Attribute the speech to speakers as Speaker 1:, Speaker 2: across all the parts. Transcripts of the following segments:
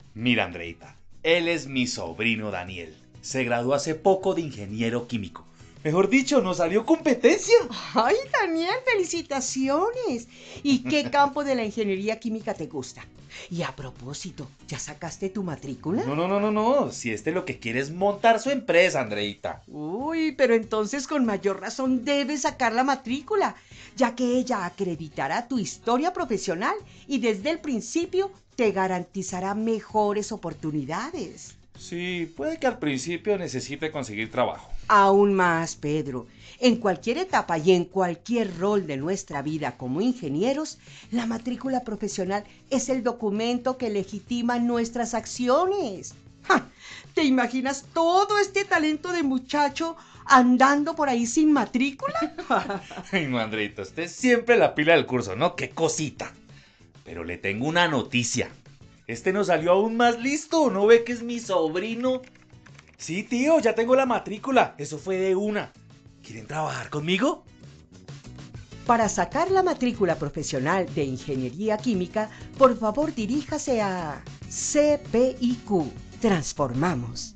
Speaker 1: Mira, Andreita, él es mi sobrino Daniel. Se graduó hace poco de ingeniero químico. Mejor dicho, nos salió competencia.
Speaker 2: Ay, Daniel, felicitaciones. ¿Y qué campo de la ingeniería química te gusta? Y a propósito, ¿ya sacaste tu matrícula?
Speaker 1: No. Si este lo que quiere es montar su empresa, Andreita.
Speaker 2: Uy, pero entonces con mayor razón debes sacar la matrícula, ya que ella acreditará tu historia profesional y desde el principio te garantizará mejores oportunidades.
Speaker 1: Sí, puede que al principio necesite conseguir trabajo.
Speaker 2: Aún más, Pedro, en cualquier etapa y en cualquier rol de nuestra vida como ingenieros, la matrícula profesional es el documento que legitima nuestras acciones. ¡Ja! ¿Te imaginas todo este talento de muchacho andando por ahí sin matrícula?
Speaker 1: Ay, no, Andreita, usted siempre la pila del curso, ¿no? ¡Qué cosita! Pero le tengo una noticia. Este nos salió aún más listo, ¿no ve que es mi sobrino? Sí, tío, ya tengo la matrícula. Eso fue de una. ¿Quieren trabajar conmigo?
Speaker 2: Para sacar la matrícula profesional de Ingeniería Química, por favor diríjase a CPIQ. Transformamos.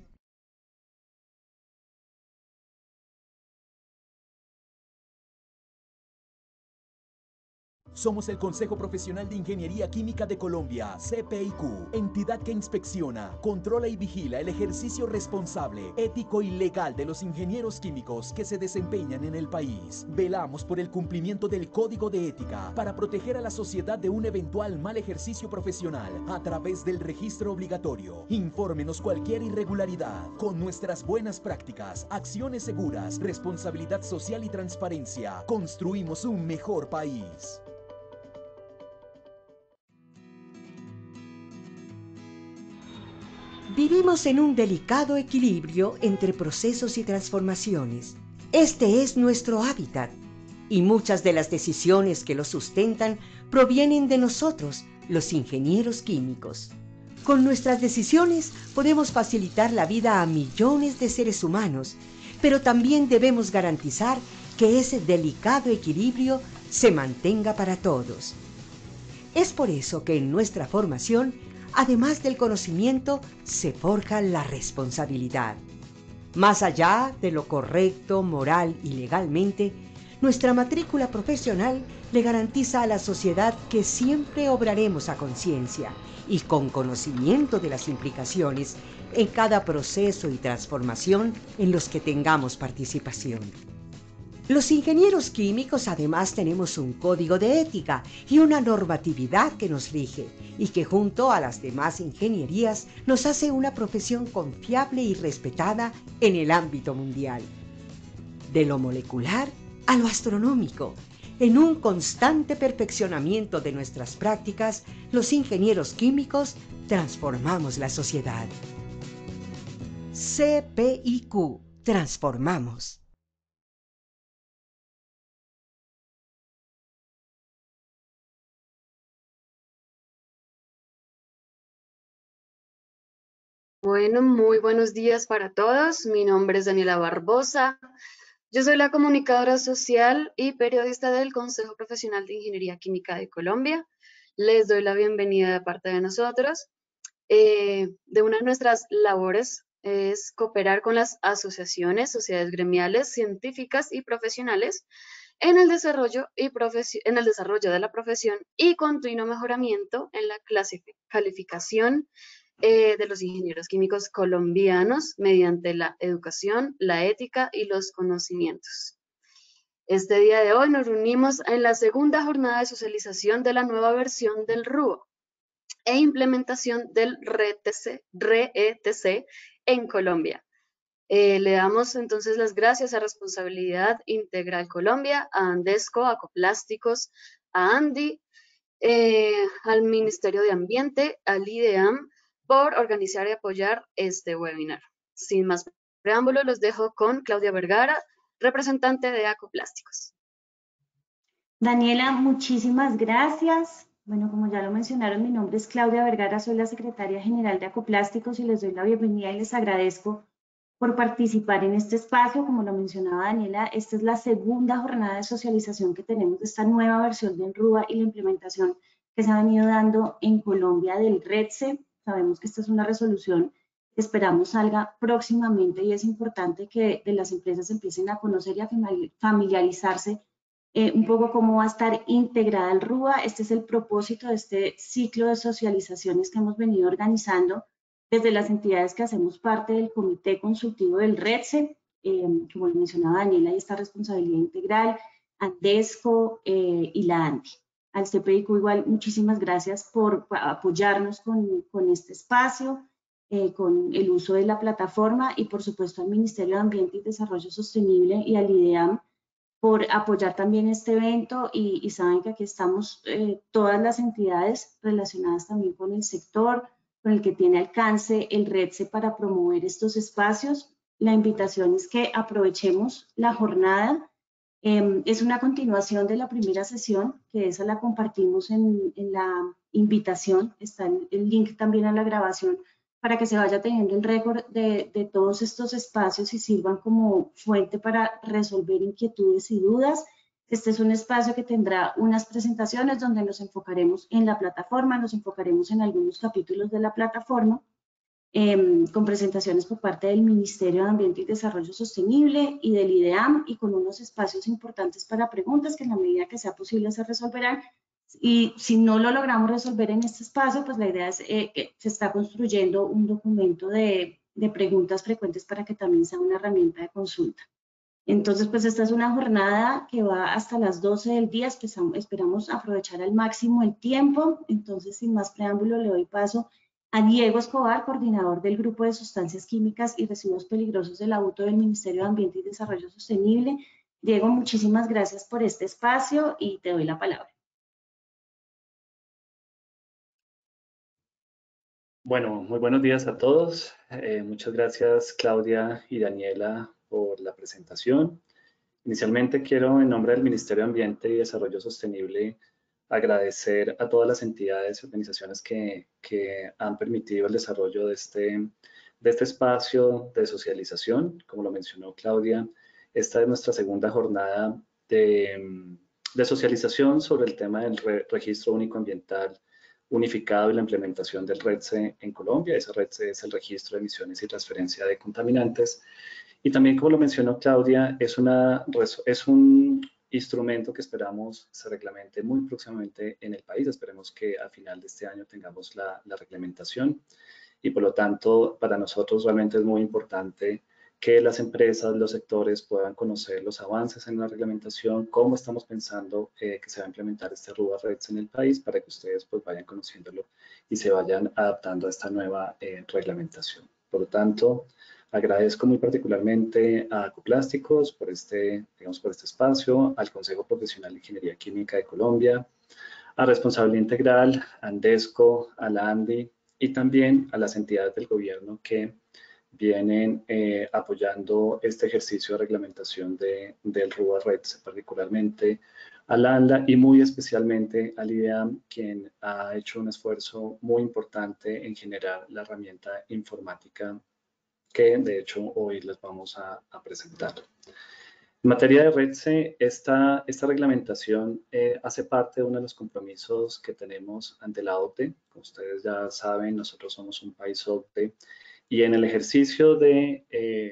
Speaker 3: Somos el Consejo Profesional de Ingeniería Química de Colombia, CPIQ, entidad que inspecciona, controla y vigila el ejercicio responsable, ético y legal de los ingenieros químicos que se desempeñan en el país. Velamos por el cumplimiento del Código de Ética para proteger a la sociedad de un eventual mal ejercicio profesional a través del registro obligatorio. Infórmenos cualquier irregularidad. Con nuestras buenas prácticas, acciones seguras, responsabilidad social y transparencia, construimos un mejor país.
Speaker 2: Vivimos en un delicado equilibrio entre procesos y transformaciones. Este es nuestro hábitat y muchas de las decisiones que lo sustentan provienen de nosotros, los ingenieros químicos. Con nuestras decisiones podemos facilitar la vida a millones de seres humanos, pero también debemos garantizar que ese delicado equilibrio se mantenga para todos. Es por eso que en nuestra formación, además del conocimiento, se forja la responsabilidad. Más allá de lo correcto, moral y legalmente, nuestra matrícula profesional le garantiza a la sociedad que siempre obraremos a conciencia y con conocimiento de las implicaciones en cada proceso y transformación en los que tengamos participación. Los ingenieros químicos además tenemos un código de ética y una normatividad que nos rige y que junto a las demás ingenierías nos hace una profesión confiable y respetada en el ámbito mundial. De lo molecular a lo astronómico, en un constante perfeccionamiento de nuestras prácticas, los ingenieros químicos transformamos la sociedad. CPIQ, transformamos.
Speaker 4: Bueno, muy buenos días para todos. Mi nombre es Daniela Barbosa. Yo soy la comunicadora social y periodista del Consejo Profesional de Ingeniería Química de Colombia. Les doy la bienvenida de parte de nosotros. De una de nuestras labores es cooperar con las asociaciones, sociedades gremiales, científicas y profesionales en el desarrollo, en el desarrollo de la profesión y continuo mejoramiento en la calificación de los ingenieros químicos colombianos mediante la educación, la ética y los conocimientos. Este día de hoy nos reunimos en la segunda jornada de socialización de la nueva versión del RUO e implementación del RETC en Colombia. Le damos entonces las gracias a Responsabilidad Integral Colombia, a Andesco, a Acoplásticos, a Andy, al Ministerio de Ambiente, al IDEAM, por organizar y apoyar este webinar. Sin más preámbulos, los dejo con Claudia Vergara, representante de Acoplásticos.
Speaker 5: Daniela, muchísimas gracias. Bueno, como ya lo mencionaron, mi nombre es Claudia Vergara, soy la secretaria general de Acoplásticos y les doy la bienvenida y les agradezco por participar en este espacio. Como lo mencionaba Daniela, esta es la segunda jornada de socialización que tenemos de esta nueva versión de Enruba y la implementación que se ha venido dando en Colombia del RETCE. Sabemos que esta es una resolución que esperamos salga próximamente y es importante que de las empresas empiecen a conocer y a familiarizarse un poco cómo va a estar integrada el RUA. Este es el propósito de este ciclo de socializaciones que hemos venido organizando desde las entidades que hacemos parte del Comité Consultivo del RETSE, como lo mencionaba Daniela, hay esta responsabilidad integral, Andesco y la ANDI. Al CPIQ igual, muchísimas gracias por apoyarnos con este espacio, con el uso de la plataforma y por supuesto al Ministerio de Ambiente y Desarrollo Sostenible y al IDEAM por apoyar también este evento y saben que aquí estamos todas las entidades relacionadas también con el sector, con el que tiene alcance el RETSE para promover estos espacios. La invitación es que aprovechemos la jornada. Es una continuación de la primera sesión, que esa la compartimos en la invitación, está el link también a la grabación para que se vaya teniendo el récord de todos estos espacios y sirvan como fuente para resolver inquietudes y dudas. Este es un espacio que tendrá unas presentaciones donde nos enfocaremos en la plataforma, nos enfocaremos en algunos capítulos de la plataforma, con presentaciones por parte del Ministerio de Ambiente y Desarrollo Sostenible y del IDEAM y con unos espacios importantes para preguntas que en la medida que sea posible se resolverán. Y si no lo logramos resolver en este espacio, pues la idea es que se está construyendo un documento de preguntas frecuentes para que también sea una herramienta de consulta. Entonces, pues esta es una jornada que va hasta las 12 del día, esperamos aprovechar al máximo el tiempo. Entonces, sin más preámbulo, le doy paso a Diego Escobar, coordinador del Grupo de Sustancias Químicas y Residuos Peligrosos de la UTO del Ministerio de Ambiente y Desarrollo Sostenible. Diego, muchísimas gracias por este espacio y te doy la palabra.
Speaker 6: Bueno, muy buenos días a todos. Muchas gracias Claudia y Daniela por la presentación. Inicialmente quiero, en nombre del Ministerio de Ambiente y Desarrollo Sostenible, agradecer a todas las entidades y organizaciones que han permitido el desarrollo de este espacio de socialización. Como lo mencionó Claudia, esta es nuestra segunda jornada de socialización sobre el tema del registro único ambiental unificado y la implementación del RETSE en Colombia. Ese RETSE es el registro de emisiones y transferencia de contaminantes. Y también, como lo mencionó Claudia, es un instrumento que esperamos se reglamente muy próximamente en el país. Esperemos que a final de este año tengamos la reglamentación y por lo tanto para nosotros realmente es muy importante que las empresas, los sectores puedan conocer los avances en la reglamentación, cómo estamos pensando que se va a implementar este RUA RETS en el país para que ustedes pues vayan conociéndolo y se vayan adaptando a esta nueva reglamentación. Por lo tanto, agradezco muy particularmente a Acoplásticos por este espacio, al Consejo Profesional de Ingeniería Química de Colombia, a Responsabilidad Integral, a Andesco, a la ANDI y también a las entidades del gobierno que vienen apoyando este ejercicio de reglamentación del RUA RETS, particularmente al ANLA y muy especialmente al IDEAM, quien ha hecho un esfuerzo muy importante en generar la herramienta informática que de hecho hoy les vamos a presentar. En materia de RETSE, esta reglamentación hace parte de uno de los compromisos que tenemos ante la OCDE. Como ustedes ya saben, nosotros somos un país OCDE y en el ejercicio de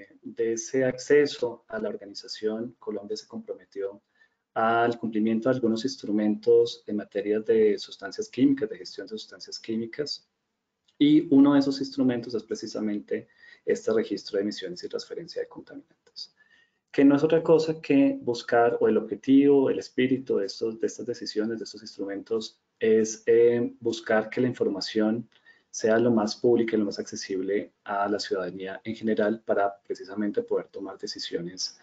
Speaker 6: ese acceso a la organización, Colombia se comprometió al cumplimiento de algunos instrumentos en materia de sustancias químicas, de gestión de sustancias químicas, y uno de esos instrumentos es precisamente este registro de emisiones y transferencia de contaminantes, que no es otra cosa que buscar, o el objetivo, el espíritu de estas decisiones, de estos instrumentos, es buscar que la información sea lo más pública y lo más accesible a la ciudadanía en general para precisamente poder tomar decisiones,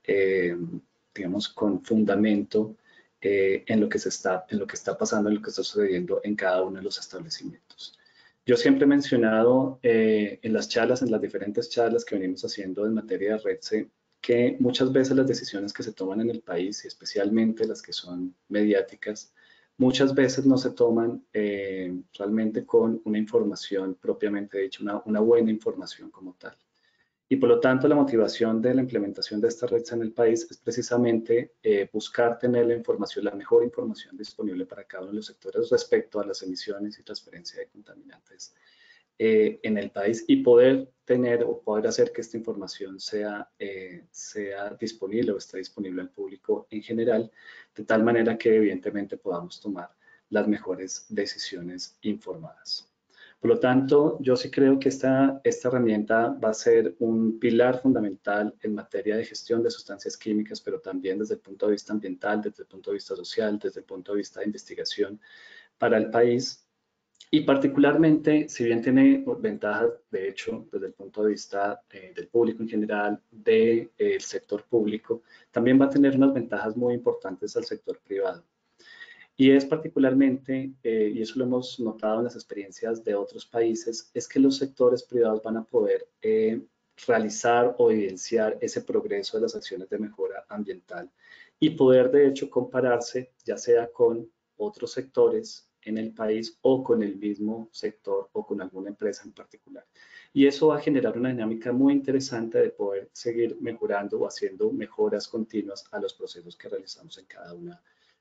Speaker 6: digamos, con fundamento en lo que está pasando, en lo que está sucediendo en cada uno de los establecimientos. Yo siempre he mencionado en las diferentes charlas que venimos haciendo en materia de RETSE, que muchas veces las decisiones que se toman en el país, y especialmente las que son mediáticas, muchas veces no se toman realmente con una información propiamente dicha, una buena información como tal. Y por lo tanto, la motivación de la implementación de esta red en el país es precisamente buscar tener la mejor información disponible para cada uno de los sectores respecto a las emisiones y transferencia de contaminantes en el país y poder tener o poder hacer que esta información sea disponible o esté disponible al público en general, de tal manera que evidentemente podamos tomar las mejores decisiones informadas. Por lo tanto, yo sí creo que esta herramienta va a ser un pilar fundamental en materia de gestión de sustancias químicas, pero también desde el punto de vista ambiental, desde el punto de vista social, desde el punto de vista de investigación para el país. Y particularmente, si bien tiene ventajas, de hecho, desde el punto de vista del público en general, del sector público, también va a tener unas ventajas muy importantes al sector privado. Y es particularmente, y eso lo hemos notado en las experiencias de otros países, es que los sectores privados van a poder realizar o evidenciar ese progreso de las acciones de mejora ambiental y poder de hecho compararse ya sea con otros sectores en el país o con el mismo sector o con alguna empresa en particular. Y eso va a generar una dinámica muy interesante de poder seguir mejorando o haciendo mejoras continuas a los procesos que realizamos en cada una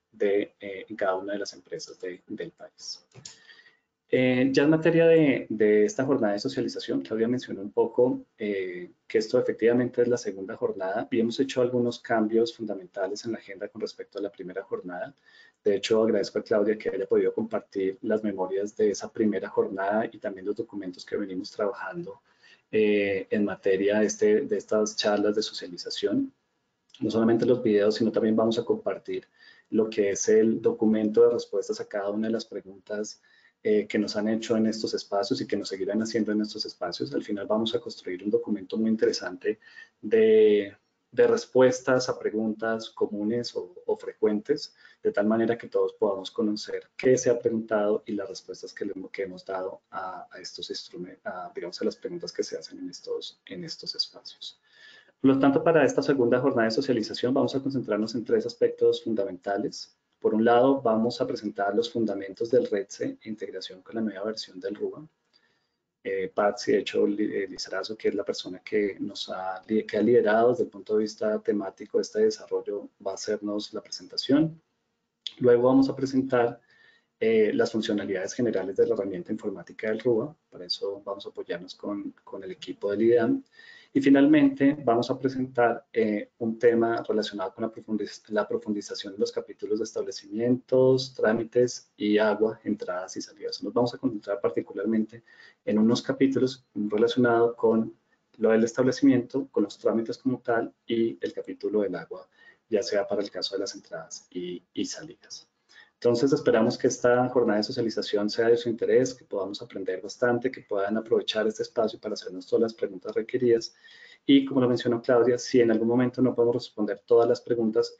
Speaker 6: de las empresas del país. Ya en materia de esta jornada de socialización, Claudia mencionó un poco que esto efectivamente es la segunda jornada y hemos hecho algunos cambios fundamentales en la agenda con respecto a la primera jornada. De hecho, agradezco a Claudia que haya podido compartir las memorias de esa primera jornada y también los documentos que venimos trabajando en materia de estas charlas de socialización. No solamente los videos, sino también vamos a compartir lo que es el documento de respuestas a cada una de las preguntas que nos han hecho en estos espacios y que nos seguirán haciendo en estos espacios. Al final vamos a construir un documento muy interesante de respuestas a preguntas comunes o frecuentes, de tal manera que todos podamos conocer qué se ha preguntado y las respuestas que hemos dado a estos instrumentos, digamos, a las preguntas que se hacen en estos espacios. Por lo tanto, para esta segunda jornada de socialización vamos a concentrarnos en tres aspectos fundamentales. Por un lado, vamos a presentar los fundamentos del REDSE e integración con la nueva versión del RUA. Patsy, de hecho, Lizarazo, que es la persona que ha liderado desde el punto de vista temático este desarrollo, va a hacernos la presentación. Luego vamos a presentar las funcionalidades generales de la herramienta informática del RUA. Para eso vamos a apoyarnos con el equipo del IDEAM. Y finalmente vamos a presentar un tema relacionado con la profundización de los capítulos de establecimientos, trámites y agua, entradas y salidas. Nos vamos a concentrar particularmente en unos capítulos relacionados con lo del establecimiento, con los trámites como tal y el capítulo del agua, ya sea para el caso de las entradas y salidas. Entonces esperamos que esta jornada de socialización sea de su interés, que podamos aprender bastante, que puedan aprovechar este espacio para hacernos todas las preguntas requeridas. Y como lo mencionó Claudia, si en algún momento no podemos responder todas las preguntas,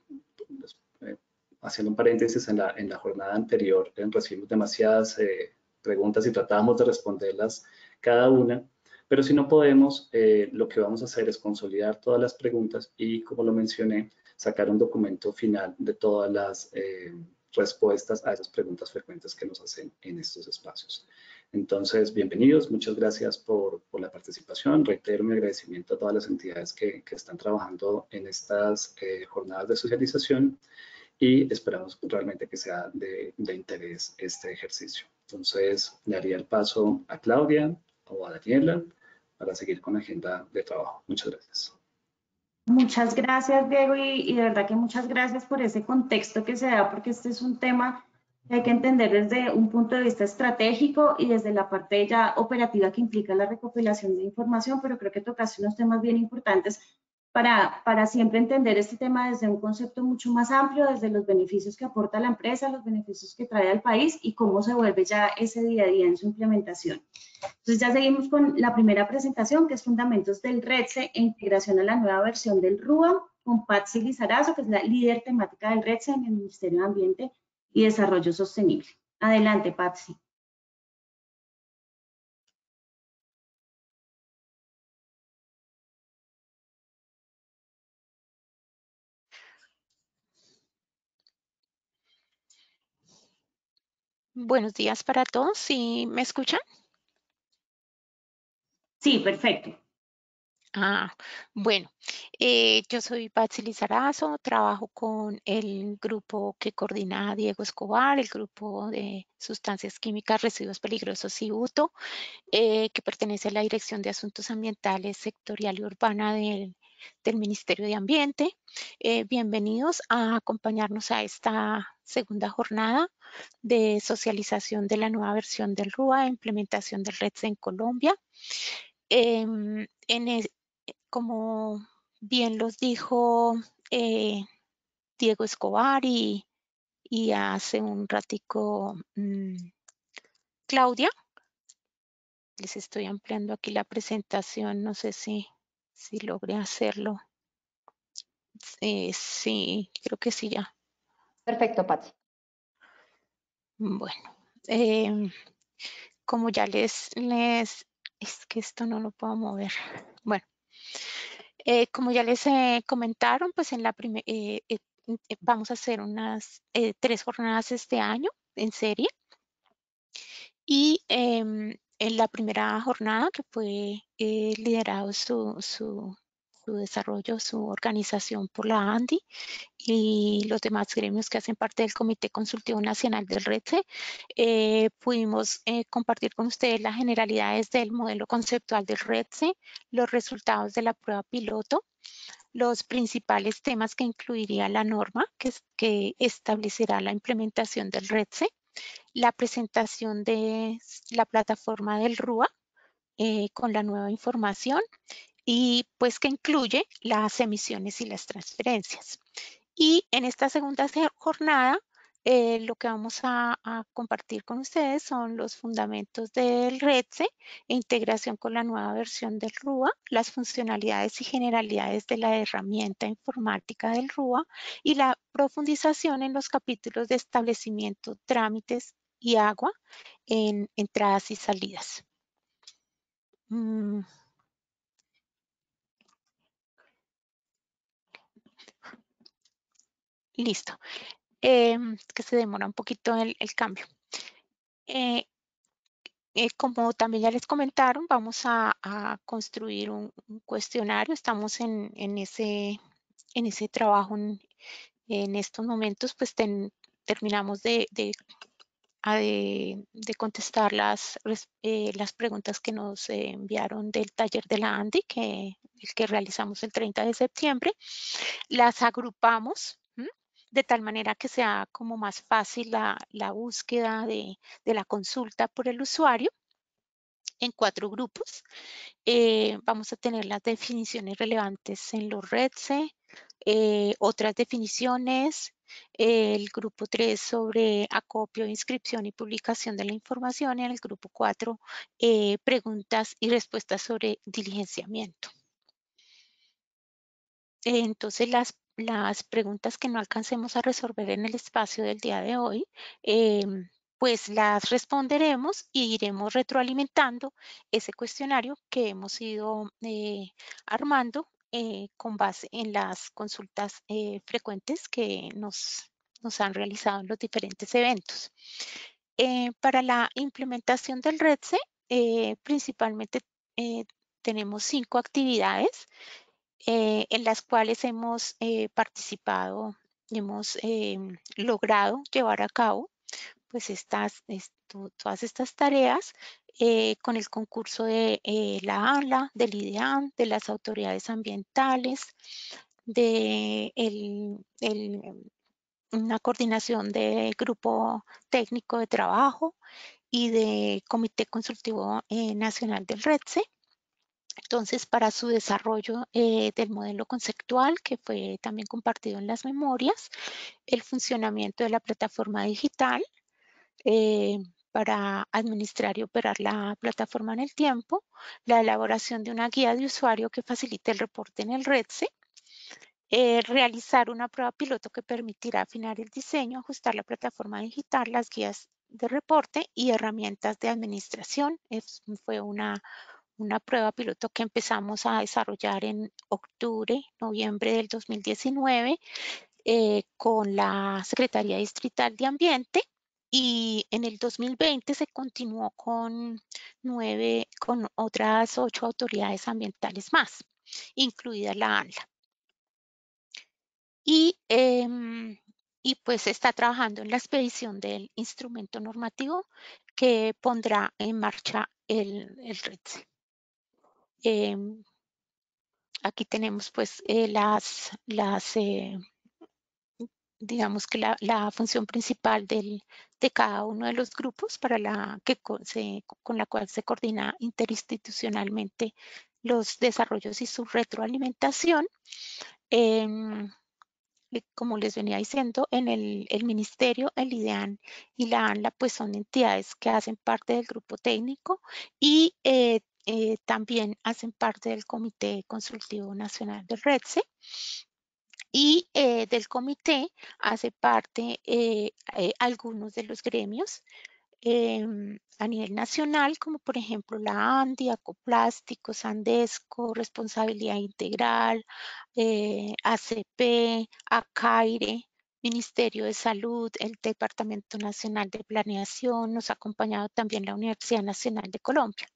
Speaker 6: haciendo un paréntesis, en la jornada anterior recibimos demasiadas preguntas y tratábamos de responderlas cada una. Pero si no podemos, lo que vamos a hacer es consolidar todas las preguntas y, como lo mencioné, sacar un documento final de todas las respuestas a esas preguntas frecuentes que nos hacen en estos espacios. Entonces, bienvenidos, muchas gracias por la participación. Reitero mi agradecimiento a todas las entidades que están trabajando en estas jornadas de socialización y esperamos realmente que sea de interés este ejercicio. Entonces, le haría el paso a Claudia o a Daniela para seguir con la agenda de trabajo. Muchas gracias.
Speaker 5: Muchas gracias, Diego, y de verdad que muchas gracias por ese contexto que se da, porque este es un tema que hay que entender desde un punto de vista estratégico y desde la parte ya operativa que implica la recopilación de información, pero creo que tocaste unos temas bien importantes para siempre entender este tema desde un concepto mucho más amplio, desde los beneficios que aporta la empresa, los beneficios que trae al país y cómo se vuelve ya ese día a día en su implementación. Entonces ya seguimos con la primera presentación, que es Fundamentos del REDSE e integración a la nueva versión del RUA, con Patsy Lizarazo, que es la líder temática del REDSE en el Ministerio de Ambiente y Desarrollo Sostenible. Adelante, Patsy.
Speaker 7: Buenos días para todos. ¿Sí me escuchan?
Speaker 5: Sí, perfecto.
Speaker 7: Bueno, yo soy Patsy Lizarazo, trabajo con el grupo que coordina Diego Escobar, el grupo de sustancias químicas, residuos peligrosos y UTO, que pertenece a la Dirección de Asuntos Ambientales Sectorial y Urbana del Ministerio de Ambiente. Bienvenidos a acompañarnos a esta segunda jornada de socialización de la nueva versión del RUA, implementación del REDS en Colombia. Como bien los dijo Diego Escobar y hace un ratico Claudia, les estoy ampliando aquí la presentación, no sé si logré hacerlo. Sí, creo que sí ya.
Speaker 8: Perfecto, Patsy.
Speaker 7: Bueno, como ya es que esto no lo puedo mover. Bueno, como ya les comentaron, pues en la vamos a hacer unas 3 jornadas este año en serie. Y en la primera jornada, que fue liderado su desarrollo, su organización por la ANDI y los demás gremios que hacen parte del Comité Consultivo Nacional del REDSE, pudimos compartir con ustedes las generalidades del modelo conceptual del REDSE, los resultados de la prueba piloto, los principales temas que incluiría la norma que establecerá la implementación del REDSE, la presentación de la plataforma del RUA con la nueva información y pues que incluye las emisiones y las transferencias. Y en esta segunda jornada, lo que vamos a compartir con ustedes son los fundamentos del REDSE e integración con la nueva versión del RUA, las funcionalidades y generalidades de la herramienta informática del RUA y la profundización en los capítulos de establecimiento, trámites y agua en entradas y salidas. Listo. Que se demora un poquito el cambio. Como también ya les comentaron, vamos a construir un cuestionario. Estamos en ese trabajo en estos momentos, pues terminamos de contestar las preguntas que nos enviaron del taller de la ANDI, el que realizamos el 30 de septiembre. Las agrupamos de tal manera que sea como más fácil la búsqueda de la consulta por el usuario en 4 grupos. Vamos a tener las definiciones relevantes en los REDSE, otras definiciones, el grupo 3 sobre acopio, inscripción y publicación de la información, y en el grupo 4 preguntas y respuestas sobre diligenciamiento. Entonces, las preguntas que no alcancemos a resolver en el espacio del día de hoy, pues las responderemos y iremos retroalimentando ese cuestionario que hemos ido armando con base en las consultas frecuentes que nos han realizado en los diferentes eventos. Para la implementación del REDSE, principalmente tenemos 5 actividades en las cuales hemos participado, hemos logrado llevar a cabo pues todas estas tareas con el concurso de la ANLA, del IDEAM, de las autoridades ambientales, de una coordinación de grupo técnico de trabajo y de Comité Consultivo Nacional del REDSE. Entonces, para su desarrollo del modelo conceptual, que fue también compartido en las memorias, el funcionamiento de la plataforma digital para administrar y operar la plataforma en el tiempo, la elaboración de una guía de usuario que facilite el reporte en el REDSE, realizar una prueba piloto que permitirá afinar el diseño, ajustar la plataforma digital, las guías de reporte y herramientas de administración. Fue una prueba piloto que empezamos a desarrollar en octubre, noviembre del 2019 con la Secretaría Distrital de Ambiente, y en el 2020 se continuó con otras 8 autoridades ambientales más. incluida la ANLA. Y pues está trabajando en la expedición del instrumento normativo que pondrá en marcha el RETSE. Aquí tenemos pues digamos que la función principal de cada uno de los grupos con la cual se coordina interinstitucionalmente los desarrollos y su retroalimentación. Como les venía diciendo, en el Ministerio, el IDEAN y la ANLA pues son entidades que hacen parte del grupo técnico y también hacen parte del Comité Consultivo Nacional del RETSE. Y del comité hace parte algunos de los gremios a nivel nacional, como por ejemplo la ANDI, Acoplásticos, Andesco, Responsabilidad Integral, ACP, ACAIRE, Ministerio de Salud, el Departamento Nacional de Planeación, nos ha acompañado también la Universidad Nacional de Colombia.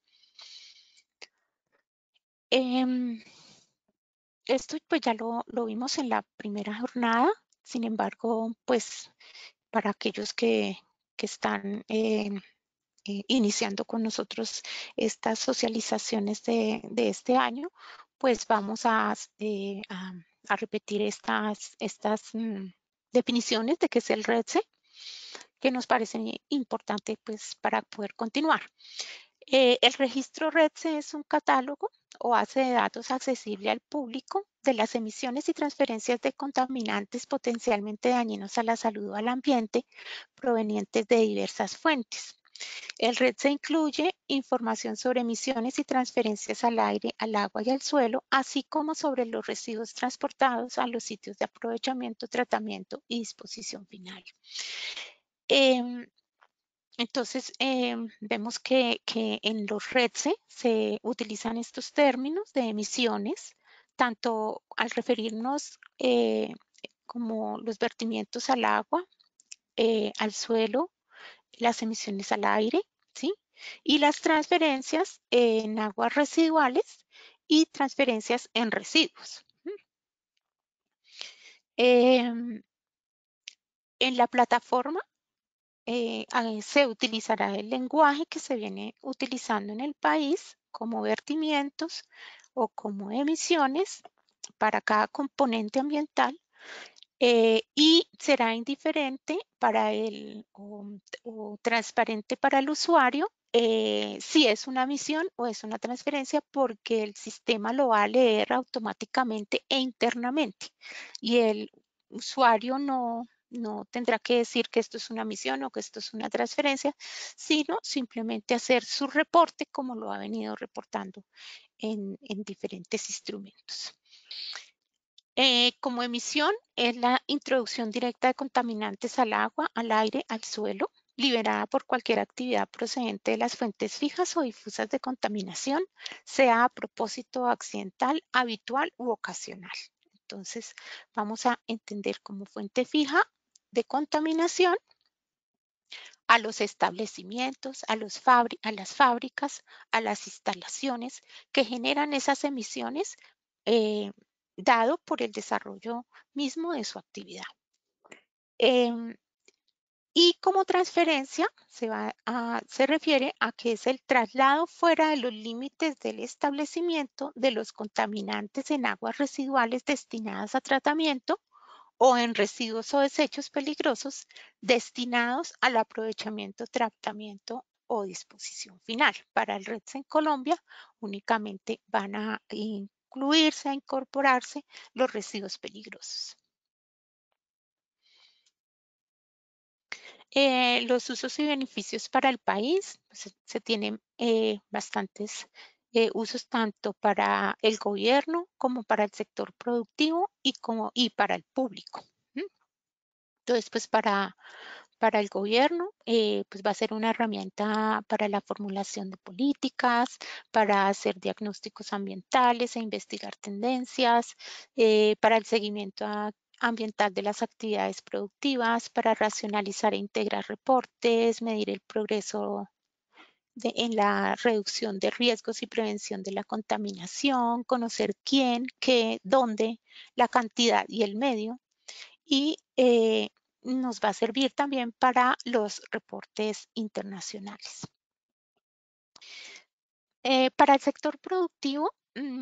Speaker 7: Esto pues ya lo vimos en la primera jornada, sin embargo, pues para aquellos que están iniciando con nosotros estas socializaciones de este año, pues vamos a repetir estas definiciones de qué es el RETSE, que nos parecen importantes pues, para poder continuar. El registro RETSE es un catálogo o base de datos accesible al público de las emisiones y transferencias de contaminantes potencialmente dañinos a la salud o al ambiente provenientes de diversas fuentes. El RETSE incluye información sobre emisiones y transferencias al aire, al agua y al suelo, así como sobre los residuos transportados a los sitios de aprovechamiento, tratamiento y disposición final. Entonces, vemos que en los RETSE se utilizan estos términos de emisiones, tanto al referirnos como los vertimientos al agua, al suelo, las emisiones al aire, ¿sí? Y las transferencias en aguas residuales y transferencias en residuos. En la plataforma se utilizará el lenguaje que se viene utilizando en el país como vertimientos o como emisiones para cada componente ambiental y será indiferente para o transparente para el usuario si es una emisión o es una transferencia, porque el sistema lo va a leer automáticamente e internamente y el usuario no tendrá que decir que esto es una emisión o que esto es una transferencia, sino simplemente hacer su reporte como lo ha venido reportando en diferentes instrumentos. Como emisión es la introducción directa de contaminantes al agua, al aire, al suelo, liberada por cualquier actividad procedente de las fuentes fijas o difusas de contaminación, sea a propósito accidental, habitual u ocasional. Entonces, vamos a entender como fuente fija de contaminación a los establecimientos, a las fábricas, a las instalaciones que generan esas emisiones dado por el desarrollo mismo de su actividad. Y como transferencia se refiere a que es el traslado fuera de los límites del establecimiento de los contaminantes en aguas residuales destinadas a tratamiento o en residuos o desechos peligrosos destinados al aprovechamiento, tratamiento o disposición final. Para el RETSE en Colombia únicamente van a incluirse, a incorporarse los residuos peligrosos. Los usos y beneficios para el país, pues, se tienen bastantes usos tanto para el gobierno como para el sector productivo y para el público. Entonces, pues para el gobierno, pues va a ser una herramienta para la formulación de políticas, para hacer diagnósticos ambientales e investigar tendencias, para el seguimiento ambiental de las actividades productivas, para racionalizar e integrar reportes, medir el progreso en la reducción de riesgos y prevención de la contaminación, conocer quién, qué, dónde, la cantidad y el medio. Y nos va a servir también para los reportes internacionales. Para el sector productivo,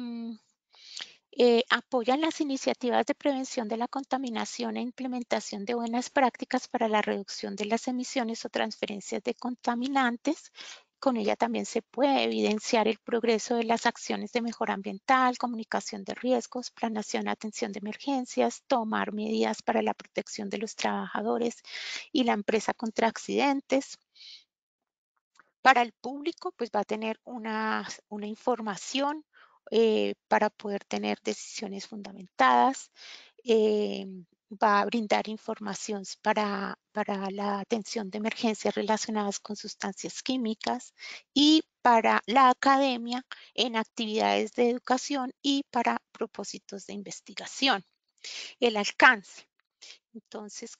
Speaker 7: apoyan las iniciativas de prevención de la contaminación e implementación de buenas prácticas para la reducción de las emisiones o transferencias de contaminantes. Con ella también se puede evidenciar el progreso de las acciones de mejora ambiental, comunicación de riesgos, planeación, atención de emergencias, tomar medidas para la protección de los trabajadores y la empresa contra accidentes. Para el público, pues va a tener una información para poder tener decisiones fundamentadas. Va a brindar información para la atención de emergencias relacionadas con sustancias químicas y para la academia en actividades de educación y para propósitos de investigación. El alcance. Entonces,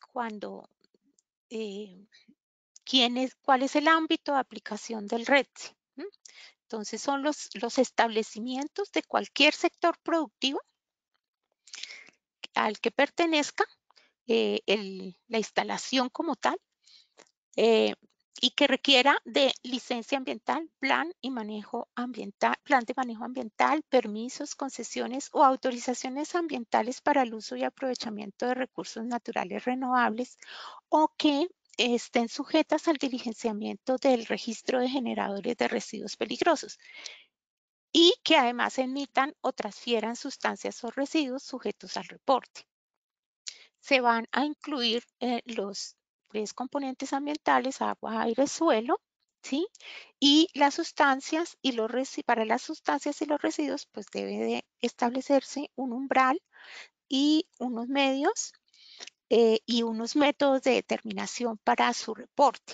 Speaker 7: ¿cuál es el ámbito de aplicación del REDSI? Entonces, son los establecimientos de cualquier sector productivo al que pertenezca la instalación como tal y que requiera de licencia ambiental, plan de manejo ambiental, permisos, concesiones o autorizaciones ambientales para el uso y aprovechamiento de recursos naturales renovables o que estén sujetas al diligenciamiento del registro de generadores de residuos peligrosos y que además emitan o transfieran sustancias o residuos sujetos al reporte. Se van a incluir los 3 componentes ambientales, agua, aire, suelo, ¿sí? Y las sustancias y para las sustancias y los residuos, pues debe de establecerse un umbral y unos medios y unos métodos de determinación para su reporte.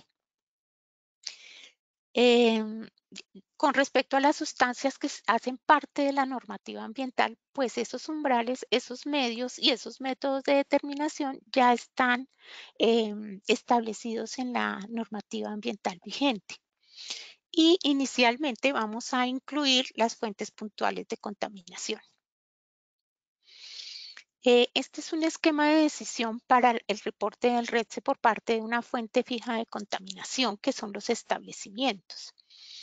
Speaker 7: Con respecto a las sustancias que hacen parte de la normativa ambiental, pues esos umbrales, esos medios y esos métodos de determinación ya están establecidos en la normativa ambiental vigente. Y inicialmente vamos a incluir las fuentes puntuales de contaminación. Este es un esquema de decisión para el reporte del REDSE por parte de una fuente fija de contaminación, que son los establecimientos.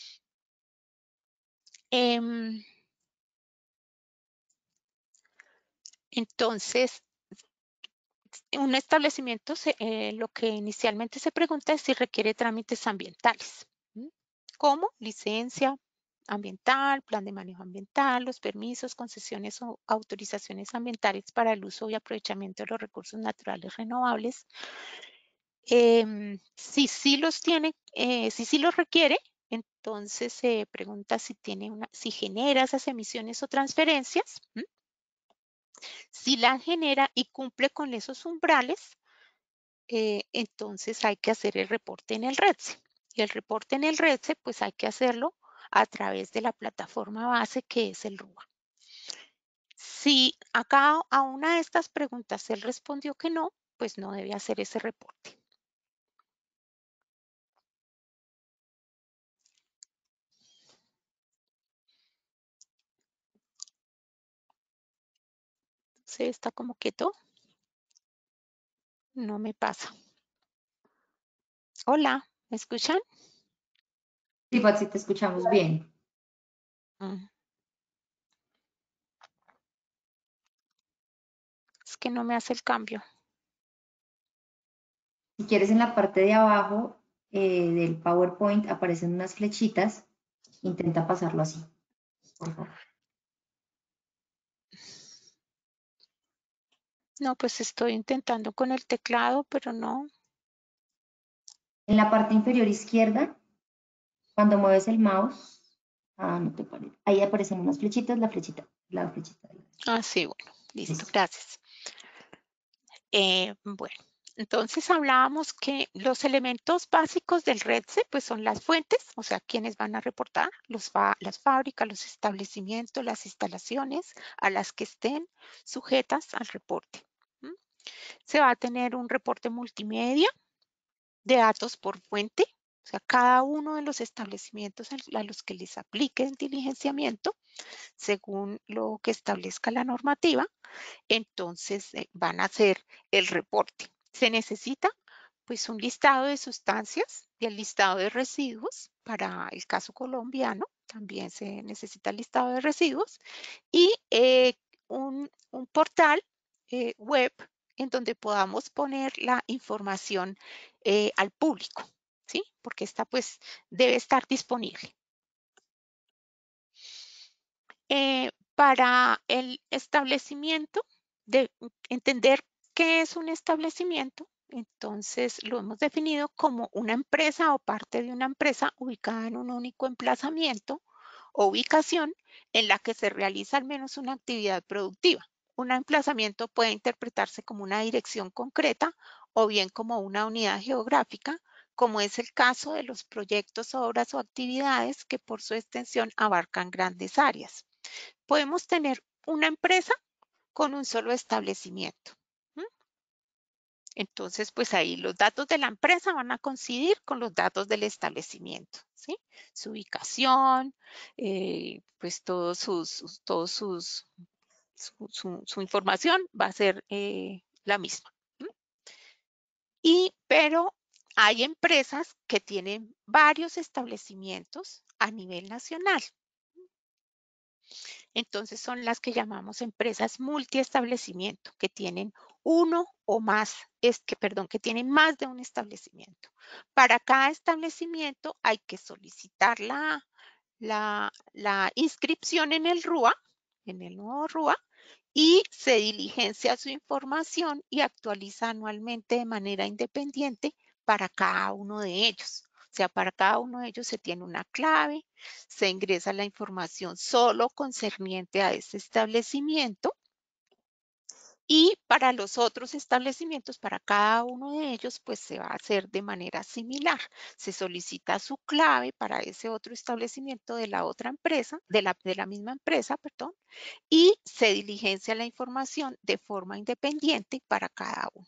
Speaker 7: Entonces, un establecimiento, lo que inicialmente se pregunta es si requiere trámites ambientales, como licencia ambiental, plan de manejo ambiental, los permisos, concesiones o autorizaciones ambientales para el uso y aprovechamiento de los recursos naturales renovables. Si sí los tiene, si sí los requiere, entonces se pregunta si genera esas emisiones o transferencias. Si la genera y cumple con esos umbrales, entonces hay que hacer el reporte en el REDSE. Y el reporte en el REDSE, pues hay que hacerlo a través de la plataforma base que es el RUA. Si acá a una de estas preguntas él respondió que no, pues no debe hacer ese reporte. ¿Se está como quieto? No me pasa. Hola, ¿me escuchan?
Speaker 8: Sí, Patsy, te escuchamos bien.
Speaker 7: Es que no me hace el cambio.
Speaker 8: Si quieres, en la parte de abajo del PowerPoint aparecen unas flechitas. Intenta pasarlo así, por favor.
Speaker 7: No, pues estoy intentando con el teclado, pero no.
Speaker 8: En la parte inferior izquierda, cuando mueves el mouse, no te parece. Ahí aparecen unas flechitas, la flechita.
Speaker 7: Ah, sí, bueno, listo,
Speaker 8: Listo.
Speaker 7: gracias. Bueno, entonces hablábamos que los elementos básicos del REDSE pues son las fuentes, o sea, quienes van a reportar, las fábricas, los establecimientos, las instalaciones a las que estén sujetas al reporte. Se va a tener un reporte multimedia de datos por fuente, O sea, cada uno de los establecimientos a los que les aplique el diligenciamiento, según lo que establezca la normativa, entonces van a hacer el reporte. Se necesita pues un listado de sustancias y el listado de residuos. Para el caso colombiano también se necesita el listado de residuos y un portal web en donde podamos poner la información al público, ¿sí? Porque esta pues debe estar disponible. Para el establecimiento, de entender qué es un establecimiento, entonces lo hemos definido como una empresa o parte de una empresa ubicada en un único emplazamiento o ubicación en la que se realiza al menos una actividad productiva. Un emplazamiento puede interpretarse como una dirección concreta o bien como una unidad geográfica, como es el caso de los proyectos, obras o actividades que por su extensión abarcan grandes áreas. Podemos tener una empresa con un solo establecimiento. Entonces, pues ahí los datos de la empresa van a coincidir con los datos del establecimiento, ¿sí? Su ubicación, pues su información va a ser la misma. Pero hay empresas que tienen varios establecimientos a nivel nacional. Entonces son las que llamamos empresas multiestablecimiento, que tienen uno o más, que tienen más de un establecimiento. Para cada establecimiento hay que solicitar la inscripción en el RUA, en el nuevo RUA, y se diligencia su información y actualiza anualmente de manera independiente para cada uno de ellos. O sea, para cada uno de ellos se tiene una clave, se ingresa la información solo concerniente a ese establecimiento y para los otros establecimientos, para cada uno de ellos, pues se va a hacer de manera similar. Se solicita su clave para ese otro establecimiento de la otra empresa, de la misma empresa, perdón, y se diligencia la información de forma independiente para cada uno.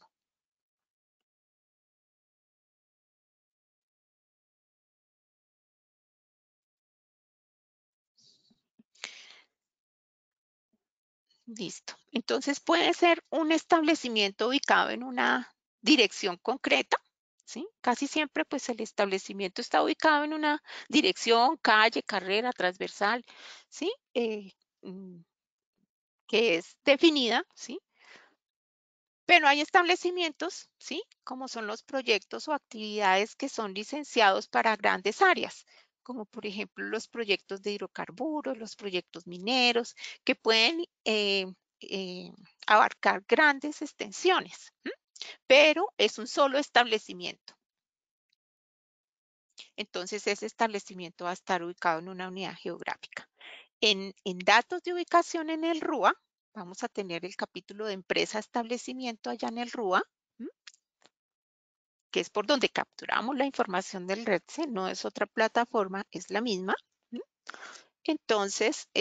Speaker 7: Listo. Entonces puede ser un establecimiento ubicado en una dirección concreta, ¿sí? Casi siempre pues el establecimiento está ubicado en una dirección, calle, carrera, transversal, ¿sí? Que es definida, ¿sí? Pero hay establecimientos, ¿sí? Como son los proyectos o actividades que son licenciados para grandes áreas, como por ejemplo los proyectos de hidrocarburos, los proyectos mineros, que pueden abarcar grandes extensiones, pero es un solo establecimiento. Entonces ese establecimiento va a estar ubicado en una unidad geográfica. En datos de ubicación en el RUA, vamos a tener el capítulo de empresa establecimiento allá en el RUA, que es por donde capturamos la información del REDSE, no es otra plataforma, es la misma. Entonces,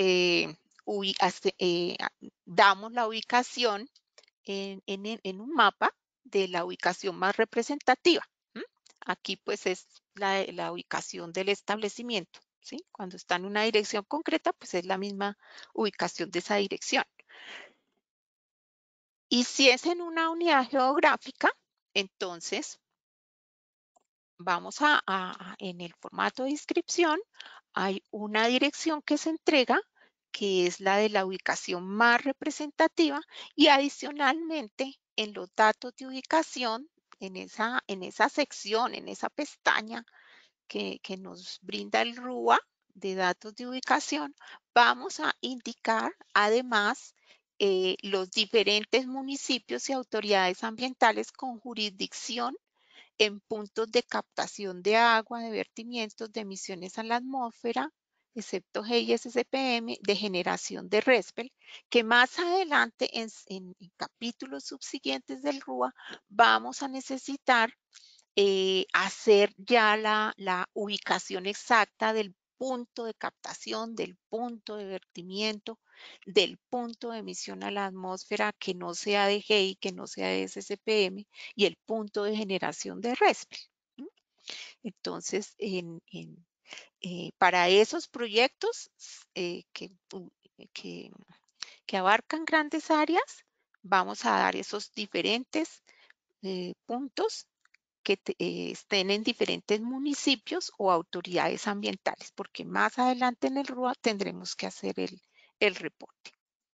Speaker 7: damos la ubicación en un mapa de la ubicación más representativa. Aquí pues es la ubicación del establecimiento, ¿sí? Cuando está en una dirección concreta, pues es la misma ubicación de esa dirección. Y si es en una unidad geográfica, entonces vamos en el formato de inscripción, hay una dirección que se entrega, que es la de la ubicación más representativa, y adicionalmente en los datos de ubicación, en esa sección, en esa pestaña que nos brinda el RUA de datos de ubicación, vamos a indicar además los diferentes municipios y autoridades ambientales con jurisdicción en puntos de captación de agua, de vertimientos, de emisiones a la atmósfera, excepto GIS, SPM, de generación de RESPEL, que más adelante en capítulos subsiguientes del RUA vamos a necesitar hacer ya la ubicación exacta del punto de captación, del punto de vertimiento, del punto de emisión a la atmósfera que no sea de GEI, que no sea de SSPM, y el punto de generación de RESPEL. Entonces, para esos proyectos que abarcan grandes áreas, vamos a dar esos diferentes puntos que estén en diferentes municipios o autoridades ambientales, porque más adelante en el RUA tendremos que hacer el reporte.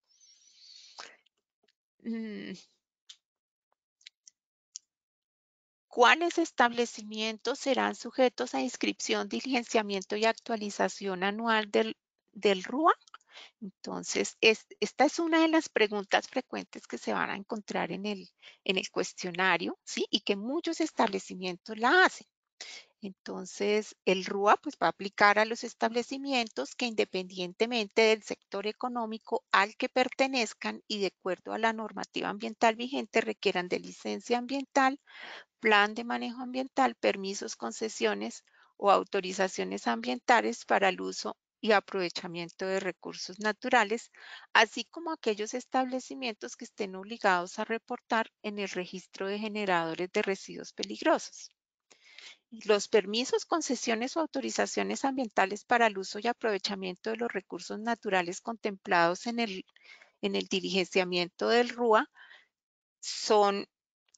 Speaker 7: ¿Cuáles establecimientos serán sujetos a inscripción, diligenciamiento y actualización anual del RUA? Entonces, esta es una de las preguntas frecuentes que se van a encontrar en el cuestionario, ¿sí? Y que muchos establecimientos la hacen. Entonces, el RUA pues, va a aplicar a los establecimientos que independientemente del sector económico al que pertenezcan y de acuerdo a la normativa ambiental vigente requieran de licencia ambiental, plan de manejo ambiental, permisos, concesiones o autorizaciones ambientales para el uso y aprovechamiento de recursos naturales, así como aquellos establecimientos que estén obligados a reportar en el registro de generadores de residuos peligrosos. Los permisos, concesiones o autorizaciones ambientales para el uso y aprovechamiento de los recursos naturales contemplados en el diligenciamiento del RUA son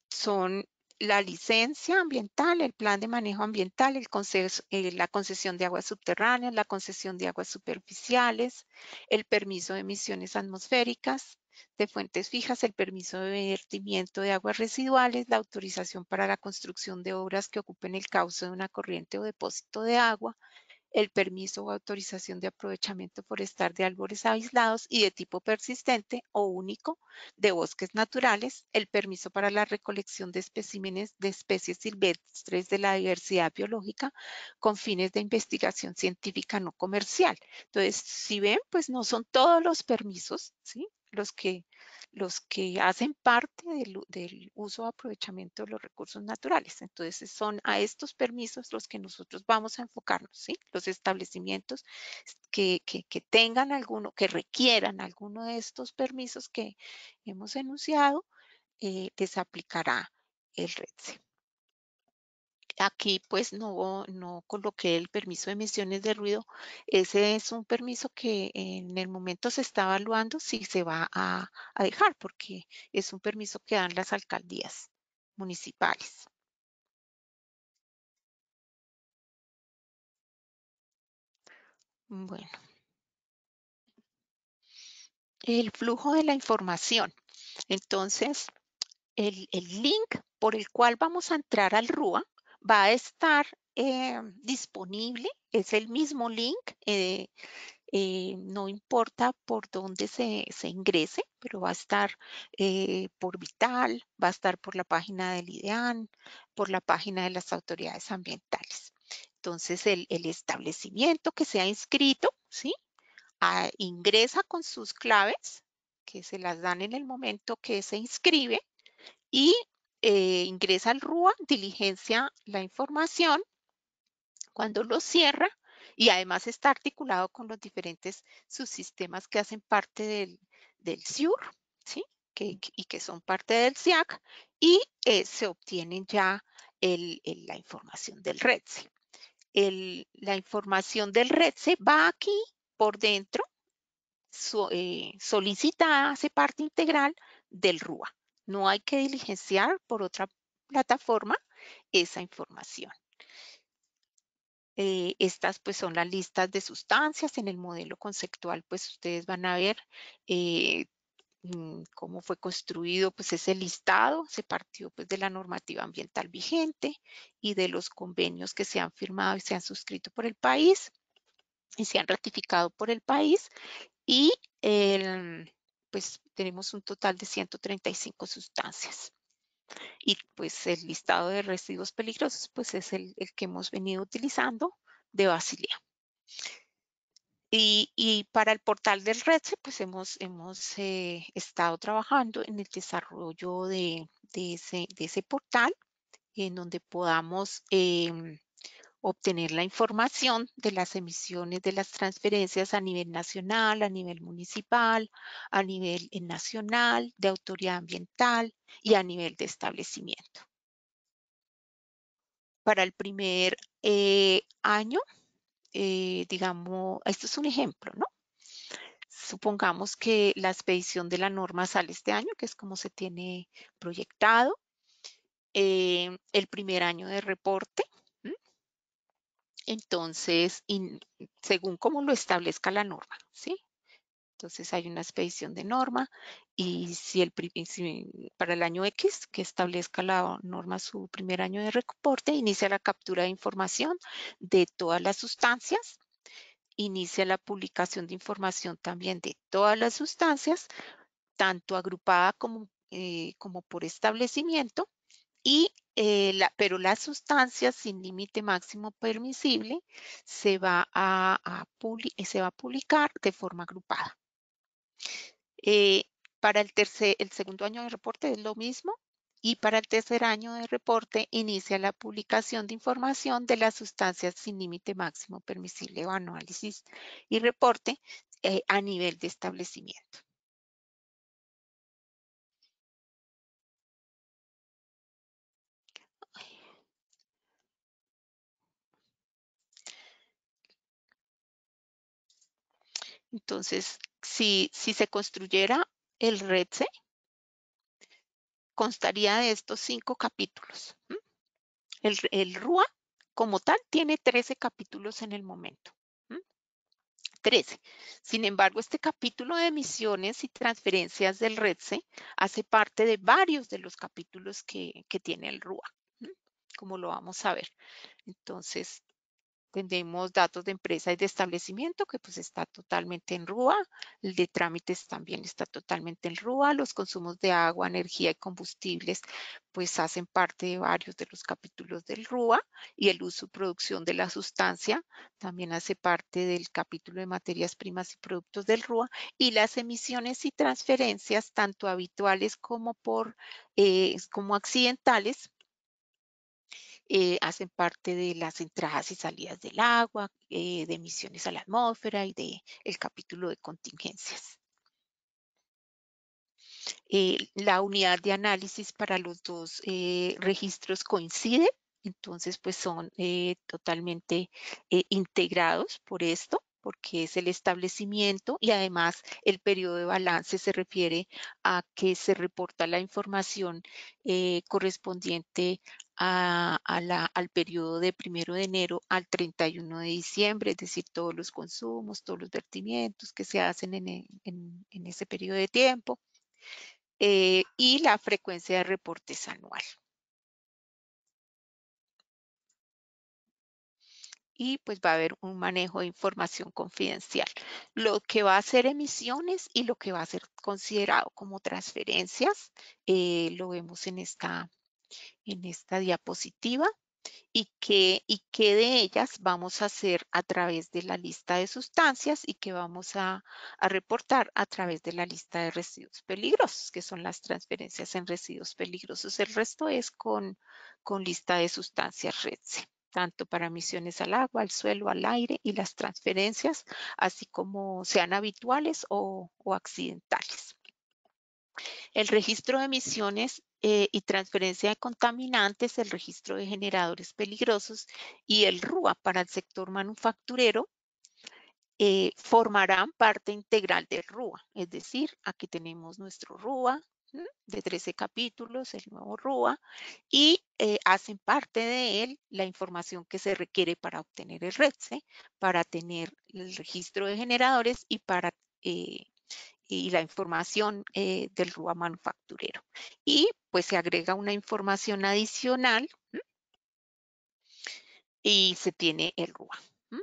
Speaker 7: la licencia ambiental, el plan de manejo ambiental, la concesión de aguas subterráneas, la concesión de aguas superficiales, el permiso de emisiones atmosféricas de fuentes fijas, el permiso de vertimiento de aguas residuales, la autorización para la construcción de obras que ocupen el cauce de una corriente o depósito de agua, el permiso o autorización de aprovechamiento forestal de árboles aislados y de tipo persistente o único de bosques naturales, el permiso para la recolección de especímenes de especies silvestres de la diversidad biológica con fines de investigación científica no comercial. Entonces, si ven, pues no son todos los permisos, ¿sí? Los que hacen parte del uso o aprovechamiento de los recursos naturales. Entonces, son a estos permisos los que nosotros vamos a enfocarnos, ¿sí? Los establecimientos que tengan alguno, que requieran alguno de estos permisos que hemos enunciado, les aplicará el REDSE. Aquí pues no coloqué el permiso de emisiones de ruido. Ese es un permiso que en el momento se está evaluando si se va a dejar, porque es un permiso que dan las alcaldías municipales. Bueno, el flujo de la información. Entonces, el link por el cual vamos a entrar al RUA va a estar disponible, es el mismo link, no importa por dónde se ingrese, pero va a estar por Vital, va a estar por la página del IDEAN, por la página de las autoridades ambientales. Entonces, el establecimiento que se ha inscrito, ¿sí? Ingresa con sus claves, que se las dan en el momento que se inscribe, y ingresa al RUA, diligencia la información, cuando lo cierra, y además está articulado con los diferentes subsistemas que hacen parte del SIUR, ¿sí? Y que son parte del SIAC, y se obtienen ya la información del REDSE. La información del REDSE va aquí por dentro, solicitada, hace parte integral del RUA. No hay que diligenciar por otra plataforma esa información. Estas pues son las listas de sustancias. En el modelo conceptual pues ustedes van a ver cómo fue construido pues ese listado. Se partió pues de la normativa ambiental vigente y de los convenios que se han firmado y se han suscrito por el país y se han ratificado por el país, y pues tenemos un total de 135 sustancias. Y pues el listado de residuos peligrosos pues es el que hemos venido utilizando de Basilea. Y para el portal del REDSE pues hemos estado trabajando en el desarrollo de ese portal, en donde podamos obtener la información de las emisiones de las transferencias a nivel nacional, a nivel municipal, a nivel nacional, de autoridad ambiental y a nivel de establecimiento. para el primer año, digamos, esto es un ejemplo, ¿no? Supongamos que la expedición de la norma sale este año, que es como se tiene proyectado. El primer año de reporte. Entonces, según cómo lo establezca la norma, ¿sí? Entonces hay una expedición de norma y si para el año X que establezca la norma su primer año de reporte, inicia la captura de información de todas las sustancias, inicia la publicación de información también de todas las sustancias, tanto agrupada como por establecimiento, pero las sustancias sin límite máximo permisible se va a publicar de forma agrupada. Para el segundo año de reporte es lo mismo, y para el tercer año de reporte inicia la publicación de información de las sustancias sin límite máximo permisible o análisis y reporte a nivel de establecimiento. Entonces, si se construyera el REDSE, constaría de estos 5 capítulos. El RUA, como tal, tiene 13 capítulos en el momento. 13. Sin embargo, este capítulo de emisiones y transferencias del REDSE hace parte de varios de los capítulos que tiene el RUA, como lo vamos a ver. Entonces, tenemos datos de empresa y de establecimiento, que pues está totalmente en RUA. El de trámites también está totalmente en RUA. Los consumos de agua, energía y combustibles pues hacen parte de varios de los capítulos del RUA. Y el uso y producción de la sustancia también hace parte del capítulo de materias primas y productos del RUA. Y las emisiones y transferencias, tanto habituales como como accidentales, hacen parte de las entradas y salidas del agua, de emisiones a la atmósfera y del capítulo de contingencias. La unidad de análisis para los dos registros coincide, entonces pues son totalmente integrados por esto, porque es el establecimiento y además el periodo de balance se refiere a que se reporta la información correspondiente al periodo de 1 de enero al 31 de diciembre, es decir, todos los consumos, todos los vertimientos que se hacen en ese periodo de tiempo. Y la frecuencia de reportes anual. Y pues va a haber un manejo de información confidencial. Lo que va a ser emisiones y lo que va a ser considerado como transferencias, lo vemos en esta diapositiva. Y qué de ellas vamos a hacer a través de la lista de sustancias y que vamos a reportar a través de la lista de residuos peligrosos, que son las transferencias en residuos peligrosos. El resto es con lista de sustancias REDSE, tanto para emisiones al agua, al suelo, al aire y las transferencias, así como sean habituales o accidentales. El registro de emisiones y transferencia de contaminantes, el registro de generadores peligrosos y el RUA para el sector manufacturero formarán parte integral del RUA. Es decir, aquí tenemos nuestro RUA de 13 capítulos, el nuevo RUA, y hacen parte de él la información que se requiere para obtener el REDSE, para tener el registro de generadores y la información del RUA manufacturero. Y pues se agrega una información adicional y se tiene el RUA.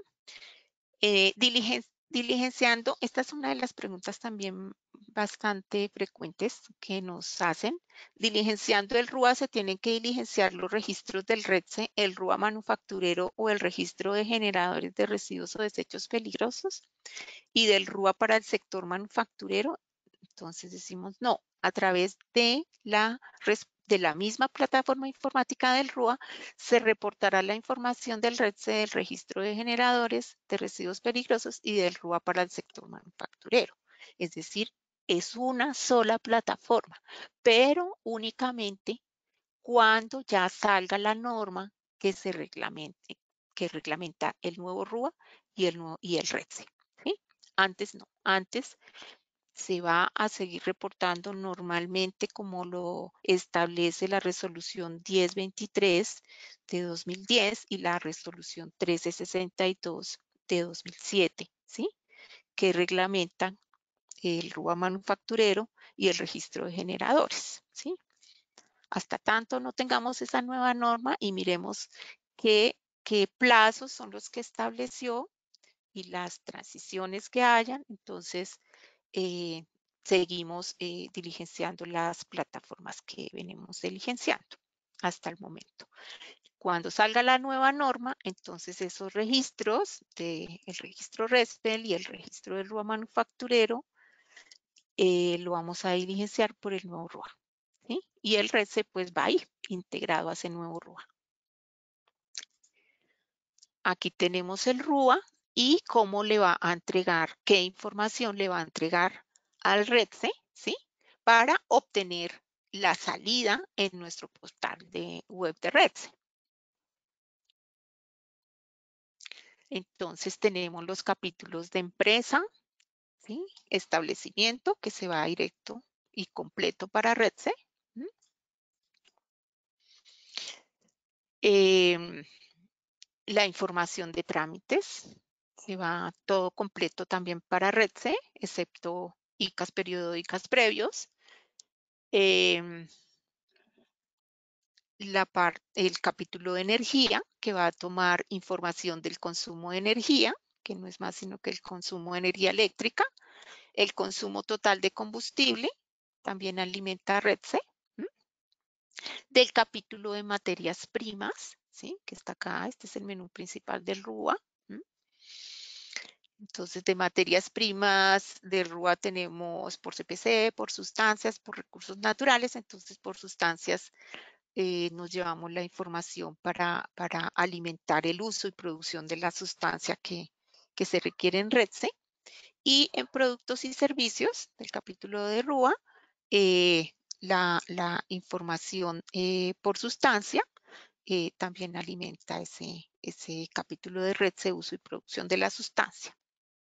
Speaker 7: Diligenciando, esta es una de las preguntas también bastante frecuentes que nos hacen. Diligenciando el RUA se tienen que diligenciar los registros del REDSE, el RUA manufacturero o el registro de generadores de residuos o desechos peligrosos y del RUA para el sector manufacturero. Entonces decimos no, a través de la misma plataforma informática del RUA se reportará la información del REDSE, del registro de generadores de residuos peligrosos y del RUA para el sector manufacturero. Es decir, es una sola plataforma, pero únicamente cuando ya salga la norma que se reglamente, que reglamenta el nuevo RUA y el RETSE, ¿sí? Antes no, antes se va a seguir reportando normalmente como lo establece la resolución 1023 de 2010 y la resolución 1362 de 2007, ¿sí? Que reglamentan el RUA manufacturero y el registro de generadores, ¿sí? Hasta tanto no tengamos esa nueva norma y miremos qué plazos son los que estableció y las transiciones que hayan, entonces seguimos diligenciando las plataformas que venimos diligenciando hasta el momento. Cuando salga la nueva norma, entonces esos registros del registro RESPEL y el registro del RUA manufacturero lo vamos a diligenciar por el nuevo RUA, ¿sí? Y el RESE pues va a ir integrado a ese nuevo RUA. Aquí tenemos el RUA y cómo le va a entregar, qué información le va a entregar al REDSE, ¿sí? Para obtener la salida en nuestro portal de web de REDSE. Entonces tenemos los capítulos de empresa, ¿sí? Establecimiento, que se va directo y completo para REDSE. La información de trámites, se va todo completo también para REDSE, excepto ICAs periódicas previos. El capítulo de energía, que va a tomar información del consumo de energía, que no es más sino que el consumo de energía eléctrica, el consumo total de combustible, también alimenta a REDSE, del capítulo de materias primas, ¿sí? Que está acá, este es el menú principal del RUA. Entonces, de materias primas de RUA tenemos por CPC, por sustancias, por recursos naturales. Entonces, por sustancias nos llevamos la información para alimentar el uso y producción de la sustancia que se requiere en REDSE. Y en productos y servicios del capítulo de RUA, la información por sustancia también alimenta ese capítulo de REDSE, uso y producción de la sustancia.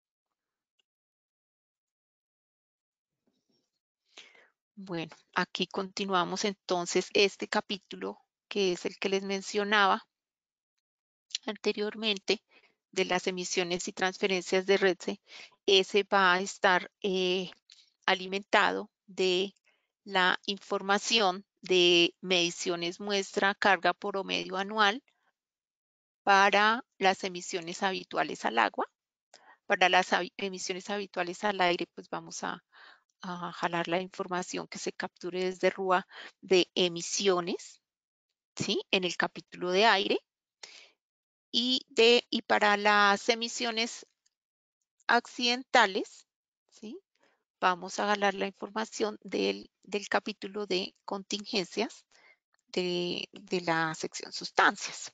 Speaker 7: Bueno, aquí continuamos entonces este capítulo que es el que les mencionaba anteriormente de las emisiones y transferencias de REDSE. Ese va a estar alimentado de la información de mediciones muestra, carga promedio anual para las emisiones habituales al agua. Para las emisiones habituales al aire, pues vamos a jalar la información que se capture desde RUA de emisiones, ¿sí? En el capítulo de aire. Y para las emisiones accidentales, ¿sí? Vamos a jalar la información del capítulo de contingencias de la sección sustancias.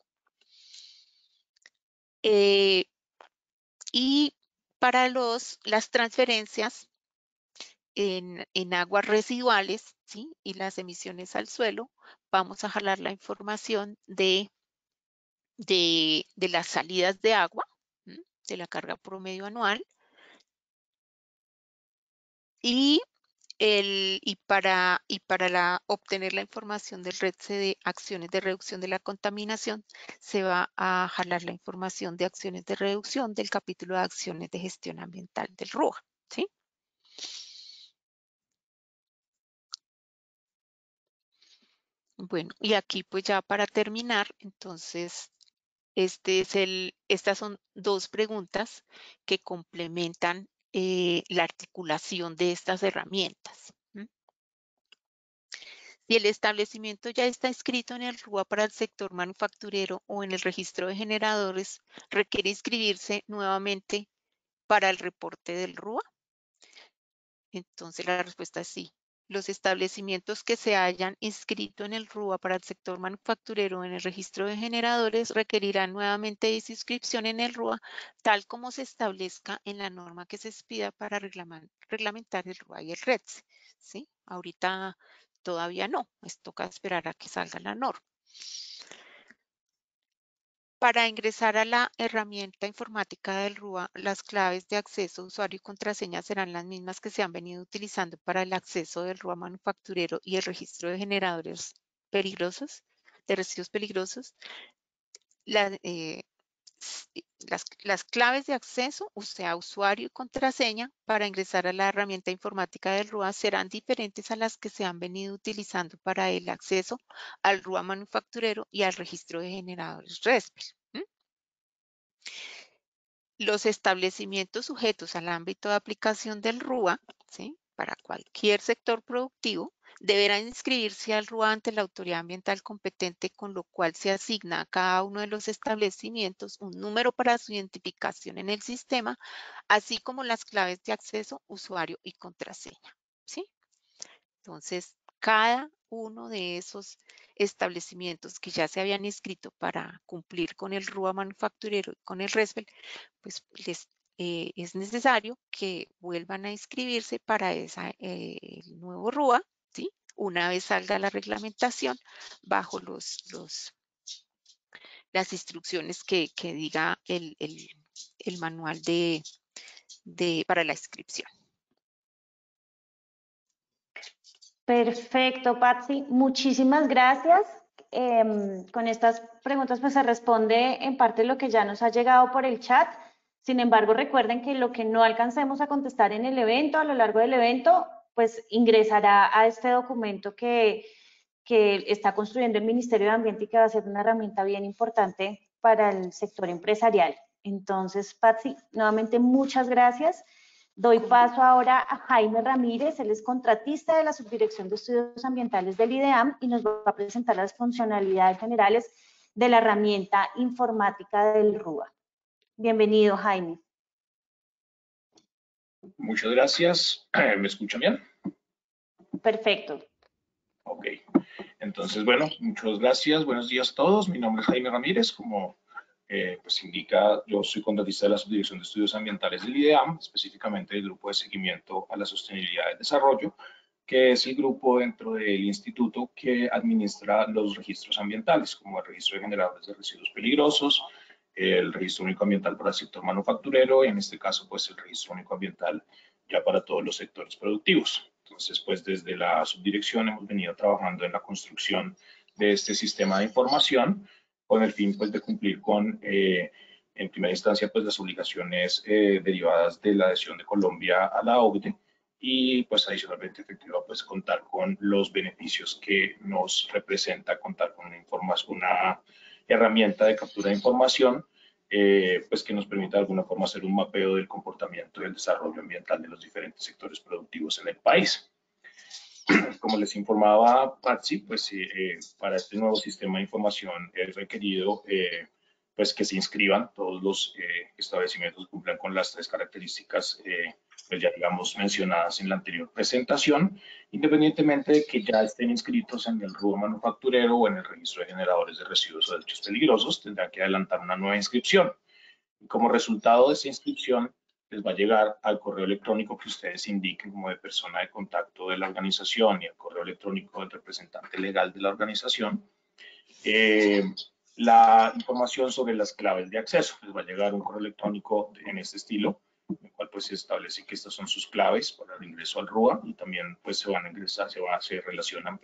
Speaker 7: Y para las transferencias en aguas residuales, ¿sí? Y las emisiones al suelo, vamos a jalar la información de las salidas de agua, de la carga promedio anual. Y para obtener la información del REDSE de acciones de reducción de la contaminación, se va a jalar la información de acciones de reducción del capítulo de acciones de gestión ambiental del RUA, ¿sí? Bueno, y aquí pues ya para terminar, entonces, estas son dos preguntas que complementan la articulación de estas herramientas. Si el establecimiento ya está inscrito en el RUA para el sector manufacturero o en el registro de generadores, ¿requiere inscribirse nuevamente para el reporte del RUA? Entonces la respuesta es sí. Los establecimientos que se hayan inscrito en el RUA para el sector manufacturero o en el registro de generadores requerirán nuevamente de inscripción en el RUA, tal como se establezca en la norma que se expida para reglamentar el RUA y el REDSE, ¿sí? Ahorita todavía no, toca esperar a que salga la norma. Para ingresar a la herramienta informática del RUA, las claves de acceso, usuario y contraseña serán las mismas que se han venido utilizando para el acceso del RUA manufacturero y el registro de generadores peligrosos, de residuos peligrosos. Las claves de acceso, o sea, usuario y contraseña, para ingresar a la herramienta informática del RUA serán diferentes a las que se han venido utilizando para el acceso al RUA manufacturero y al registro de generadores RESPEL. Los establecimientos sujetos al ámbito de aplicación del RUA, ¿sí?, para cualquier sector productivo, deberán inscribirse al RUA ante la autoridad ambiental competente, con lo cual se asigna a cada uno de los establecimientos un número para su identificación en el sistema, así como las claves de acceso, usuario y contraseña, ¿sí? Entonces, cada uno de esos establecimientos que ya se habían inscrito para cumplir con el RUA manufacturero y con el RESPEL, pues es necesario que vuelvan a inscribirse para el nuevo RUA, ¿sí?, una vez salga la reglamentación bajo las instrucciones que diga el manual para la inscripción.
Speaker 5: Perfecto, Patsy. Muchísimas gracias. Con estas preguntas pues se responde en parte lo que ya nos ha llegado por el chat. Sin embargo, recuerden que lo que no alcancemos a contestar en el evento, a lo largo del evento, pues ingresará a este documento que está construyendo el Ministerio de Ambiente y que va a ser una herramienta bien importante para el sector empresarial. Entonces, Patsy, nuevamente muchas gracias. Doy paso ahora a Jaime Ramírez, él es contratista de la Subdirección de Estudios Ambientales del IDEAM y nos va a presentar las funcionalidades generales de la herramienta informática del RUA. Bienvenido, Jaime.
Speaker 9: Muchas gracias. ¿Me escuchan bien?
Speaker 5: Perfecto.
Speaker 9: Ok. Entonces, bueno, muchas gracias. Buenos días a todos. Mi nombre es Jaime Ramírez. Como pues indica, yo soy contratista de la Subdirección de Estudios Ambientales del IDEAM, específicamente del Grupo de Seguimiento a la Sostenibilidad del Desarrollo, que es el grupo dentro del instituto que administra los registros ambientales, como el registro de generadores de residuos peligrosos, el registro único ambiental para el sector manufacturero y en este caso, pues el registro único ambiental ya para todos los sectores productivos. Entonces, pues desde la subdirección hemos venido trabajando en la construcción de este sistema de información con el fin, pues, de cumplir con, en primera instancia, pues las obligaciones derivadas de la adhesión de Colombia a la OCDE y, pues, adicionalmente, efectivamente, pues, contar con los beneficios que nos representa contar con una herramienta de captura de información, pues que nos permita de alguna forma hacer un mapeo del comportamiento y el desarrollo ambiental de los diferentes sectores productivos en el país. Como les informaba Patsy, pues para este nuevo sistema de información es requerido pues que se inscriban todos los establecimientos que cumplan con las tres características pues ya digamos mencionadas en la anterior presentación, independientemente de que ya estén inscritos en el RUA manufacturero o en el registro de generadores de residuos o desechos peligrosos, tendrán que adelantar una nueva inscripción. Y como resultado de esa inscripción, les va a llegar al correo electrónico que ustedes indiquen como de persona de contacto de la organización y al correo electrónico del representante legal de la organización, la información sobre las claves de acceso. Les va a llegar un correo electrónico en este estilo, en el cual pues se establece que estas son sus claves para el ingreso al RUA y también pues se relacionan,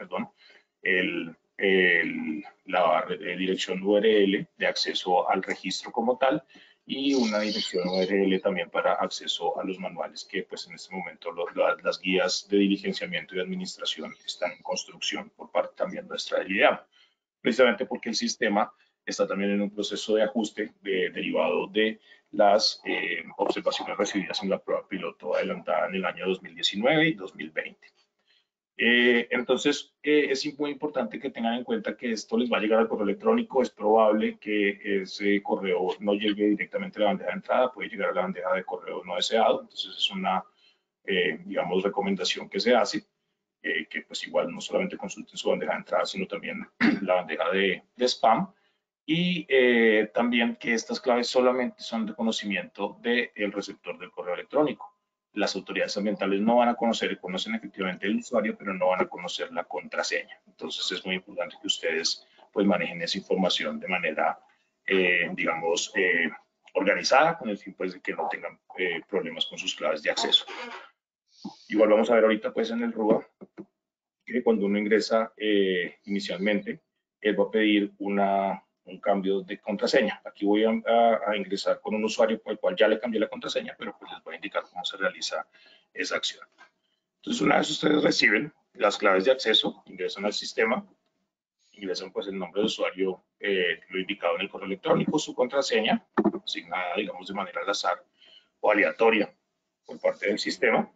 Speaker 9: la dirección URL de acceso al registro como tal y una dirección URL también para acceso a los manuales que pues en este momento las guías de diligenciamiento y administración están en construcción por parte también nuestra del IDEAM, precisamente porque el sistema está también en un proceso de ajuste derivado de las observaciones recibidas en la prueba piloto adelantada en el año 2019 y 2020. Entonces, es muy importante que tengan en cuenta que esto les va a llegar al correo electrónico. Es probable que ese correo no llegue directamente a la bandeja de entrada, puede llegar a la bandeja de correo no deseado. Entonces, es una, digamos, recomendación que se hace, que pues igual no solamente consulten su bandeja de entrada, sino también la bandeja de spam. Y también que estas claves solamente son de conocimiento del receptor del correo electrónico. Las autoridades ambientales no van a conocen efectivamente el usuario, pero no van a conocer la contraseña. Entonces es muy importante que ustedes pues manejen esa información de manera digamos, organizada con el fin pues de que no tengan problemas con sus claves de acceso. Igual vamos a ver ahorita pues en el RUA que cuando uno ingresa inicialmente, él va a pedir un cambio de contraseña. Aquí voy a ingresar con un usuario con el cual ya le cambié la contraseña, pero pues les voy a indicar cómo se realiza esa acción. Entonces, una vez ustedes reciben las claves de acceso, ingresan al sistema, ingresan pues el nombre de usuario, lo indicado en el correo electrónico, su contraseña, asignada, digamos, de manera al azar o aleatoria por parte del sistema.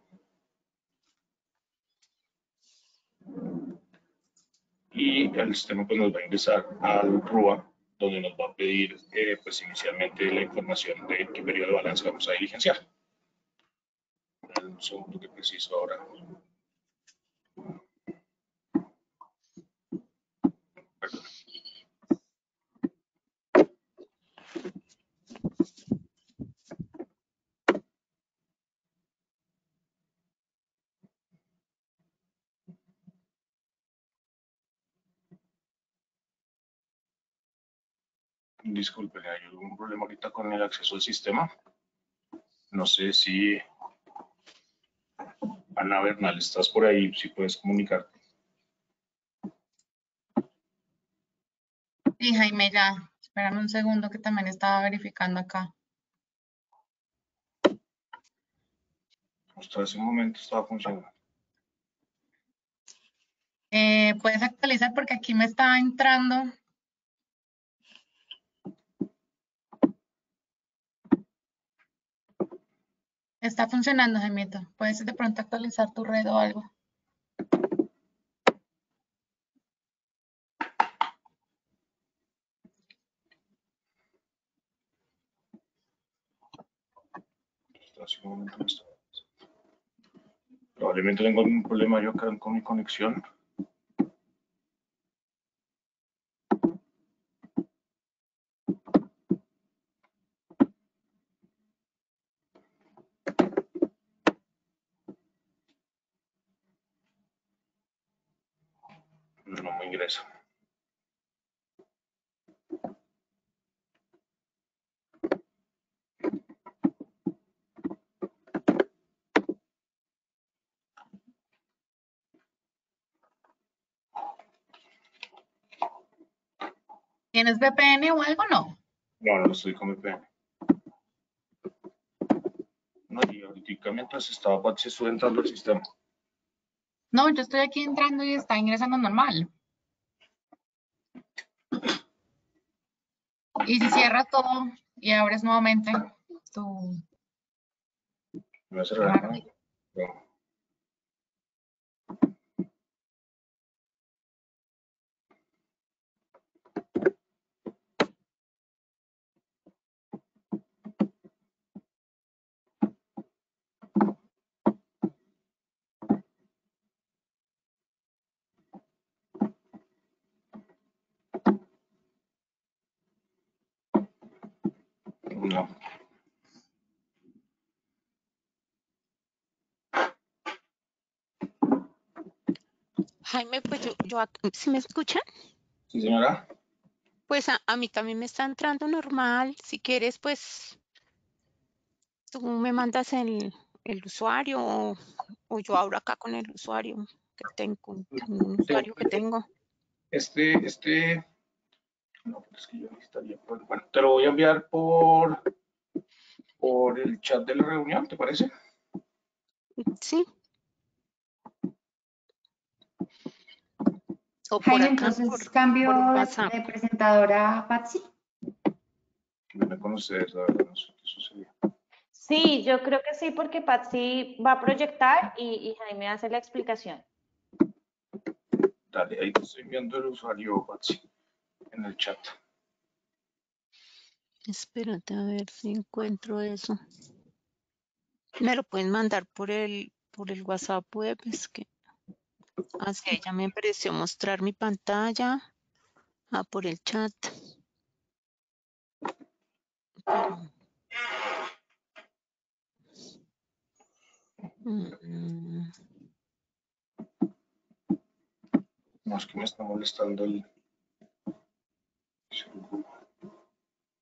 Speaker 9: Y el sistema pues nos va a ingresar al RUA, donde nos va a pedir pues inicialmente la información de qué periodo de balance vamos a diligenciar. Un segundo que preciso ahora. Perdón. Disculpen, hay algún problema ahorita con el acceso al sistema. No sé si Ana Bernal, estás por ahí, si puedes comunicarte.
Speaker 10: Sí, Jaime, ya. Espérame un segundo que también estaba verificando acá.
Speaker 9: Hasta ese momento estaba funcionando.
Speaker 10: ¿Puedes actualizar? Porque aquí me está entrando. Está funcionando, Jaimito. ¿Puedes de pronto actualizar tu red o algo?
Speaker 9: Probablemente tengo algún problema yo acá con mi conexión. No me ingresa.
Speaker 10: ¿Tienes VPN o algo? No.
Speaker 9: No estoy con VPN. No, y ahorita mientras estaba Patsy estuve entrando al sistema.
Speaker 10: No, yo estoy aquí entrando y está ingresando normal. Y si cierras todo y abres nuevamente tu...
Speaker 9: ¿Me va a cerrar? No. No.
Speaker 7: Jaime, pues ¿sí me escuchan?
Speaker 9: Sí, señora.
Speaker 7: Pues a mí también me está entrando normal. Si quieres, pues tú me mandas el usuario o yo abro acá con el usuario que tengo, un usuario que tengo.
Speaker 9: No, pero es que yo necesitaría, bueno, te lo voy a enviar por el chat de la reunión, ¿te parece?
Speaker 7: Sí. O por
Speaker 8: Jaime,
Speaker 7: acá,
Speaker 8: entonces cambio
Speaker 7: por WhatsApp.
Speaker 8: de presentadora a Patsy.
Speaker 9: No con ustedes, la verdad, no sé qué sucedió.
Speaker 5: Sí, yo creo que sí, porque Patsy va a proyectar y Jaime hace la explicación.
Speaker 9: Dale, ahí te estoy enviando el usuario, Patsy, en el chat.
Speaker 7: Espérate a ver si encuentro eso. Me lo pueden mandar por el WhatsApp web, es que así ya me pareció mostrar mi pantalla. Por el chat.
Speaker 9: No, es que me está molestando el...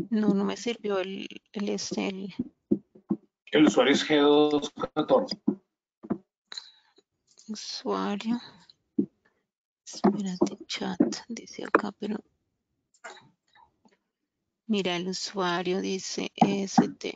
Speaker 7: No, no me sirvió el
Speaker 9: El usuario es G214.
Speaker 7: usuario. Espérate, chat, dice acá, pero mira, el usuario dice ST.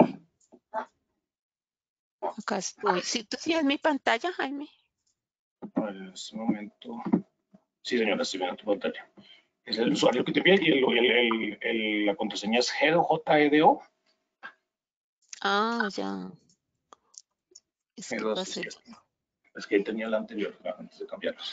Speaker 7: Acá estoy. ¿Sí, tú sí ves mi pantalla, Jaime?
Speaker 9: A ver, en este momento. Sí, señora, estoy viendo tu pantalla. Es el usuario que te pide y la contraseña es GEDO.
Speaker 7: Ah, ya. Es que
Speaker 9: G2,
Speaker 7: pasé.
Speaker 9: es que ahí tenía la anterior, antes de cambiarlos.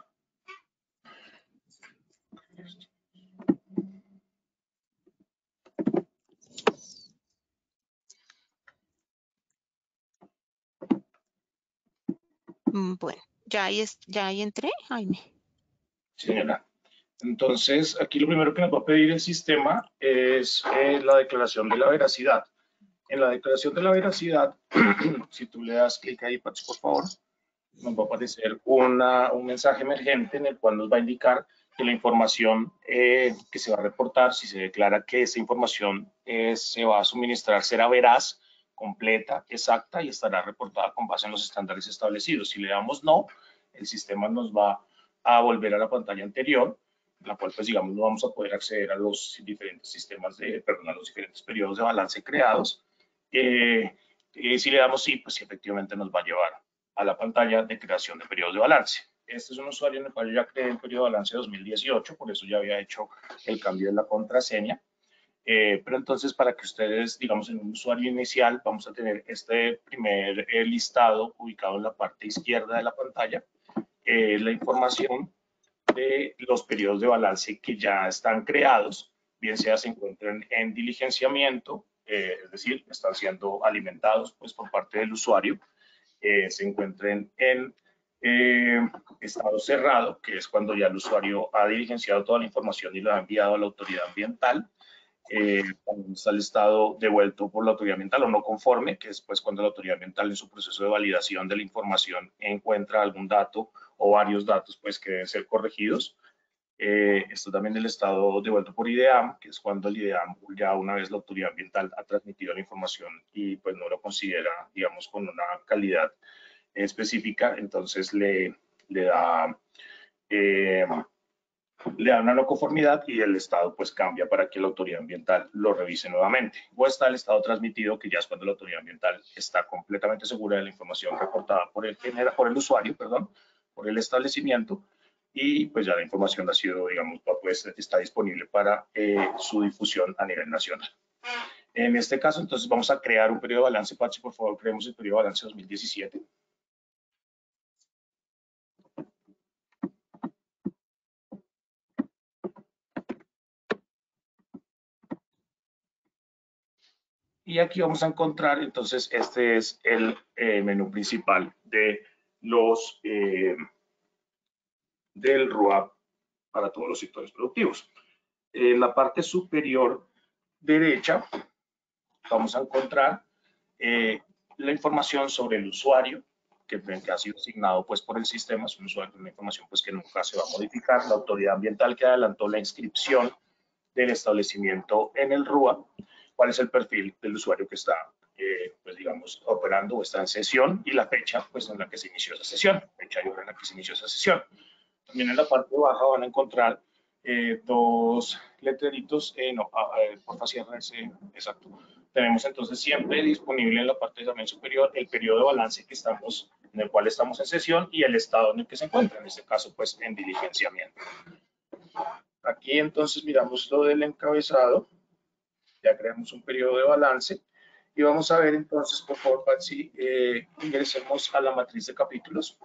Speaker 7: Bueno, ya ahí entré, Jaime.
Speaker 9: Sí, señora. Entonces, aquí lo primero que nos va a pedir el sistema es la declaración de la veracidad. En la declaración de la veracidad, si tú le das clic ahí, Pachi, por favor, nos va a aparecer un mensaje emergente en el cual nos va a indicar que la información que se va a reportar, si se declara que esa información se va a suministrar, será veraz, completa, exacta y estará reportada con base en los estándares establecidos. Si le damos no, el sistema nos va a volver a la pantalla anterior, en la cual, pues, digamos, no vamos a poder acceder a los diferentes sistemas a los diferentes periodos de balance creados. Si le damos sí, pues efectivamente nos va a llevar a la pantalla de creación de periodos de balance. Este es un usuario en el cual yo ya creé el periodo de balance 2018, por eso ya había hecho el cambio de la contraseña. Pero entonces, para que ustedes, digamos, en un usuario inicial, vamos a tener este primer listado ubicado en la parte izquierda de la pantalla, la información de los periodos de balance que ya están creados, bien sea se encuentren en diligenciamiento, es decir, están siendo alimentados pues por parte del usuario, se encuentren en estado cerrado, que es cuando ya el usuario ha diligenciado toda la información y lo ha enviado a la autoridad ambiental. Cuando está el estado devuelto por la autoridad ambiental o no conforme, que es pues cuando la autoridad ambiental en su proceso de validación de la información encuentra algún dato o varios datos pues que deben ser corregidos. Esto también el estado devuelto por IDEAM, que es cuando el IDEAM ya una vez la autoridad ambiental ha transmitido la información y pues no lo considera, digamos, con una calidad específica, entonces le da una no conformidad y el estado pues cambia para que la autoridad ambiental lo revise nuevamente. O está el estado transmitido, que ya es cuando la autoridad ambiental está completamente segura de la información reportada por el usuario, por el establecimiento, y pues ya la información ha sido, digamos, pues está disponible para su difusión a nivel nacional. En este caso, entonces vamos a crear un periodo de balance. Pachi, por favor, creemos el periodo de balance 2017. Y aquí vamos a encontrar, entonces, este es el menú principal de del RUAP para todos los sectores productivos. En la parte superior derecha vamos a encontrar la información sobre el usuario que ha sido asignado pues por el sistema. Es un usuario, una información pues que nunca se va a modificar. La autoridad ambiental que adelantó la inscripción del establecimiento en el RUA. ¿Cuál es el perfil del usuario que está, pues digamos, operando o está en sesión y la fecha pues en la que se inició esa sesión, fecha y hora en la que se inició esa sesión? También en la parte baja van a encontrar dos letreritos, porfa cierra ese, exacto. Tenemos entonces siempre disponible en la parte también superior el periodo de balance en el cual estamos en sesión y el estado en el que se encuentra, en este caso pues en diligenciamiento. Aquí entonces miramos lo del encabezado, ya creamos un periodo de balance y vamos a ver entonces, por favor, Patsy, ingresemos a la matriz de capítulos.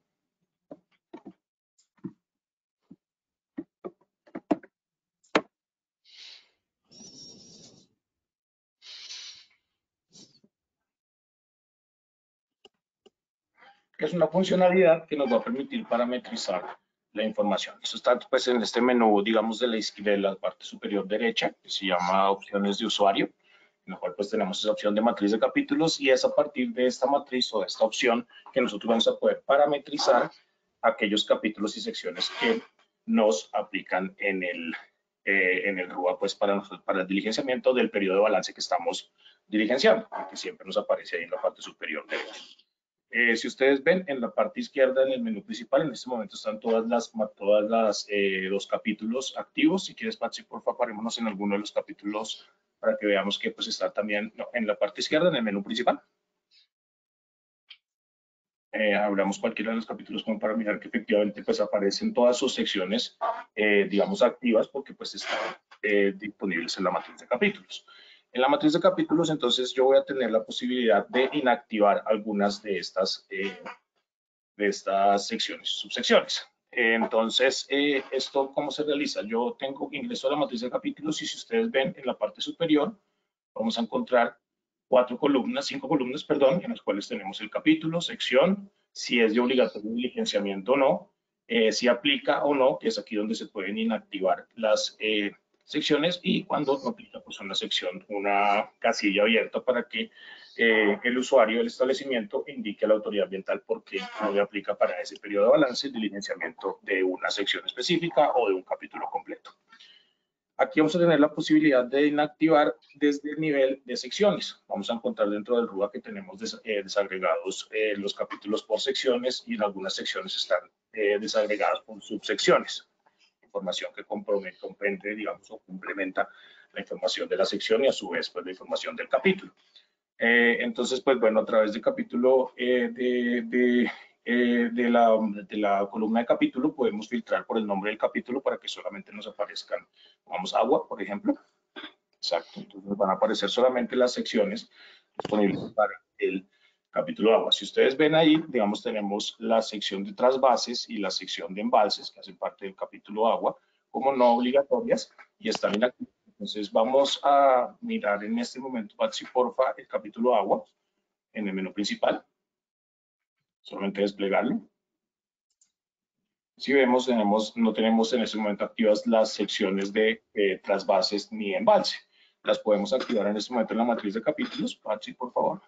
Speaker 9: Es una funcionalidad que nos va a permitir parametrizar la información. Eso está pues en este menú, digamos, de la parte superior derecha, que se llama opciones de usuario, en la cual pues tenemos esa opción de matriz de capítulos y es a partir de esta matriz o de esta opción que nosotros vamos a poder parametrizar aquellos capítulos y secciones que nos aplican en en el RUA pues para el diligenciamiento del periodo de balance que estamos diligenciando, que siempre nos aparece ahí en la parte superior derecha. Si ustedes ven en la parte izquierda en el menú principal, en este momento están todas las los capítulos activos. Si quieres, Patsy, por favor, parémonos en alguno de los capítulos para que veamos que pues está también en la parte izquierda en el menú principal. Abramos cualquiera de los capítulos como para mirar que efectivamente pues aparecen todas sus secciones, digamos, activas, porque pues están disponibles en la matriz de capítulos. En la matriz de capítulos, entonces, yo voy a tener la posibilidad de inactivar algunas de estas secciones, subsecciones. Entonces, ¿esto cómo se realiza? Yo tengo ingreso a la matriz de capítulos y si ustedes ven en la parte superior, vamos a encontrar 5 columnas, en las cuales tenemos el capítulo, sección, si es de obligatorio diligenciamiento o no, si aplica o no, que es aquí donde se pueden inactivar las secciones, y cuando no aplica, pues en la sección una casilla abierta para que el usuario del establecimiento indique a la autoridad ambiental por qué no le aplica para ese periodo de balance el diligenciamiento de una sección específica o de un capítulo completo. Aquí vamos a tener la posibilidad de inactivar desde el nivel de secciones. Vamos a encontrar dentro del RUA que tenemos desagregados los capítulos por secciones y en algunas secciones están desagregadas por subsecciones. Información que comprende, digamos, o complementa la información de la sección y a su vez pues la información del capítulo. Entonces, pues bueno, a través del capítulo de la columna de capítulo podemos filtrar por el nombre del capítulo para que solamente nos aparezcan, vamos, agua, por ejemplo. Exacto, entonces van a aparecer solamente las secciones disponibles para el capítulo agua. Si ustedes ven ahí, digamos, tenemos la sección de trasvases y la sección de embalses, que hacen parte del capítulo agua, como no obligatorias y están inactivas. Entonces vamos a mirar en este momento, Patsy, porfa, el capítulo agua en el menú principal. Solamente desplegarlo. Si vemos, no tenemos en este momento activas las secciones de trasvases ni embalse. Las podemos activar en este momento en la matriz de capítulos. Patsy, por favor.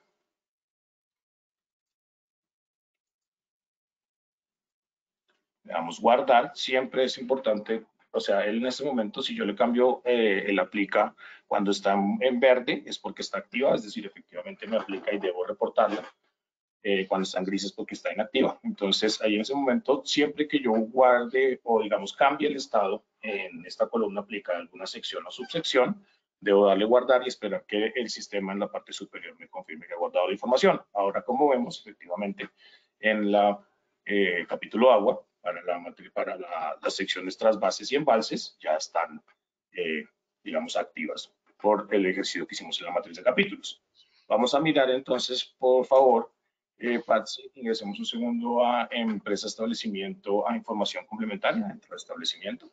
Speaker 9: Le damos guardar. Siempre es importante, o sea, él en este momento, si yo le cambio el aplica cuando está en verde, es porque está activa, es decir, efectivamente me aplica y debo reportarla. Cuando está en gris es porque está inactiva. Entonces, ahí en ese momento, siempre que yo guarde o, digamos, cambie el estado en esta columna aplica alguna sección o subsección, debo darle guardar y esperar que el sistema en la parte superior me confirme que ha guardado la información. Ahora, como vemos, efectivamente, en la capítulo agua, para las secciones trasvases y embalses, ya están, digamos, activas por el ejercicio que hicimos en la matriz de capítulos. Vamos a mirar entonces, por favor, Patsy, ingresemos un segundo a empresa establecimiento a información complementaria dentro del establecimiento.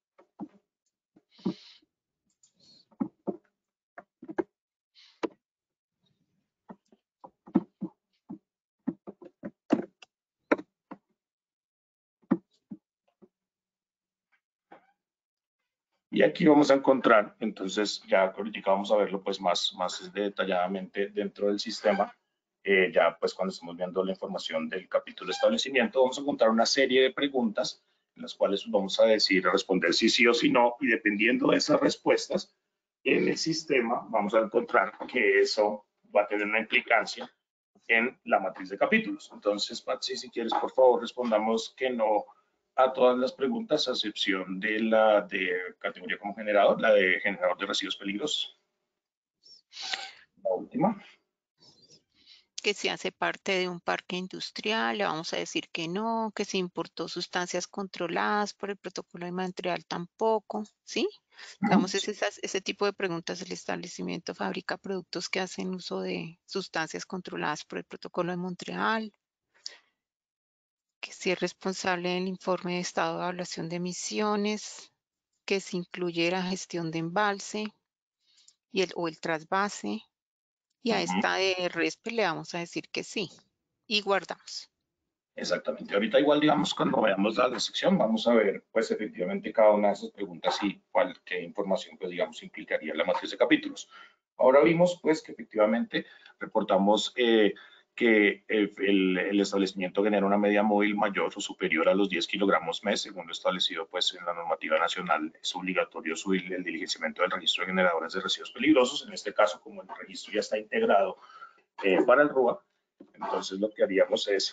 Speaker 9: Y aquí vamos a encontrar, entonces ya ahorita vamos a verlo pues más detalladamente dentro del sistema. Ya pues cuando estamos viendo la información del capítulo de establecimiento, vamos a encontrar una serie de preguntas en las cuales vamos a responder si sí o si no, y dependiendo de esas respuestas en el sistema vamos a encontrar que eso va a tener una implicancia en la matriz de capítulos. Entonces, Patsy, si quieres, por favor, respondamos que no a todas las preguntas, a excepción de la de categoría como generador, la de generador de residuos peligrosos. La última.
Speaker 7: Que si hace parte de un parque industrial, le vamos a decir que no, que si importó sustancias controladas por el protocolo de Montreal tampoco, ¿sí? Digamos, ese tipo de preguntas. El establecimiento fabrica productos que hacen uso de sustancias controladas por el protocolo de Montreal, que si es responsable del informe de estado de evaluación de emisiones, que si incluye la gestión de embalse o el trasvase. Y a esta de RESPE le vamos a decir que sí. Y guardamos.
Speaker 9: Exactamente. Ahorita igual, digamos, cuando veamos la sección, vamos a ver, pues, efectivamente, cada una de esas preguntas y qué información, pues, digamos, implicaría la matriz de capítulos. Ahora vimos, pues, que efectivamente reportamos que que el establecimiento genera una media móvil mayor o superior a los 10 kilogramos mes, según lo establecido pues, en la normativa nacional. Es obligatorio el diligenciamiento del registro de generadores de residuos peligrosos. En este caso, como el registro ya está integrado para el RUA, entonces lo que haríamos es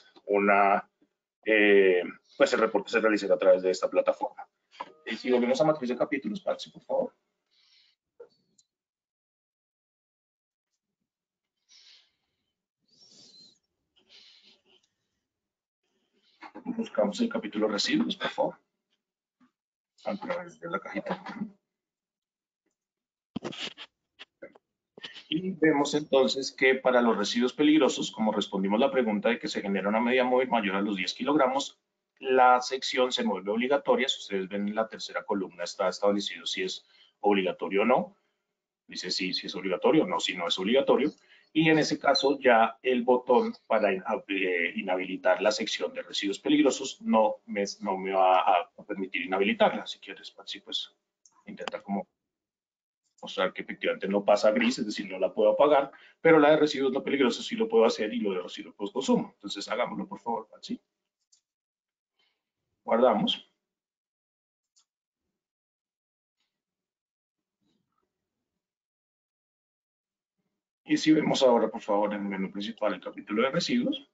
Speaker 9: pues el reporte se realizará a través de esta plataforma. Y si volvemos a matriz de capítulos, Patsy, por favor. Buscamos el capítulo residuos, por favor, a través de la cajita. Y vemos entonces que para los residuos peligrosos, como respondimos la pregunta de que se genera una media móvil mayor a los 10 kilogramos, la sección se vuelve obligatoria. Si ustedes ven en la tercera columna está establecido si es obligatorio o no. Dice sí, si es obligatorio, no, si no es obligatorio. Y en ese caso ya el botón para inhabilitar la sección de residuos peligrosos no me va a permitir inhabilitarla. Si quieres, Patsy, pues intenta como mostrar que efectivamente no pasa gris, es decir, no la puedo apagar, pero la de residuos no peligrosos sí lo puedo hacer y lo de residuos post consumo. Entonces hagámoslo, por favor, Patsy. Guardamos. Y si vemos ahora, por favor, en el menú principal el capítulo de residuos,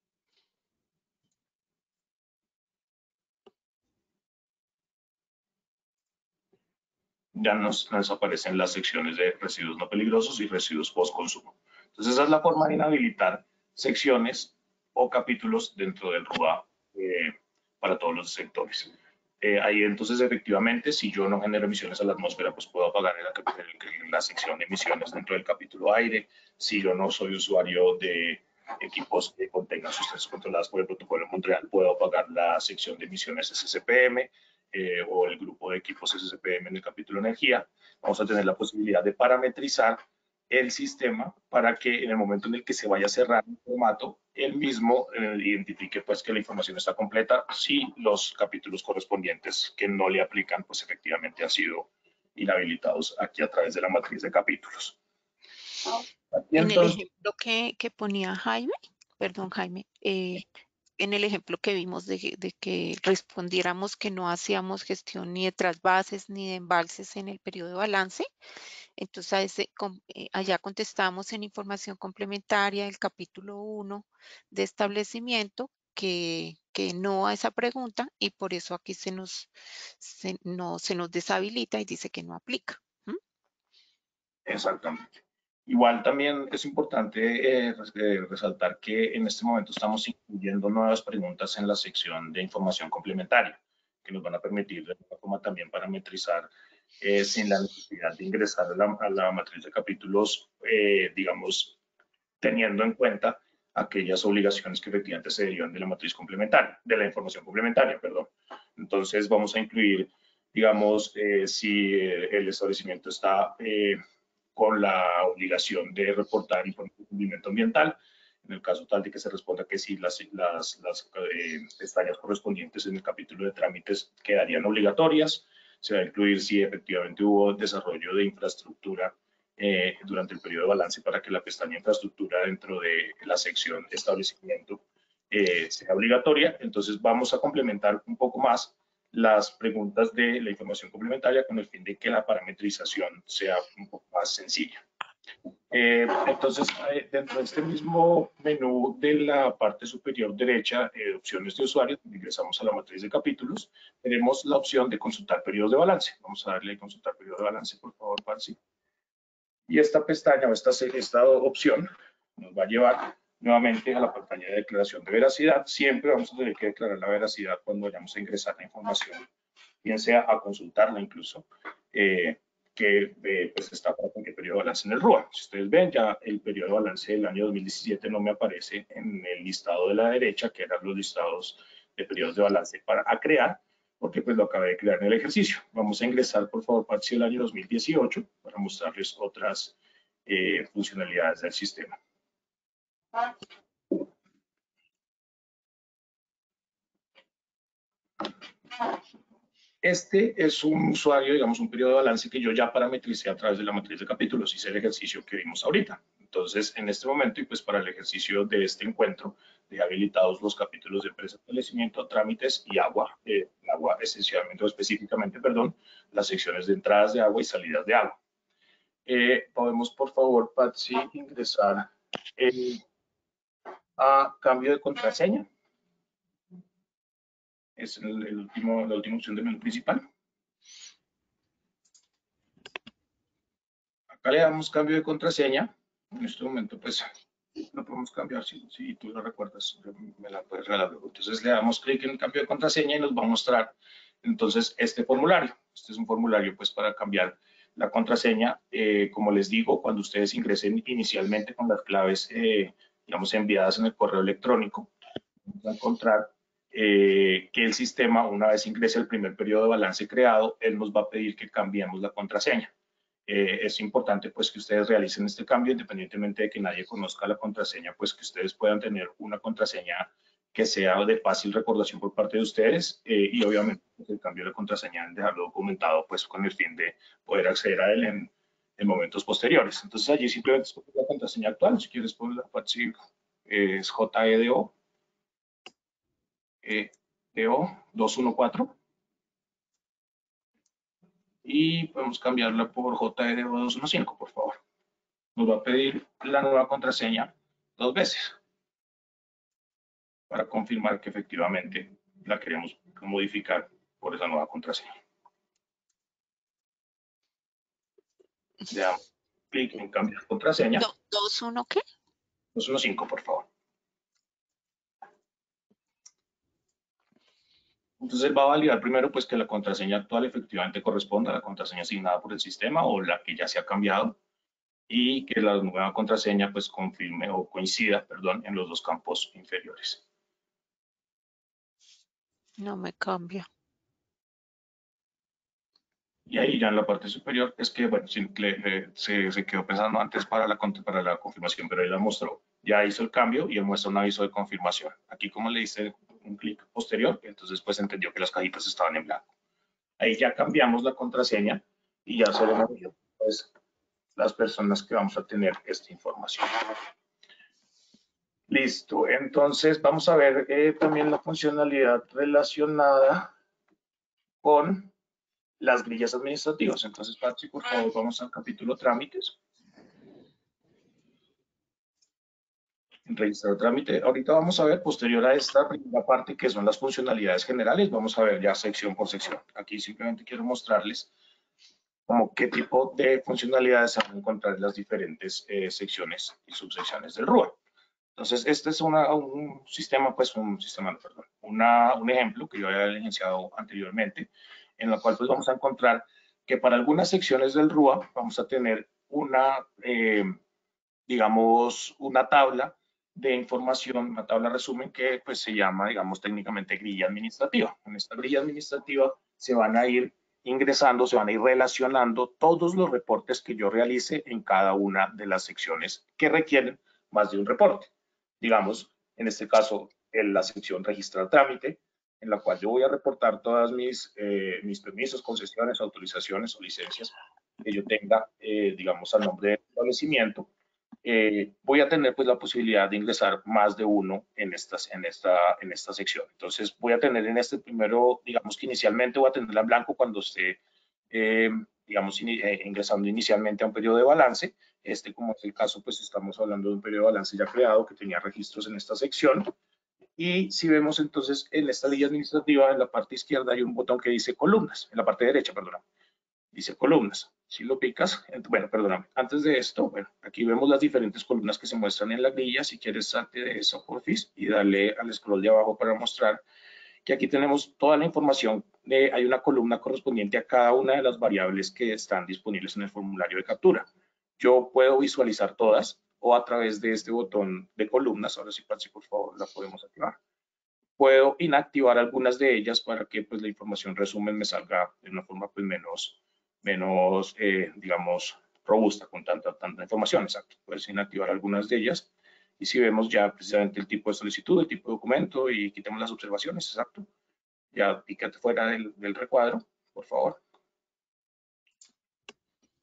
Speaker 9: ya nos aparecen las secciones de residuos no peligrosos y residuos post-consumo. Entonces, esa es la forma de inhabilitar secciones o capítulos dentro del RUA para todos los sectores. Ahí entonces, efectivamente, si yo no genero emisiones a la atmósfera, pues puedo apagar la sección de emisiones dentro del capítulo aire. Si yo no soy usuario de equipos que contengan sustancias controladas por el protocolo de Montreal, puedo apagar la sección de emisiones SCPM. O el grupo de equipos SCPM en el capítulo energía. Vamos a tener la posibilidad de parametrizar el sistema para que en el momento en el que se vaya a cerrar el formato, él mismo identifique pues que la información está completa si los capítulos correspondientes que no le aplican pues efectivamente han sido inhabilitados aquí a través de la matriz de capítulos. Aquí,
Speaker 7: en
Speaker 9: entonces,
Speaker 7: el ejemplo que ponía Jaime, perdón Jaime, en el ejemplo que vimos de que respondiéramos que no hacíamos gestión ni de trasvases ni de embalses en el periodo de balance, entonces allá contestamos en información complementaria del capítulo 1 de establecimiento que no a esa pregunta y por eso aquí se nos deshabilita y dice que no aplica.
Speaker 9: exactamente. Igual también es importante resaltar que en este momento estamos incluyendo nuevas preguntas en la sección de información complementaria, que nos van a permitir de alguna forma también parametrizar sin la necesidad de ingresar a la matriz de capítulos, digamos, teniendo en cuenta aquellas obligaciones que efectivamente se derivan de la matriz complementaria, de la información complementaria, perdón. Entonces vamos a incluir, digamos, si el establecimiento está con la obligación de reportar informes de cumplimiento ambiental, en el caso tal de que se responda que sí, las pestañas correspondientes en el capítulo de trámites quedarían obligatorias. Se va a incluir si efectivamente hubo desarrollo de infraestructura durante el periodo de balance para que la pestaña infraestructura dentro de la sección de establecimiento sea obligatoria. Entonces vamos a complementar un poco más las preguntas de la información complementaria con el fin de que la parametrización sea un poco más sencilla. Entonces, dentro de este mismo menú de la parte superior derecha, opciones de usuario, ingresamos a la matriz de capítulos, tenemos la opción de consultar periodos de balance. Vamos a darle a consultar periodo de balance, por favor, Patsy. Y esta pestaña o esta opción nos va a llevar nuevamente a la pantalla de declaración de veracidad. Siempre vamos a tener que declarar la veracidad cuando vayamos a ingresar la información, bien sea a consultarla incluso, que pues está para cualquier periodo de balance en el RUA. Si ustedes ven, ya el periodo de balance del año 2017 no me aparece en el listado de la derecha, que eran los listados de periodos de balance para crear, porque pues lo acabé de crear en el ejercicio. Vamos a ingresar, por favor, Patsy, el año 2018 para mostrarles otras funcionalidades del sistema. Este es un usuario, digamos, un periodo de balance que yo ya parametricé a través de la matriz de capítulos. Hice el ejercicio que vimos ahorita. Entonces, en este momento, y pues para el ejercicio de este encuentro, de habilitados los capítulos de empresa, establecimiento, trámites y agua, agua esencialmente o específicamente, perdón, las secciones de entradas de agua y salidas de agua. Podemos, por favor, Patsy, ingresar a cambio de contraseña. Es la última opción de menú principal. Acá le damos cambio de contraseña. En este momento, pues, lo podemos cambiar. Si tú lo recuerdas, me la puedes regalar. Entonces, le damos clic en cambio de contraseña y nos va a mostrar, entonces, este formulario. Este es un formulario, pues, para cambiar la contraseña. Como les digo, cuando ustedes ingresen inicialmente con las claves, digamos, enviadas en el correo electrónico, vamos a encontrar que el sistema, una vez ingrese el primer periodo de balance creado, él nos va a pedir que cambiemos la contraseña. Es importante pues que ustedes realicen este cambio independientemente de que nadie conozca la contraseña, pues que ustedes puedan tener una contraseña que sea de fácil recordación por parte de ustedes y obviamente pues, el cambio de contraseña en dejarlo documentado pues con el fin de poder acceder a él en momentos posteriores. Entonces allí simplemente escoges la contraseña actual, si quieres poner la es JEDO 214 y podemos cambiarla por JEDO 215, por favor. Nos va a pedir la nueva contraseña 2 veces para confirmar que efectivamente la queremos modificar por esa nueva contraseña. Le damos clic en cambiar de contraseña.
Speaker 7: ¿2-1 qué?
Speaker 9: 215, por favor. Entonces él va a validar primero pues que la contraseña actual efectivamente corresponda a la contraseña asignada por el sistema o la que ya se ha cambiado y que la nueva contraseña pues confirme o coincida, perdón, en los dos campos inferiores.
Speaker 7: No me cambia.
Speaker 9: Y ahí ya en la parte superior es que, bueno, se quedó pensando antes para la confirmación, pero él la mostró. Ya hizo el cambio y él muestra un aviso de confirmación. Aquí como le hice un clic posterior, entonces pues entendió que las cajitas estaban en blanco. Ahí ya cambiamos la contraseña y ya solo pues las personas que vamos a tener esta información. Listo, entonces vamos a ver también la funcionalidad relacionada con las grillas administrativas. Entonces, Patsy, por favor, vamos al capítulo trámites. En registrar trámite. Ahorita vamos a ver, posterior a esta primera parte, que son las funcionalidades generales, vamos a ver ya sección por sección. Aquí simplemente quiero mostrarles como qué tipo de funcionalidades se van a encontrar en las diferentes secciones y subsecciones del RUA. Entonces, este es un sistema, pues un ejemplo que yo había iniciado anteriormente, en la cual pues vamos a encontrar que para algunas secciones del RUA vamos a tener digamos, una tabla de información, una tabla resumen que pues se llama, digamos, técnicamente grilla administrativa. En esta grilla administrativa se van a ir ingresando, se van a ir relacionando todos los reportes que yo realice en cada una de las secciones que requieren más de un reporte. Digamos, en este caso, en la sección registrar trámite, en la cual yo voy a reportar todas mis permisos, concesiones, autorizaciones o licencias que yo tenga, digamos, al nombre del establecimiento. Voy a tener pues la posibilidad de ingresar más de uno en esta sección. Entonces voy a tener en este primero, digamos que inicialmente voy a tenerla en blanco cuando esté, digamos, ingresando inicialmente a un periodo de balance. Como es el caso, pues estamos hablando de un periodo de balance ya creado que tenía registros en esta sección. Y si vemos entonces en esta línea administrativa, en la parte izquierda hay un botón que dice columnas, en la parte derecha, perdón. Dice columnas. Si lo picas, bueno, perdóname, antes de esto, bueno, aquí vemos las diferentes columnas que se muestran en la grilla. Si quieres, salte de eso, porfis, y dale al scroll de abajo para mostrar que aquí tenemos toda la información. Hay una columna correspondiente a cada una de las variables que están disponibles en el formulario de captura. Yo puedo visualizar todas o a través de este botón de columnas. Ahora sí, Patsy, por favor, la podemos activar. Puedo inactivar algunas de ellas para que pues, la información resumen me salga de una forma pues, menos digamos, robusta con tanta información. Exacto. Puedes inactivar algunas de ellas. Y si vemos ya precisamente el tipo de solicitud, el tipo de documento y quitemos las observaciones, exacto. Ya pícate fuera del recuadro, por favor.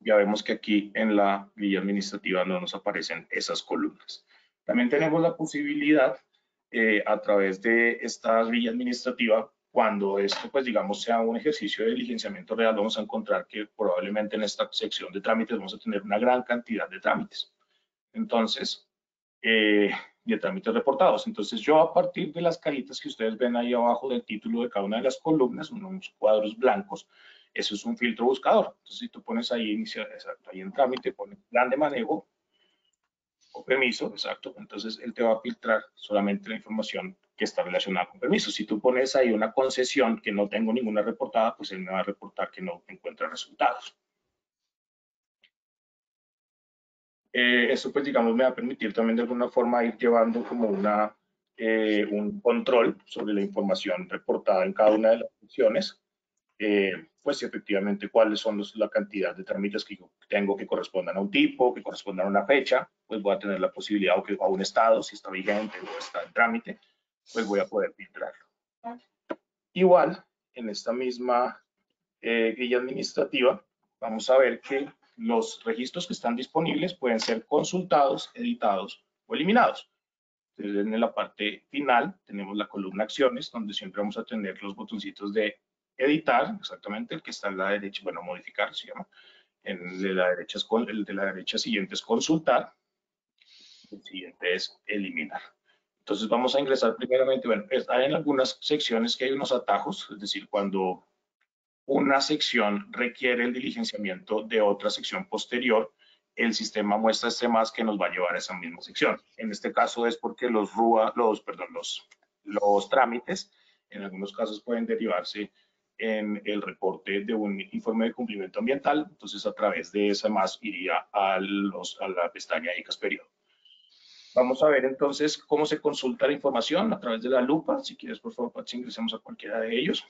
Speaker 9: Ya vemos que aquí en la grilla administrativa no nos aparecen esas columnas. También tenemos la posibilidad a través de esta grilla administrativa, cuando esto, pues digamos, sea un ejercicio de diligenciamiento real, vamos a encontrar que probablemente en esta sección de trámites vamos a tener una gran cantidad de trámites. Entonces, de trámites reportados. Entonces, yo a partir de las cajitas que ustedes ven ahí abajo del título de cada una de las columnas, unos cuadros blancos, eso es un filtro buscador. Entonces, si tú pones ahí iniciar, exacto, ahí en trámite, pones plan de manejo o permiso, exacto, entonces él te va a filtrar solamente la información que está relacionada con permiso. Si tú pones ahí una concesión que no tengo ninguna reportada, pues él me va a reportar que no encuentra resultados. Eso pues digamos me va a permitir también de alguna forma ir llevando como un control sobre la información reportada en cada una de las secciones, pues efectivamente cuáles son la cantidad de trámites que yo tengo que correspondan a un tipo, que correspondan a una fecha, pues voy a tener la posibilidad o que a un estado, si está vigente o está en trámite, pues voy a poder filtrarlo. Igual, en esta misma guía administrativa, vamos a ver que los registros que están disponibles pueden ser consultados, editados o eliminados. Entonces, en la parte final tenemos la columna acciones, donde siempre vamos a tener los botoncitos de editar, exactamente, el que está a la derecha, bueno, modificar se llama. El de la derecha siguiente es consultar, el siguiente es eliminar. Entonces vamos a ingresar primeramente, bueno, hay en algunas secciones que hay unos atajos, es decir, cuando una sección requiere el diligenciamiento de otra sección posterior, el sistema muestra este más que nos va a llevar a esa misma sección. En este caso es porque los trámites, en algunos casos pueden derivarse en el reporte de un informe de cumplimiento ambiental, entonces a través de esa más iría a la pestaña ICAS periodo. Vamos a ver entonces cómo se consulta la información a través de la lupa. Si quieres, por favor, Patsy, ingresemos a cualquiera de ellos.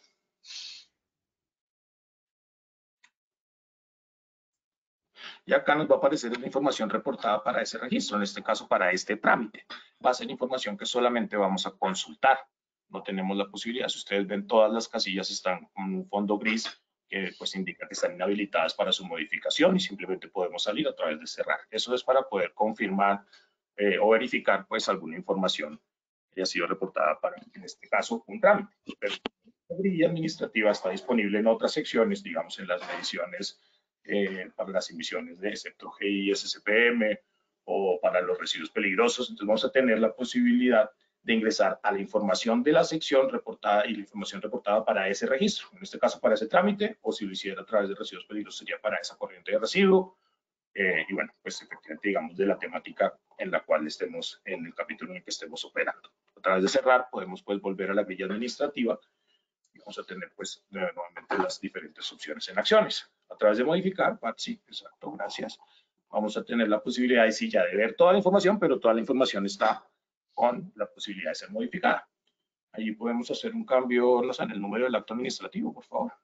Speaker 9: Y acá nos va a aparecer la información reportada para ese registro, en este caso para este trámite. Va a ser información que solamente vamos a consultar. No tenemos la posibilidad, si ustedes ven, todas las casillas están con un fondo gris que pues indica que están inhabilitadas para su modificación y simplemente podemos salir a través de cerrar. Eso es para poder confirmar o verificar pues alguna información que haya sido reportada para, en este caso, un trámite. Pero la grilla administrativa está disponible en otras secciones, digamos en las mediciones para las emisiones de excepto GI, SCPM o para los residuos peligrosos. Entonces vamos a tener la posibilidad de ingresar a la información de la sección reportada y la información reportada para ese registro, en este caso para ese trámite, o si lo hiciera a través de residuos peligrosos sería para esa corriente de residuo. Y bueno, pues efectivamente digamos de la temática en la cual estemos, en el capítulo en el que estemos operando. A través de cerrar podemos pues volver a la grilla administrativa y vamos a tener pues nuevamente las diferentes opciones en acciones. A través de modificar, Patsy, exacto, gracias. Vamos a tener la posibilidad de sí ya de ver toda la información, pero toda la información está con la posibilidad de ser modificada. Allí podemos hacer un cambio, no sé, en el número del acto administrativo, por favor.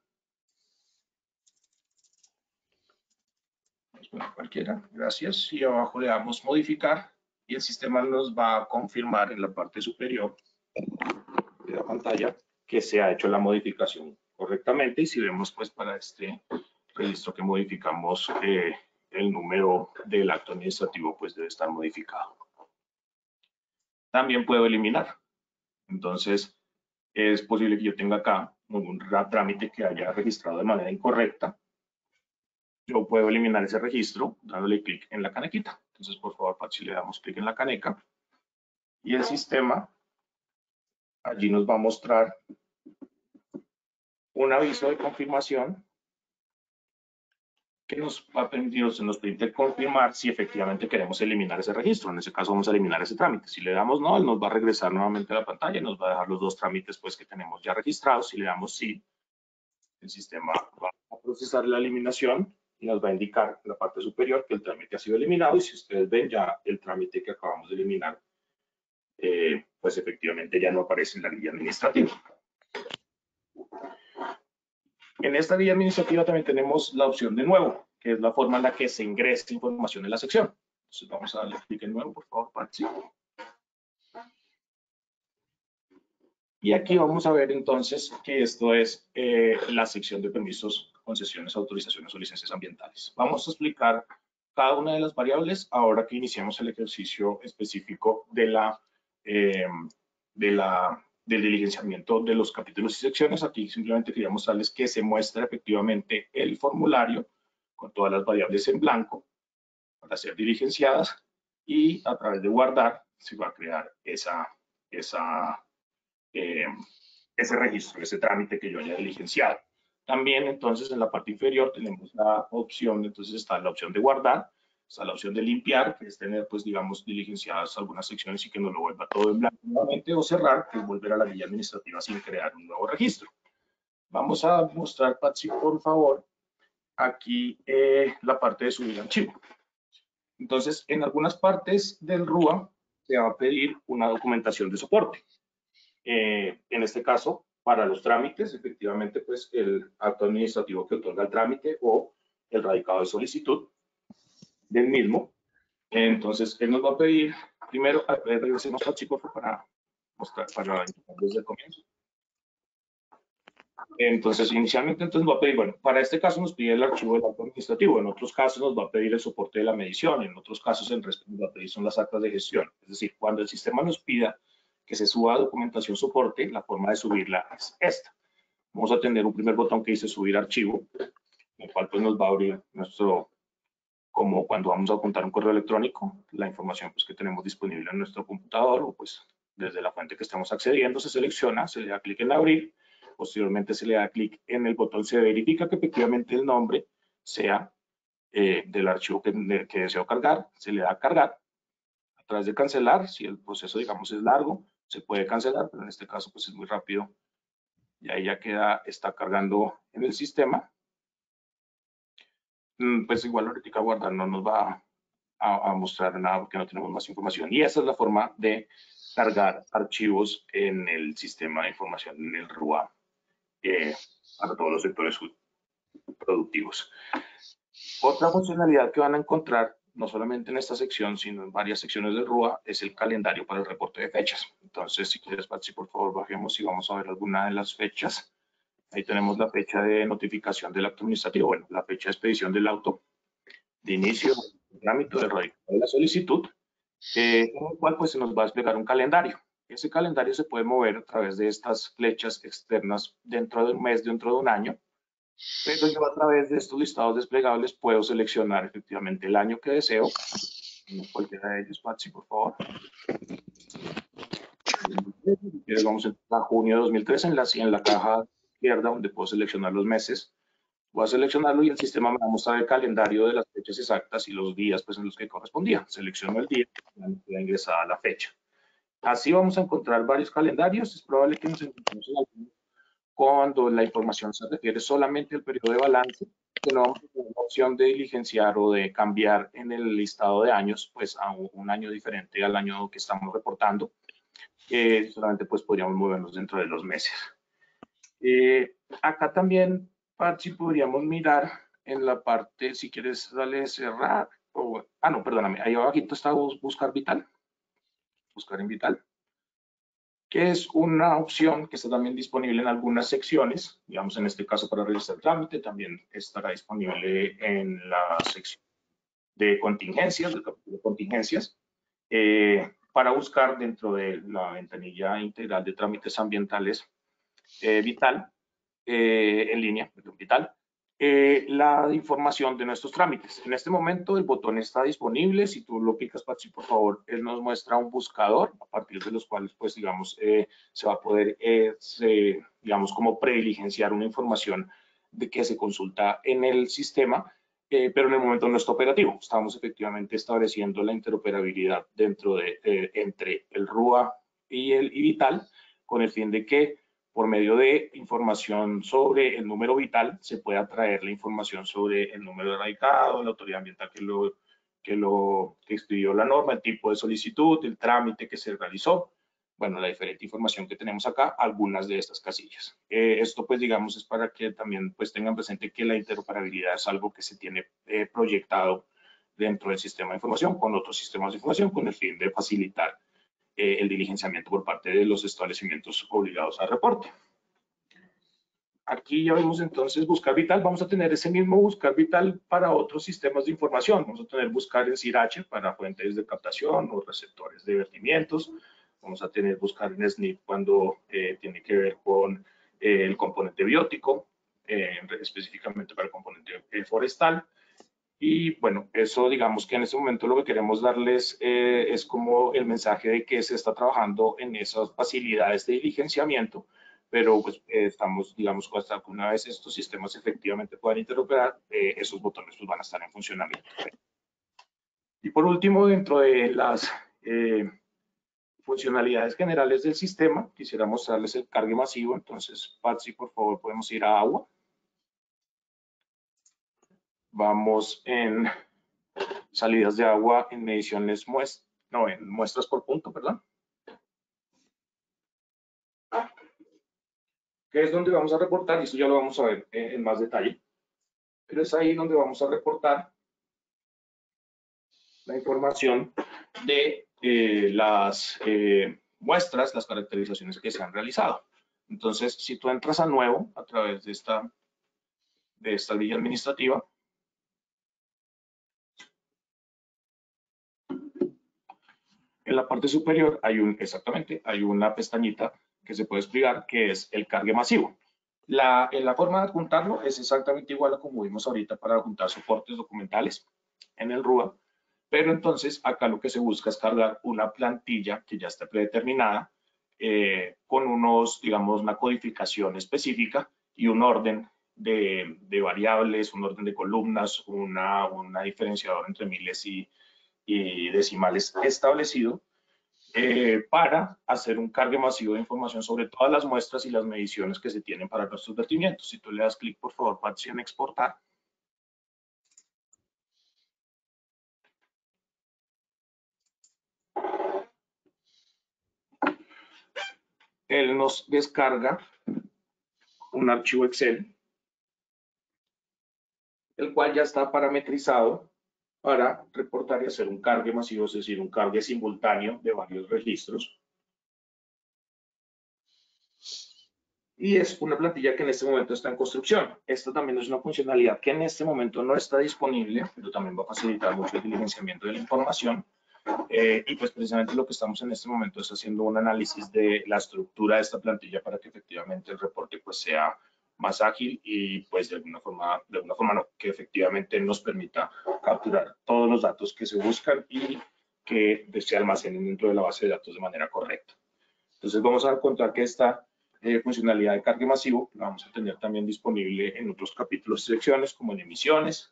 Speaker 9: Bueno, cualquiera, gracias. Y abajo le damos modificar y el sistema nos va a confirmar en la parte superior de la pantalla que se ha hecho la modificación correctamente. Y si vemos pues para este registro que modificamos, el número del acto administrativo pues debe estar modificado. También puedo eliminar. Entonces es posible que yo tenga acá un trámite que haya registrado de manera incorrecta. Yo puedo eliminar ese registro dándole clic en la canequita. Entonces, por favor, Patsy, le damos clic en la caneca y el sistema allí nos va a mostrar un aviso de confirmación que nos va a permitir, nos permite confirmar si efectivamente queremos eliminar ese registro. En ese caso vamos a eliminar ese trámite. Si le damos no, él nos va a regresar nuevamente a la pantalla y nos va a dejar los dos trámites pues, que tenemos ya registrados. Si le damos sí, el sistema va a procesar la eliminación y nos va a indicar en la parte superior que el trámite ha sido eliminado. Y si ustedes ven ya el trámite que acabamos de eliminar, pues efectivamente ya no aparece en la guía administrativa. En esta guía administrativa también tenemos la opción de nuevo, que es la forma en la que se ingresa información en la sección. Entonces vamos a darle clic en nuevo, por favor, Patsy. Y aquí vamos a ver entonces que esto es la sección de permisos, concesiones, autorizaciones o licencias ambientales. Vamos a explicar cada una de las variables ahora que iniciamos el ejercicio específico del diligenciamiento de los capítulos y secciones. Aquí simplemente quería mostrarles que se muestra efectivamente el formulario con todas las variables en blanco para ser diligenciadas, y a través de guardar se va a crear ese registro, ese trámite que yo haya diligenciado. También entonces en la parte inferior tenemos la opción, entonces está la opción de guardar, está la opción de limpiar, que es tener pues digamos diligenciadas algunas secciones y que nos lo vuelva todo en blanco nuevamente, o cerrar, que es volver a la guía administrativa sin crear un nuevo registro. Vamos a mostrar, Patsy, por favor, aquí la parte de subir archivo. Entonces, en algunas partes del RUA se va a pedir una documentación de soporte. En este caso, para los trámites, efectivamente, pues el acto administrativo que otorga el trámite o el radicado de solicitud del mismo. Entonces, él nos va a pedir, primero, regresemos al chico para mostrar, para indicar desde el comienzo. Entonces, inicialmente entonces va a pedir, bueno, para este caso nos pide el archivo del acto administrativo, en otros casos nos va a pedir el soporte de la medición, en otros casos el resto nos va a pedir son las actas de gestión. Es decir, cuando el sistema nos pida que se suba documentación soporte, la forma de subirla es esta. Vamos a tener un primer botón que dice subir archivo, el cual pues nos va a abrir nuestro, como cuando vamos a apuntar un correo electrónico, la información pues que tenemos disponible en nuestro computador o pues desde la fuente que estamos accediendo, se selecciona, se le da clic en abrir. Posteriormente se le da clic en el botón, se verifica que efectivamente el nombre sea del archivo que deseo cargar, se le da a cargar. A través de cancelar, si el proceso digamos es largo, se puede cancelar, pero en este caso pues es muy rápido y ahí ya queda, está cargando en el sistema. Pues igual ahorita guardar no nos va a mostrar nada porque no tenemos más información. Y esa es la forma de cargar archivos en el sistema de información, en el RUA. Para todos los sectores productivos. Otra funcionalidad que van a encontrar, no solamente en esta sección, sino en varias secciones del RUA, es el calendario para el reporte de fechas. Entonces, si quieres, Patsy, por favor, bajemos y vamos a ver alguna de las fechas. Ahí tenemos la fecha de notificación del acto administrativo, bueno, la fecha de expedición del auto, de inicio del trámite del radicado de la solicitud, con el cual pues se nos va a desplegar un calendario. Ese calendario se puede mover a través de estas flechas externas dentro de un mes, dentro de un año, pero yo a través de estos listados desplegables puedo seleccionar efectivamente el año que deseo. Cualquiera de ellos, Patsy, por favor. Vamos a entrar a junio de 2013 en la caja izquierda donde puedo seleccionar los meses. Voy a seleccionarlo y el sistema me va a mostrar el calendario de las fechas exactas y los días pues, en los que correspondía. Selecciono el día y me queda ingresada la fecha. Así vamos a encontrar varios calendarios. Es probable que nos encontremos en algunos cuando la información se refiere solamente al periodo de balance, que no vamos a tener la opción de diligenciar o de cambiar en el listado de años, pues a un año diferente al año que estamos reportando. Solamente pues podríamos movernos dentro de los meses. Acá también, Patsy, podríamos mirar en la parte, si quieres, dale cerrar. No, perdóname, ahí abajito está buscar vital. Buscar en vital, que es una opción que está también disponible en algunas secciones, digamos en este caso para realizar el trámite, también estará disponible en la sección de contingencias, del capítulo de contingencias, para buscar dentro de la ventanilla integral de trámites ambientales vital, en línea, vital, la información de nuestros trámites. En este momento el botón está disponible. Si tú lo picas, Patsy, por favor, él nos muestra un buscador a partir de los cuales, pues, digamos, se va a poder, digamos, como prediligenciar una información de que se consulta en el sistema, pero en el momento no está operativo. Estamos efectivamente estableciendo la interoperabilidad dentro de, entre el RUA y el Vital, con el fin de que por medio de información sobre el número vital, se pueda traer la información sobre el número de radicado, la autoridad ambiental que expidió la norma, el tipo de solicitud, el trámite que se realizó, bueno, la diferente información que tenemos acá, algunas de estas casillas. Esto, pues, digamos, es para que también pues tengan presente que la interoperabilidad es algo que se tiene proyectado dentro del sistema de información con otros sistemas de información con el fin de facilitar el diligenciamiento por parte de los establecimientos obligados al reporte. Aquí ya vemos entonces buscar vital. Vamos a tener ese mismo buscar vital para otros sistemas de información. Vamos a tener buscar en CIRH para fuentes de captación o receptores de vertimientos. Vamos a tener buscar en SNP cuando tiene que ver con el componente biótico, específicamente para el componente forestal. Y bueno, eso digamos que en este momento lo que queremos darles es como el mensaje de que se está trabajando en esas facilidades de diligenciamiento, pero pues estamos, digamos, hasta que una vez estos sistemas efectivamente puedan interoperar, esos botones pues, van a estar en funcionamiento. Y por último, dentro de las funcionalidades generales del sistema, quisiera mostrarles el cargue masivo. Entonces, Patsy, por favor, podemos ir a agua. Vamos en salidas de agua en mediciones en muestras por punto, perdón. Que es donde vamos a reportar, y eso ya lo vamos a ver en más detalle, pero es ahí donde vamos a reportar la información de las muestras, las caracterizaciones que se han realizado. Entonces, si tú entras a nuevo a través de esta vía administrativa, en la parte superior hay hay una pestañita que se puede desplegar, que es el cargue masivo. La forma de adjuntarlo es exactamente igual a como vimos ahorita para adjuntar soportes documentales en el RUA, pero entonces acá lo que se busca es cargar una plantilla que ya está predeterminada con digamos, una codificación específica y un orden de variables, un orden de columnas, una diferenciador entre miles y decimales establecido para hacer un cargue masivo de información sobre todas las muestras y las mediciones que se tienen para nuestros vertimientos. Si tú le das clic, por favor, Patsy, en exportar. Él nos descarga un archivo Excel, el cual ya está parametrizado para reportar y hacer un cargue masivo, es decir, un cargue simultáneo de varios registros. Y es una plantilla que en este momento está en construcción. Esto también es una funcionalidad que en este momento no está disponible, pero también va a facilitar mucho el diligenciamiento de la información. Y pues precisamente lo que estamos en este momento es haciendo un análisis de la estructura de esta plantilla para que efectivamente el reporte pues sea más ágil y pues de alguna forma no, que efectivamente nos permita capturar todos los datos que se buscan y que se almacenen dentro de la base de datos de manera correcta. Entonces vamos a encontrar que esta funcionalidad de cargue masivo la vamos a tener también disponible en otros capítulos y secciones como en emisiones.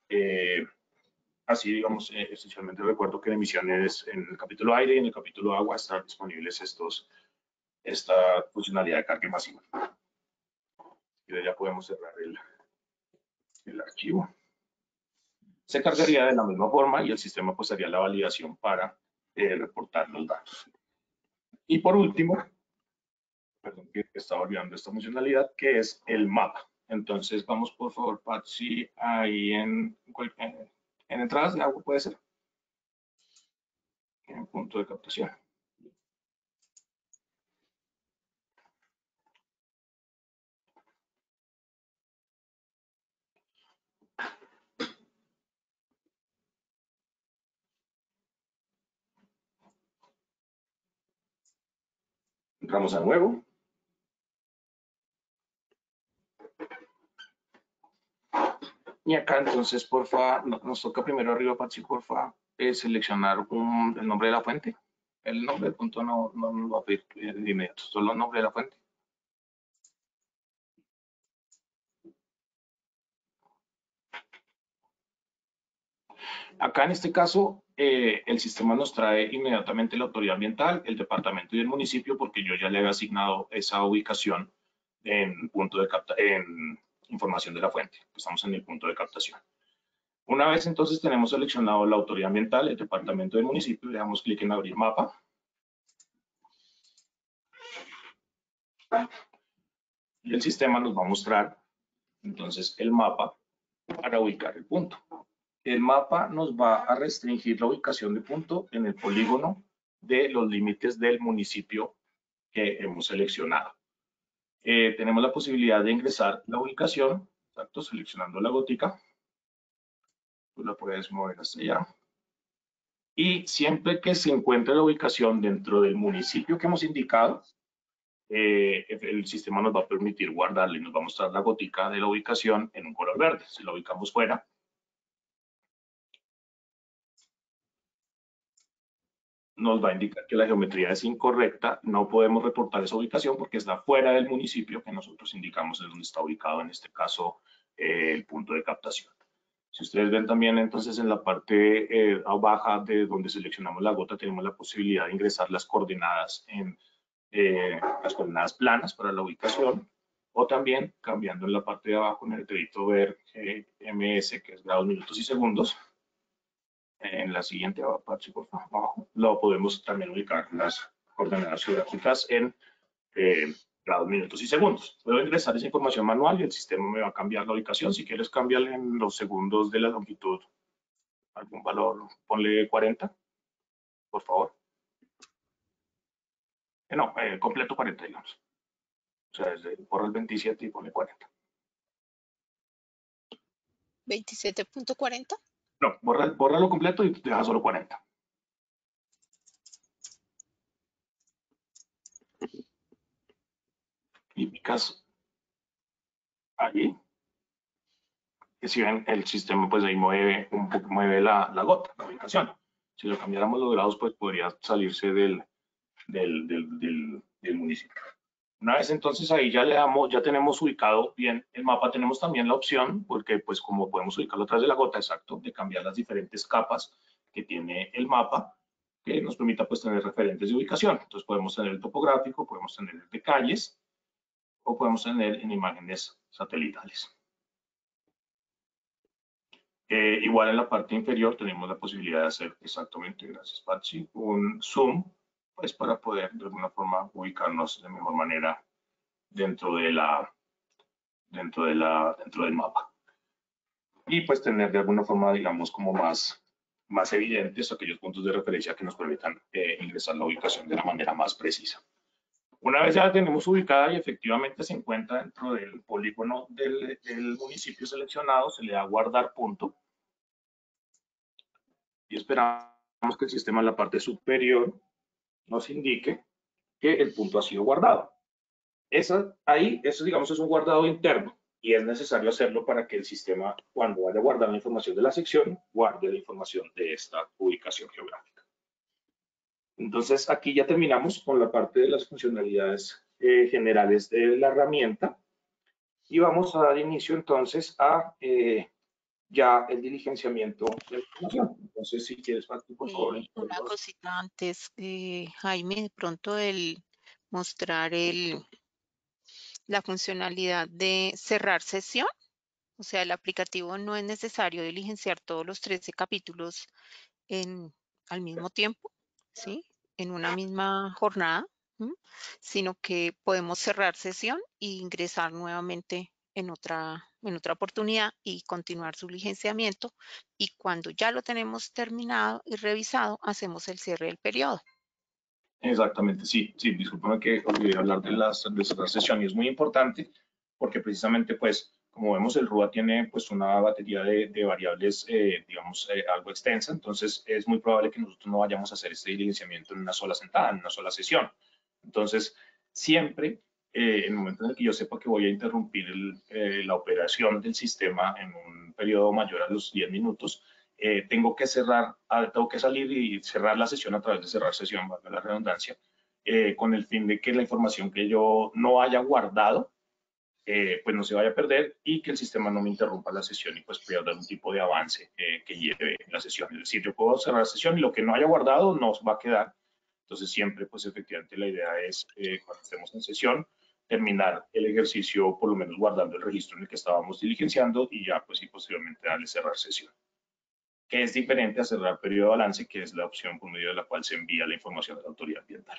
Speaker 9: Así, digamos, esencialmente recuerdo que en emisiones, en el capítulo aire y en el capítulo agua están disponibles esta funcionalidad de cargue masivo. Y ya podemos cerrar el archivo. Se cargaría de la misma forma y el sistema pues haría la validación para reportar los datos. Y por último, perdón que estaba olvidando esta funcionalidad, que es el mapa. Entonces vamos por favor, Patsy, ahí en entradas de agua puede ser. En punto de captación. Entramos a nuevo. Y acá entonces, porfa, nos toca primero arriba, Patsy, porfa, seleccionar el nombre de la fuente. El nombre del punto no nos va a pedir de inmediato, solo el nombre de la fuente. Acá en este caso, el sistema nos trae inmediatamente la autoridad ambiental, el departamento y el municipio, porque yo ya le había asignado esa ubicación en información de la fuente. Estamos en el punto de captación. Una vez entonces tenemos seleccionado la autoridad ambiental, el departamento del municipio, le damos clic en abrir mapa. Y el sistema nos va a mostrar entonces el mapa para ubicar el punto. El mapa nos va a restringir la ubicación de punto en el polígono de los límites del municipio que hemos seleccionado. Tenemos la posibilidad de ingresar la ubicación, exacto, seleccionando la gótica. Tú la puedes mover hasta allá. Y siempre que se encuentre la ubicación dentro del municipio que hemos indicado, el sistema nos va a permitir guardarla y nos va a mostrar la gótica de la ubicación en un color verde. Si la ubicamos fuera, nos va a indicar que la geometría es incorrecta, no podemos reportar esa ubicación porque está fuera del municipio que nosotros indicamos en donde está ubicado, en este caso, el punto de captación. Si ustedes ven también, entonces, en la parte baja de donde seleccionamos la gota, tenemos la posibilidad de ingresar las coordenadas las coordenadas planas para la ubicación, o también cambiando en la parte de abajo en el letrerito ver MS, que es grados, minutos y segundos. En la siguiente parte, por favor, abajo, lo podemos también ubicar las coordenadas geográficas en grados, minutos y segundos. Puedo ingresar esa información manual y el sistema me va a cambiar la ubicación. Si quieres, cambiarle en los segundos de la longitud algún valor, ponle 40, por favor. No, completo 40, digamos. O sea, borra el 27 y pone 40.
Speaker 7: ¿27.40?
Speaker 9: No, bórralo completo y deja solo 40. Y picas allí. Que si ven, el sistema pues ahí mueve un poco, mueve la gota, la ubicación. Si lo cambiáramos los grados, pues podría salirse del municipio. Una vez entonces ahí ya ya tenemos ubicado bien el mapa, tenemos también la opción, porque pues como podemos ubicarlo atrás de la gota, exacto, de cambiar las diferentes capas que tiene el mapa, que nos permita pues tener referentes de ubicación. Entonces podemos tener el topográfico, podemos tener el de calles, o podemos tener en imágenes satelitales. Igual en la parte inferior tenemos la posibilidad de hacer exactamente, gracias Pachi, un zoom, pues para poder de alguna forma ubicarnos de mejor manera dentro del mapa. Y pues tener de alguna forma, digamos, como más evidentes aquellos puntos de referencia que nos permitan ingresar la ubicación de la manera más precisa. Una vez ya la tenemos ubicada y efectivamente se encuentra dentro del polígono del municipio seleccionado, se le da guardar punto. Y esperamos que el sistema en la parte superior nos indique que el punto ha sido guardado. Eso digamos es un guardado interno y es necesario hacerlo para que el sistema, cuando vaya a guardar la información de la sección, guarde la información de esta ubicación geográfica. Entonces aquí ya terminamos con la parte de las funcionalidades generales de la herramienta y vamos a dar inicio entonces a ya el diligenciamiento de la información. Entonces, si quieres, Pati, por favor.
Speaker 7: Una cosita antes, Jaime, de pronto el mostrar la funcionalidad de cerrar sesión. O sea, el aplicativo no es necesario diligenciar todos los 13 capítulos al mismo tiempo, ¿sí? En una misma jornada, sino que podemos cerrar sesión e ingresar nuevamente en otra oportunidad y continuar su diligenciamiento. Y cuando ya lo tenemos terminado y revisado, hacemos el cierre del periodo.
Speaker 9: Exactamente, sí, discúlpame que olvidé hablar de cerrar sesión y es muy importante porque precisamente pues como vemos el RUA tiene pues una batería de variables digamos algo extensa, entonces es muy probable que nosotros no vayamos a hacer este diligenciamiento en una sola sentada, en una sola sesión. Entonces siempre en el momento en el que yo sepa que voy a interrumpir la operación del sistema en un periodo mayor a los 10 minutos, tengo que salir y cerrar la sesión a través de cerrar sesión, valga la redundancia, con el fin de que la información que yo no haya guardado, pues no se vaya a perder y que el sistema no me interrumpa la sesión y pues pierda algún tipo de avance que lleve la sesión. Es decir, yo puedo cerrar la sesión y lo que no haya guardado no va a quedar. Entonces siempre, pues efectivamente la idea es, cuando estemos en sesión, terminar el ejercicio por lo menos guardando el registro en el que estábamos diligenciando y ya pues y posteriormente darle cerrar sesión, que es diferente a cerrar periodo de balance, que es la opción por medio de la cual se envía la información a la autoridad ambiental.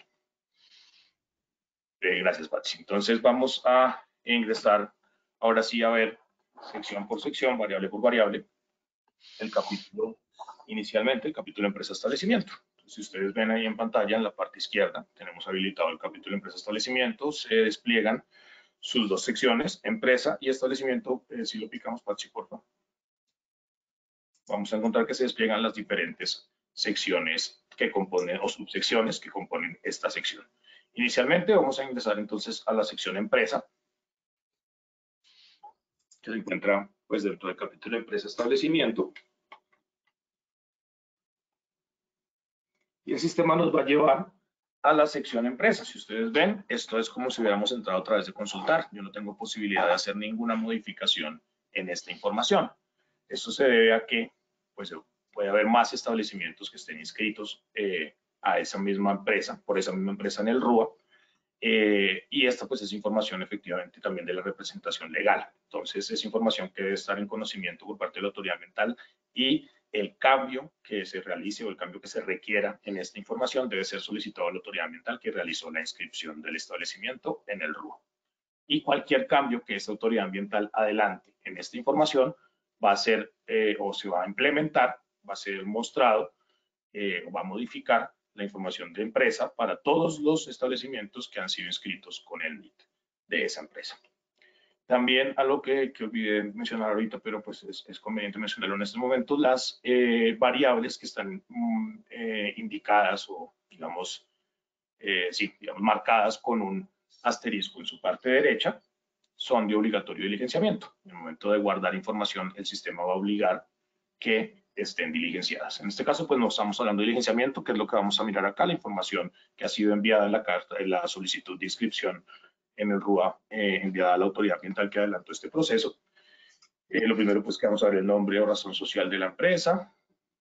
Speaker 9: Gracias, Patsy. Entonces vamos a ingresar ahora sí a ver sección por sección, variable por variable, el capítulo inicialmente, el capítulo empresa establecimiento. Si ustedes ven ahí en pantalla, en la parte izquierda, tenemos habilitado el capítulo Empresa Establecimiento, se despliegan sus dos secciones, Empresa y Establecimiento. Si lo picamos, Pachi, por favor. Vamos a encontrar que se despliegan las diferentes secciones que componen o subsecciones que componen esta sección. Inicialmente vamos a ingresar entonces a la sección Empresa, que se encuentra pues dentro del capítulo Empresa Establecimiento. Y el sistema nos va a llevar a la sección Empresa. Si ustedes ven, esto es como si hubiéramos entrado a través de consultar. Yo no tengo posibilidad de hacer ninguna modificación en esta información. Esto se debe a que pues, puede haber más establecimientos que estén inscritos a esa misma empresa, por esa misma empresa en el RUA. Y esta pues es información efectivamente también de la representación legal. Entonces es información que debe estar en conocimiento por parte de la autoridad ambiental y el cambio que se realice o el cambio que se requiera en esta información debe ser solicitado a la autoridad ambiental que realizó la inscripción del establecimiento en el RUA. Y cualquier cambio que esta autoridad ambiental adelante en esta información va a ser o se va a implementar, va a ser mostrado o va a modificar la información de empresa para todos los establecimientos que han sido inscritos con el NIT de esa empresa. También algo que olvidé mencionar ahorita, pero pues es conveniente mencionarlo en este momento, las variables que están indicadas o digamos, marcadas con un asterisco en su parte derecha son de obligatorio diligenciamiento. En el momento de guardar información, el sistema va a obligar que estén diligenciadas. En este caso, pues no estamos hablando de diligenciamiento, que es lo que vamos a mirar acá, la información que ha sido enviada en la carta, en la solicitud de inscripción en el RUA, enviada a la autoridad ambiental que adelantó este proceso. Lo primero, pues que vamos a ver el nombre o razón social de la empresa,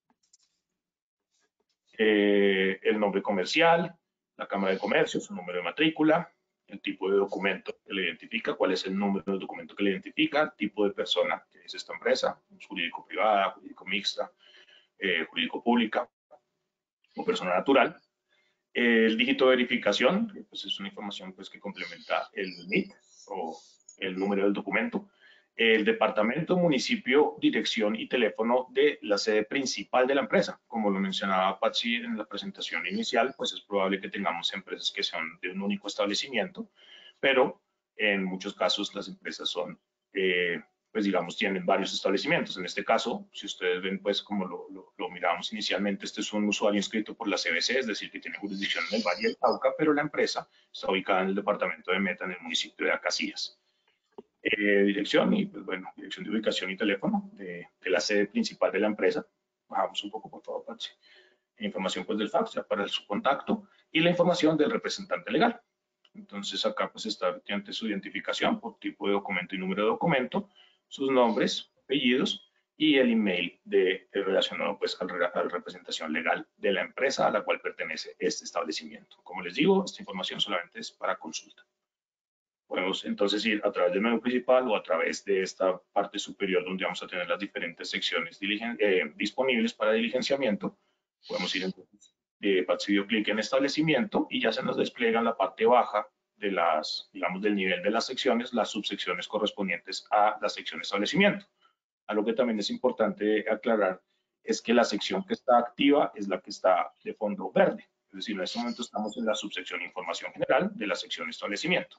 Speaker 9: el nombre comercial, la Cámara de Comercio, su número de matrícula, el tipo de documento que le identifica, cuál es el número del documento que le identifica, tipo de persona que es esta empresa, jurídico privada, jurídico mixta, jurídico pública o persona natural. El dígito de verificación, que pues es una información pues, que complementa el NIT o el número del documento. El departamento, municipio, dirección y teléfono de la sede principal de la empresa. Como lo mencionaba Patsy en la presentación inicial, pues es probable que tengamos empresas que sean de un único establecimiento, pero en muchos casos las empresas son, pues digamos, tienen varios establecimientos. En este caso, si ustedes ven, pues como lo mirábamos inicialmente, este es un usuario inscrito por la CBC, es decir, que tiene jurisdicción en el Valle del Cauca, pero la empresa está ubicada en el departamento de Meta, en el municipio de Acacías. Dirección y, pues bueno, dirección de ubicación y teléfono de la sede principal de la empresa. Bajamos un poco, por favor, Patsy. Información, pues, del fax, ya para su contacto, y la información del representante legal. Entonces, acá, pues, está ante su identificación por tipo de documento y número de documento, sus nombres, apellidos y el email relacionado, pues, a la representación legal de la empresa a la cual pertenece este establecimiento. Como les digo, esta información solamente es para consulta. Podemos entonces ir a través del menú principal o a través de esta parte superior donde vamos a tener las diferentes secciones disponibles para diligenciamiento. Podemos ir entonces, Patsy dio clic en establecimiento y ya se nos despliega en la parte baja de las, digamos, del nivel de las secciones, las subsecciones correspondientes a la sección establecimiento. Algo que también es importante aclarar es que la sección que está activa es la que está de fondo verde. Es decir, en este momento estamos en la subsección información general de la sección establecimiento.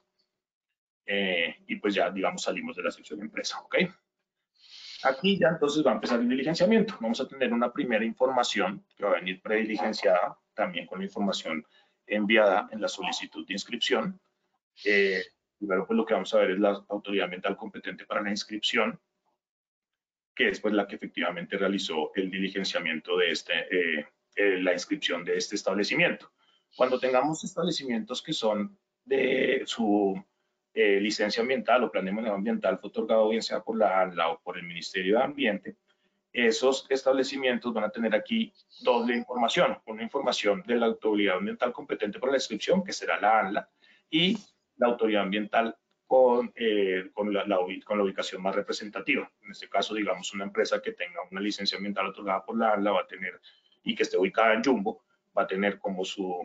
Speaker 9: Y pues ya, digamos, salimos de la sección de empresa, ¿ok? Aquí ya entonces va a empezar el diligenciamiento. Vamos a tener una primera información que va a venir prediligenciada, también con la información enviada en la solicitud de inscripción. Primero, pues lo que vamos a ver es la autoridad ambiental competente para la inscripción, que es pues la que efectivamente realizó el diligenciamiento de la inscripción de este establecimiento. Cuando tengamos establecimientos que son de su licencia ambiental o plan de manejo ambiental fue otorgado bien sea por la ANLA o por el Ministerio de Ambiente, esos establecimientos van a tener aquí doble información. Una información de la autoridad ambiental competente para la inscripción, que será la ANLA, y la autoridad ambiental con la ubicación más representativa. En este caso, digamos, una empresa que tenga una licencia ambiental otorgada por la ANLA va a tener, y que esté ubicada en Jumbo, va a tener como su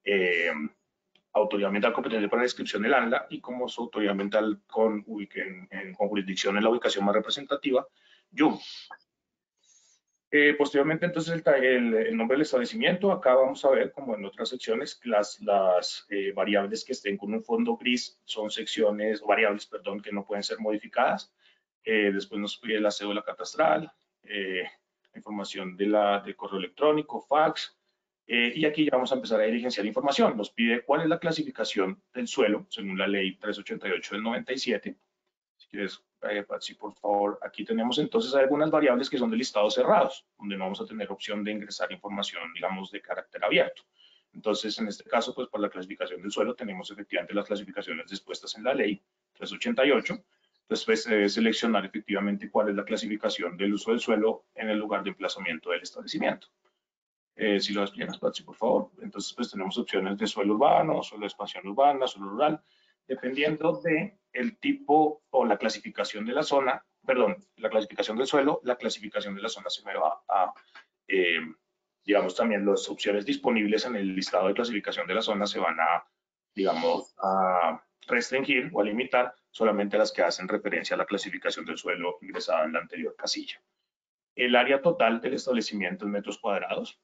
Speaker 9: autoridad ambiental competente para la inscripción del ANLA y como su autoridad ambiental con jurisdicción en la ubicación más representativa, Jumbo. Posteriormente, entonces, el nombre del establecimiento. Acá vamos a ver, como en otras secciones, que las variables que estén con un fondo gris son secciones, variables, perdón, que no pueden ser modificadas. Después nos pide la cédula catastral, la información del correo electrónico, fax. Y aquí ya vamos a empezar a diligenciar información. Nos pide cuál es la clasificación del suelo, según la ley 388 del 97. Si quieres, Patsy, por favor, aquí tenemos entonces algunas variables que son de listados cerrados, donde no vamos a tener opción de ingresar información, digamos, de carácter abierto. Entonces, en este caso, pues por la clasificación del suelo tenemos efectivamente las clasificaciones dispuestas en la ley 388. Entonces, pues, seleccionar efectivamente cuál es la clasificación del uso del suelo en el lugar de emplazamiento del establecimiento. Si lo explicas, Patsy, por favor. Entonces, pues tenemos opciones de suelo urbano, suelo de expansión urbana, suelo rural, dependiendo de el tipo o la clasificación de la zona, perdón, la clasificación del suelo, la clasificación de la zona se me va a, digamos, también las opciones disponibles en el listado de clasificación de la zona se van a, digamos, a restringir o a limitar solamente las que hacen referencia a la clasificación del suelo ingresada en la anterior casilla. El área total del establecimiento en metros cuadrados.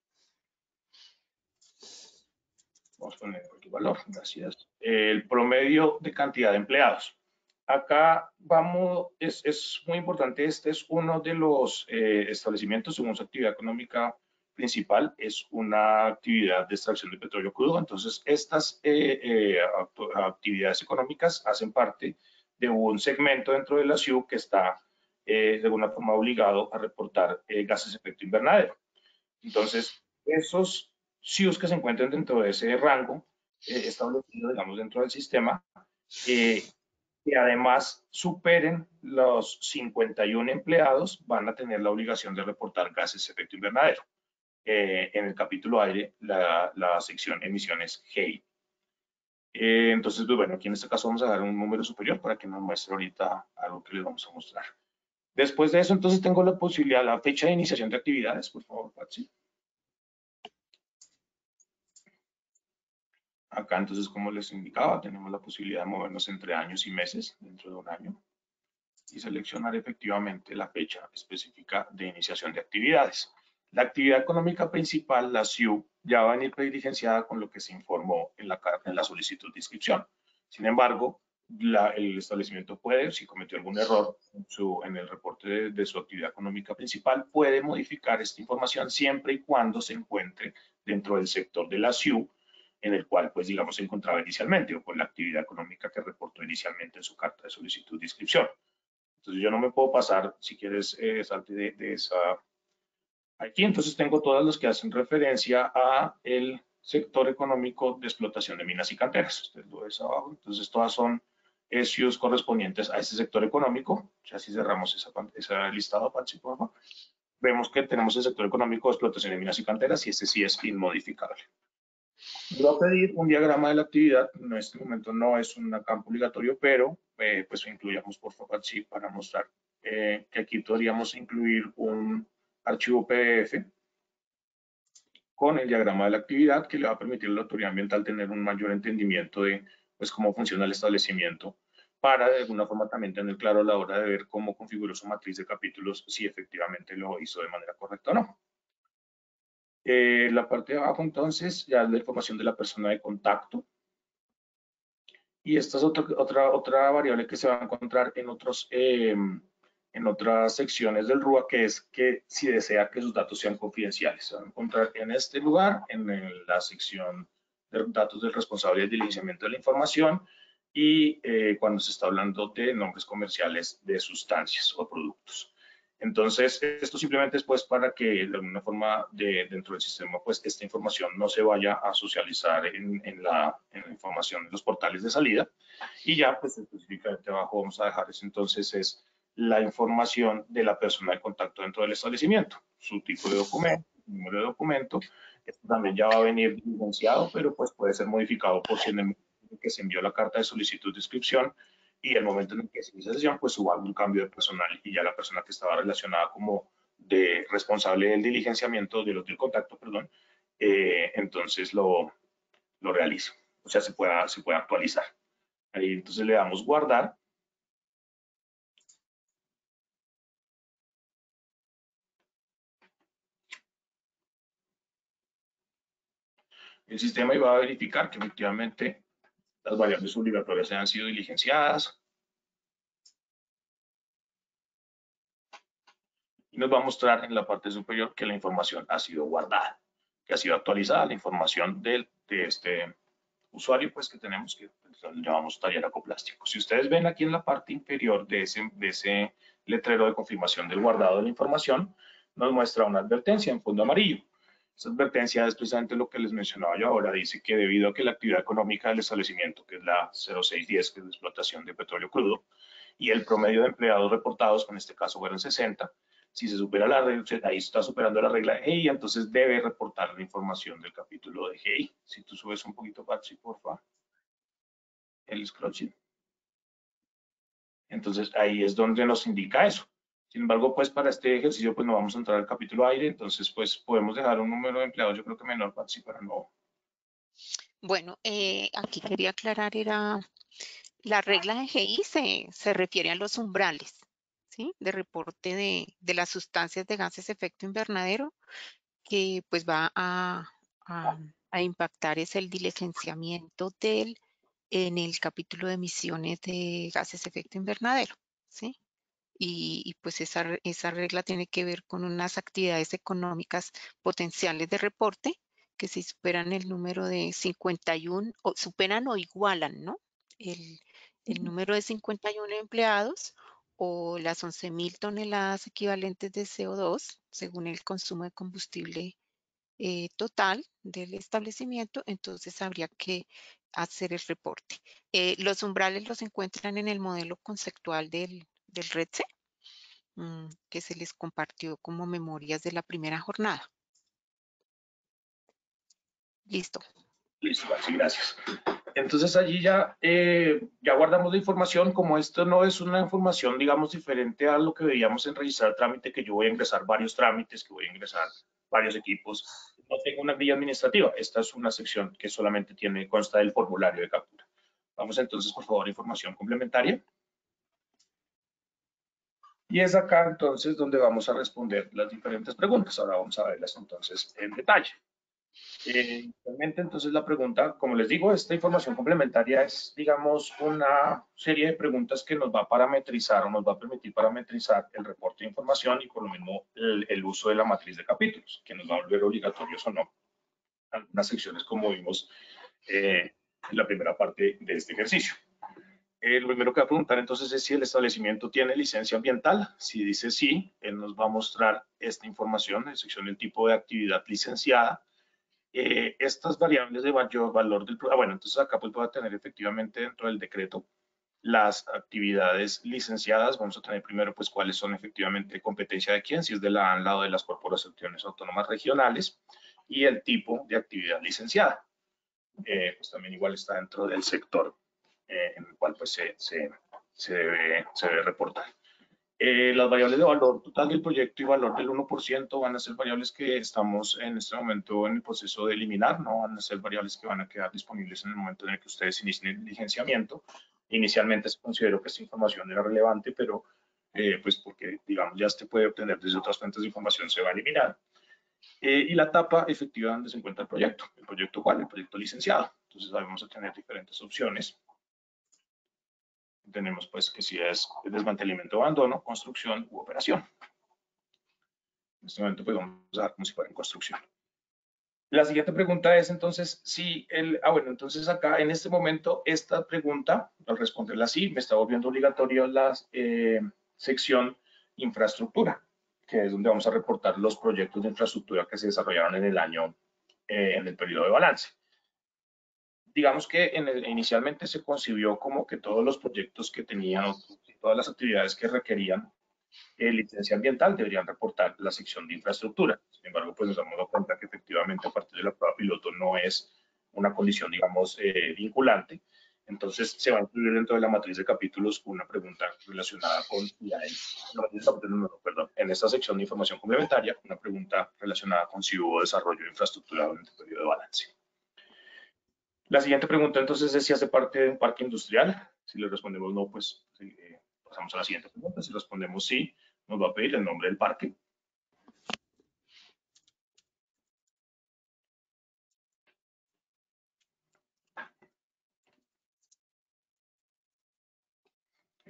Speaker 9: Vamos a poner el valor, gracias. El promedio de cantidad de empleados. Acá vamos, es muy importante, este es uno de los establecimientos según su actividad económica principal, es una actividad de extracción de petróleo crudo, entonces estas actividades económicas hacen parte de un segmento dentro de la SIU que está de alguna forma obligado a reportar gases de efecto invernadero. Entonces, esos SIUs que se encuentren dentro de ese rango establecido, digamos, dentro del sistema, que además superen los 51 empleados, van a tener la obligación de reportar gases de efecto invernadero. En el capítulo aire, la sección emisiones GEI. Entonces, pues bueno, aquí en este caso vamos a dar un número superior para que nos muestre ahorita algo que les vamos a mostrar. Después de eso, entonces tengo la posibilidad, la fecha de iniciación de actividades, por favor, Patsy. Acá entonces, como les indicaba, tenemos la posibilidad de movernos entre años y meses dentro de un año y seleccionar efectivamente la fecha específica de iniciación de actividades. La actividad económica principal, la SIU, ya va a venir prediligenciada con lo que se informó en la solicitud de inscripción. Sin embargo, el establecimiento puede, si cometió algún error en el reporte de su actividad económica principal, puede modificar esta información siempre y cuando se encuentre dentro del sector de la SIU en el cual, pues, digamos, se encontraba inicialmente o con la actividad económica que reportó inicialmente en su carta de solicitud de inscripción. Entonces, yo no me puedo pasar, si quieres, salte de esa. Aquí, entonces, tengo todas las que hacen referencia a el sector económico de explotación de minas y canteras. Ustedes lo ven abajo. Entonces, todas son SIUs correspondientes a ese sector económico. Ya si cerramos esa listado, Patsy, por favor. Vemos que tenemos el sector económico de explotación de minas y canteras y este sí es inmodificable. Voy a pedir un diagrama de la actividad. En este momento no es un campo obligatorio, pero pues incluyamos por favor sí para mostrar que aquí podríamos incluir un archivo PDF con el diagrama de la actividad que le va a permitir a la autoridad ambiental tener un mayor entendimiento de pues cómo funciona el establecimiento para de alguna forma también tener claro a la hora de ver cómo configuró su matriz de capítulos si efectivamente lo hizo de manera correcta o no. La parte de abajo, entonces, ya es la información de la persona de contacto. Y esta es otra variable que se va a encontrar en otras secciones del RUA, que es que si desea que sus datos sean confidenciales. Se va a encontrar en este lugar, en la sección de datos del responsable del diligenciamiento de la información y cuando se está hablando de nombres comerciales de sustancias o productos. Entonces, esto simplemente es pues para que de alguna forma dentro del sistema pues esta información no se vaya a socializar en la información de los portales de salida. Y ya pues específicamente abajo vamos a dejar eso entonces es la información de la persona de contacto dentro del establecimiento, su tipo de documento, número de documento. Esto también ya va a venir diligenciado, pero pues puede ser modificado por si en el momento en que se envió la carta de solicitud de inscripción y el momento en el que se inicia la sesión, pues hubo algún cambio de personal y ya la persona que estaba relacionada como de responsable del diligenciamiento, del contacto, perdón, entonces lo realiza. O sea, se puede actualizar. Ahí entonces le damos guardar. El sistema iba a verificar que efectivamente las variables obligatorias hayan sido diligenciadas. Y nos va a mostrar en la parte superior que la información ha sido guardada, que ha sido actualizada la información de este usuario, pues que tenemos, que lo llamamos taller acoplástico. Si ustedes ven aquí en la parte inferior de ese letrero de confirmación del guardado de la información, nos muestra una advertencia en fondo amarillo. Esa advertencia es precisamente lo que les mencionaba yo ahora. Dice que debido a que la actividad económica del establecimiento, que es la 0610, que es la explotación de petróleo crudo, y el promedio de empleados reportados, que en este caso fueron 60, si se supera la regla, ahí está superando la regla de GI, entonces debe reportar la información del capítulo de GI. Si tú subes un poquito, Patsy, porfa, el scrolling. Entonces ahí es donde nos indica eso. Sin embargo, pues para este ejercicio pues no vamos a entrar al capítulo aire, entonces pues podemos dejar un número de empleados, yo creo que menor, Patsy, para no.
Speaker 7: Bueno, aquí quería aclarar, era la regla de GI se refiere a los umbrales, ¿sí? De reporte de las sustancias de gases de efecto invernadero, que pues va a impactar es el diligenciamiento en el capítulo de emisiones de gases de efecto invernadero, ¿sí? Y pues esa regla tiene que ver con unas actividades económicas potenciales de reporte que si superan el número de 51, o superan o igualan, ¿no? El número de 51 empleados o las 11.000 toneladas equivalentes de CO2 según el consumo de combustible total del establecimiento, entonces habría que hacer el reporte. Los umbrales los encuentran en el modelo conceptual del REDSE, que se les compartió como memorias de la primera jornada. Listo.
Speaker 9: Listo, sí, gracias. Entonces allí ya guardamos la información. Como esto no es una información, digamos, diferente a lo que veíamos en registrar trámite, que yo voy a ingresar varios trámites, que voy a ingresar varios equipos, no tengo una vía administrativa. Esta es una sección que solamente consta del formulario de captura. Vamos entonces, por favor, a información complementaria. Y es acá entonces donde vamos a responder las diferentes preguntas. Ahora vamos a verlas entonces en detalle. Realmente entonces la pregunta, como les digo, esta información complementaria es, digamos, una serie de preguntas que nos va a parametrizar o nos va a permitir parametrizar el reporte de información y por lo mismo el uso de la matriz de capítulos, que nos va a volver obligatorios o no. Algunas secciones como vimos en la primera parte de este ejercicio. Lo primero que va a preguntar entonces es si el establecimiento tiene licencia ambiental. Si dice sí, él nos va a mostrar esta información en sección del tipo de actividad licenciada. Estas variables de mayor valor del programa, bueno, entonces acá pues va a tener efectivamente dentro del decreto las actividades licenciadas. Vamos a tener primero pues cuáles son efectivamente competencia de quién, si es de la ANLA o de las corporaciones autónomas regionales, y el tipo de actividad licenciada. Pues también igual está dentro del sector en el cual pues se debe reportar. Las variables de valor total del proyecto y valor del 1% van a ser variables que estamos en este momento en el proceso de eliminar, no van a ser variables que van a quedar disponibles en el momento en el que ustedes inicien el diligenciamiento. Inicialmente se consideró que esta información era relevante, pero pues porque digamos ya se puede obtener desde otras fuentes de información, se va a eliminar. Y la etapa efectiva donde se encuentra el proyecto. ¿El proyecto cuál? El proyecto licenciado. Entonces vamos a tener diferentes opciones. Tenemos pues que si es desmantelamiento, abandono, construcción u operación. En este momento pues vamos a dar como si fuera en construcción. La siguiente pregunta es entonces si bueno, entonces acá en este momento esta pregunta, al responderla así, me está volviendo obligatorio la sección infraestructura, que es donde vamos a reportar los proyectos de infraestructura que se desarrollaron en el año, en el periodo de balance. Digamos que inicialmente se concibió como que todos los proyectos que tenían, todas las actividades que requerían licencia ambiental deberían reportar la sección de infraestructura. Sin embargo, pues nos damos cuenta que efectivamente a partir de la prueba piloto no es una condición, digamos, vinculante. Entonces se va a incluir dentro de la matriz de capítulos una pregunta relacionada con en esta sección de información complementaria, una pregunta relacionada con si hubo desarrollo de infraestructura durante el periodo de balance. La siguiente pregunta entonces es si hace parte de un parque industrial. Si le respondemos no, pues pasamos a la siguiente pregunta. Si respondemos sí, nos va a pedir el nombre del parque.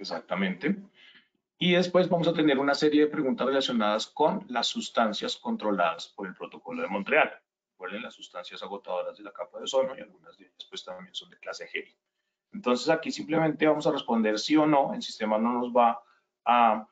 Speaker 9: Exactamente. Y después vamos a tener una serie de preguntas relacionadas con las sustancias controladas por el Protocolo de Montreal. Recuerden, las sustancias agotadoras de la capa de ozono, y algunas de ellas pues también son de clase G. Entonces aquí simplemente vamos a responder sí o no. El sistema no nos va a,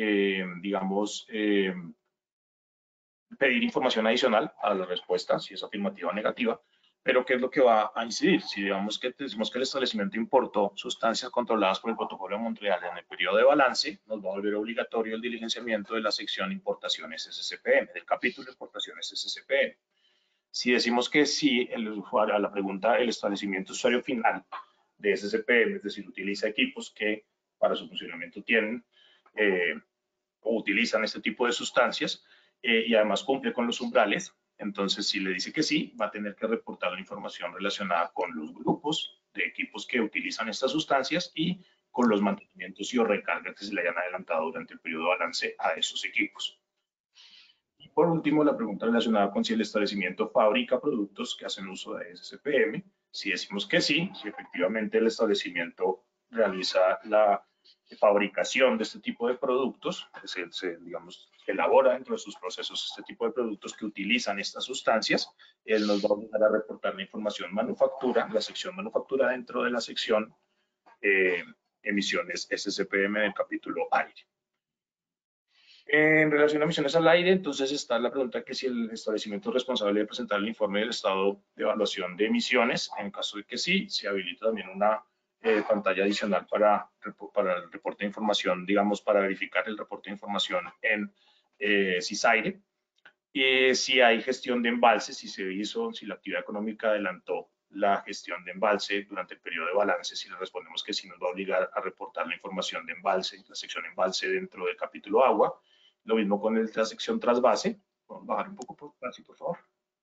Speaker 9: pedir información adicional a la respuesta, si es afirmativa o negativa. Pero ¿qué es lo que va a incidir? Si digamos que decimos que el establecimiento importó sustancias controladas por el Protocolo de Montreal en el periodo de balance, nos va a volver obligatorio el diligenciamiento de la sección Importaciones SCPM, del capítulo Importaciones SCPM. Si decimos que sí, el usuario, a la pregunta, el establecimiento usuario final de SCPM, es decir, utiliza equipos que para su funcionamiento tienen o utilizan este tipo de sustancias y además cumple con los umbrales. Entonces, si le dice que sí, va a tener que reportar la información relacionada con los grupos de equipos que utilizan estas sustancias y con los mantenimientos y o recargas que se le hayan adelantado durante el periodo de balance a esos equipos. Y por último, la pregunta relacionada con si el establecimiento fabrica productos que hacen uso de SCPM. Si decimos que sí, si efectivamente el establecimiento realiza la fabricación de este tipo de productos, digamos, elabora dentro de sus procesos este tipo de productos que utilizan estas sustancias, él nos va a obligar a reportar la información manufactura, la sección manufactura dentro de la sección emisiones SCPM del capítulo aire. En relación a emisiones al aire, entonces está la pregunta que si el establecimiento es responsable de presentar el informe del estado de evaluación de emisiones. En caso de que sí, se habilita también una pantalla adicional para el reporte de información, digamos, para verificar el reporte de información en CISAIRE. Si hay gestión de embalse, si se hizo, si la actividad económica adelantó la gestión de embalse durante el periodo de balance, si le respondemos que sí, nos va a obligar a reportar la información de embalse, la sección embalse dentro del capítulo agua. Lo mismo con la sección trasvase. Vamos a bajar un poco así, por favor.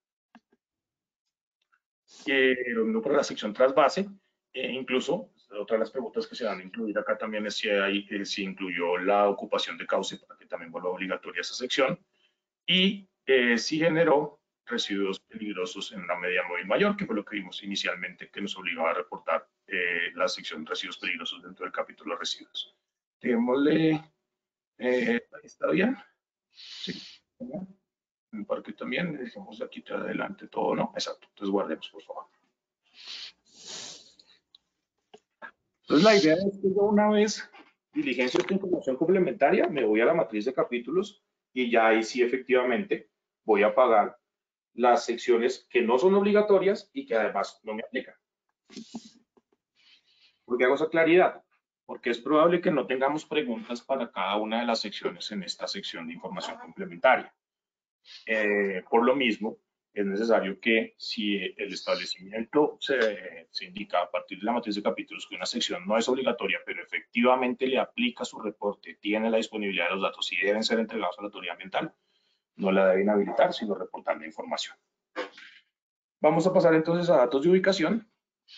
Speaker 9: Lo mismo para la sección trasvase. Incluso, otra de las preguntas que se van a incluir acá también es si incluyó la ocupación de cauce, para que también vuelva obligatoria esa sección. Y si generó residuos peligrosos en una medida móvil mayor, que fue lo que vimos inicialmente, que nos obligaba a reportar la sección de residuos peligrosos dentro del capítulo de residuos. Démosle, ¿está bien? Sí. Para que también dejemos aquí adelante todo, ¿no? Exacto. Entonces guardemos, por favor. Entonces la idea es que yo una vez diligencio esta información complementaria, me voy a la matriz de capítulos y ya ahí sí efectivamente voy a pagar las secciones que no son obligatorias y que además no me aplican. ¿Por qué hago esa claridad? Porque es probable que no tengamos preguntas para cada una de las secciones en esta sección de información complementaria. Por lo mismo, es necesario que si el establecimiento se indica a partir de la matriz de capítulos que una sección no es obligatoria, pero efectivamente le aplica su reporte, tiene la disponibilidad de los datos y deben ser entregados a la autoridad ambiental, no la deben habilitar, sino reportar la información. Vamos a pasar entonces a datos de ubicación,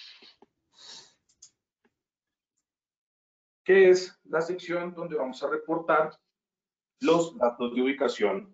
Speaker 9: que es la sección donde vamos a reportar los datos de ubicación.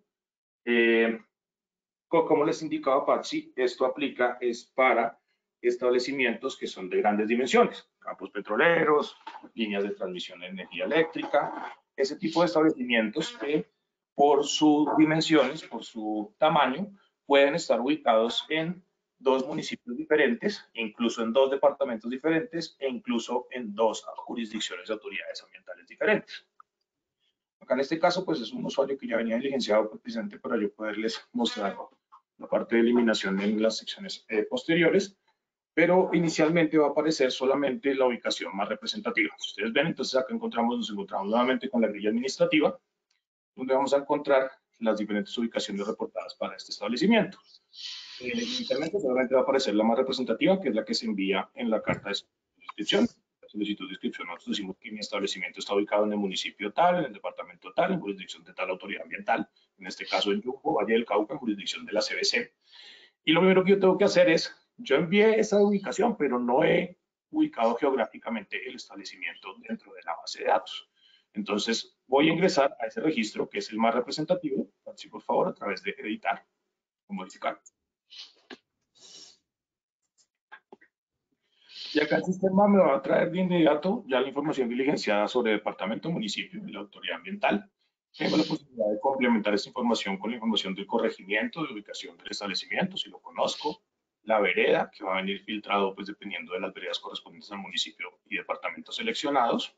Speaker 9: Como les indicaba Patsy, esto aplica es para establecimientos que son de grandes dimensiones, campos petroleros, líneas de transmisión de energía eléctrica, ese tipo de establecimientos que por sus dimensiones, por su tamaño, pueden estar ubicados en 2 municipios diferentes, incluso en 2 departamentos diferentes e incluso en 2 jurisdicciones de autoridades ambientales diferentes. Acá en este caso, pues es un usuario que ya venía diligenciado precisamente para yo poderles mostrar la parte de eliminación en las secciones posteriores, pero inicialmente va a aparecer solamente la ubicación más representativa. Si ustedes ven, entonces acá nos encontramos nuevamente con la grilla administrativa, donde vamos a encontrar las diferentes ubicaciones reportadas para este establecimiento. Inicialmente solamente va a aparecer la más representativa, que es la que se envía en la carta de inscripción. La solicitud de inscripción, nosotros decimos que mi establecimiento está ubicado en el municipio tal, en el departamento tal, en jurisdicción de tal autoridad ambiental, en este caso en Yumbo, Valle del Cauca, en jurisdicción de la CBC. Y lo primero que yo tengo que hacer es, yo envié esa ubicación, pero no he ubicado geográficamente el establecimiento dentro de la base de datos. Entonces, voy a ingresar a ese registro, que es el más representativo, así por favor, a través de editar o modificar. Y acá el sistema me va a traer de inmediato ya la información diligenciada sobre departamento, municipio y la autoridad ambiental. Tengo la posibilidad de complementar esta información con la información del corregimiento, de ubicación del establecimiento, si lo conozco, la vereda, que va a venir filtrado pues dependiendo de las veredas correspondientes al municipio y departamento seleccionados.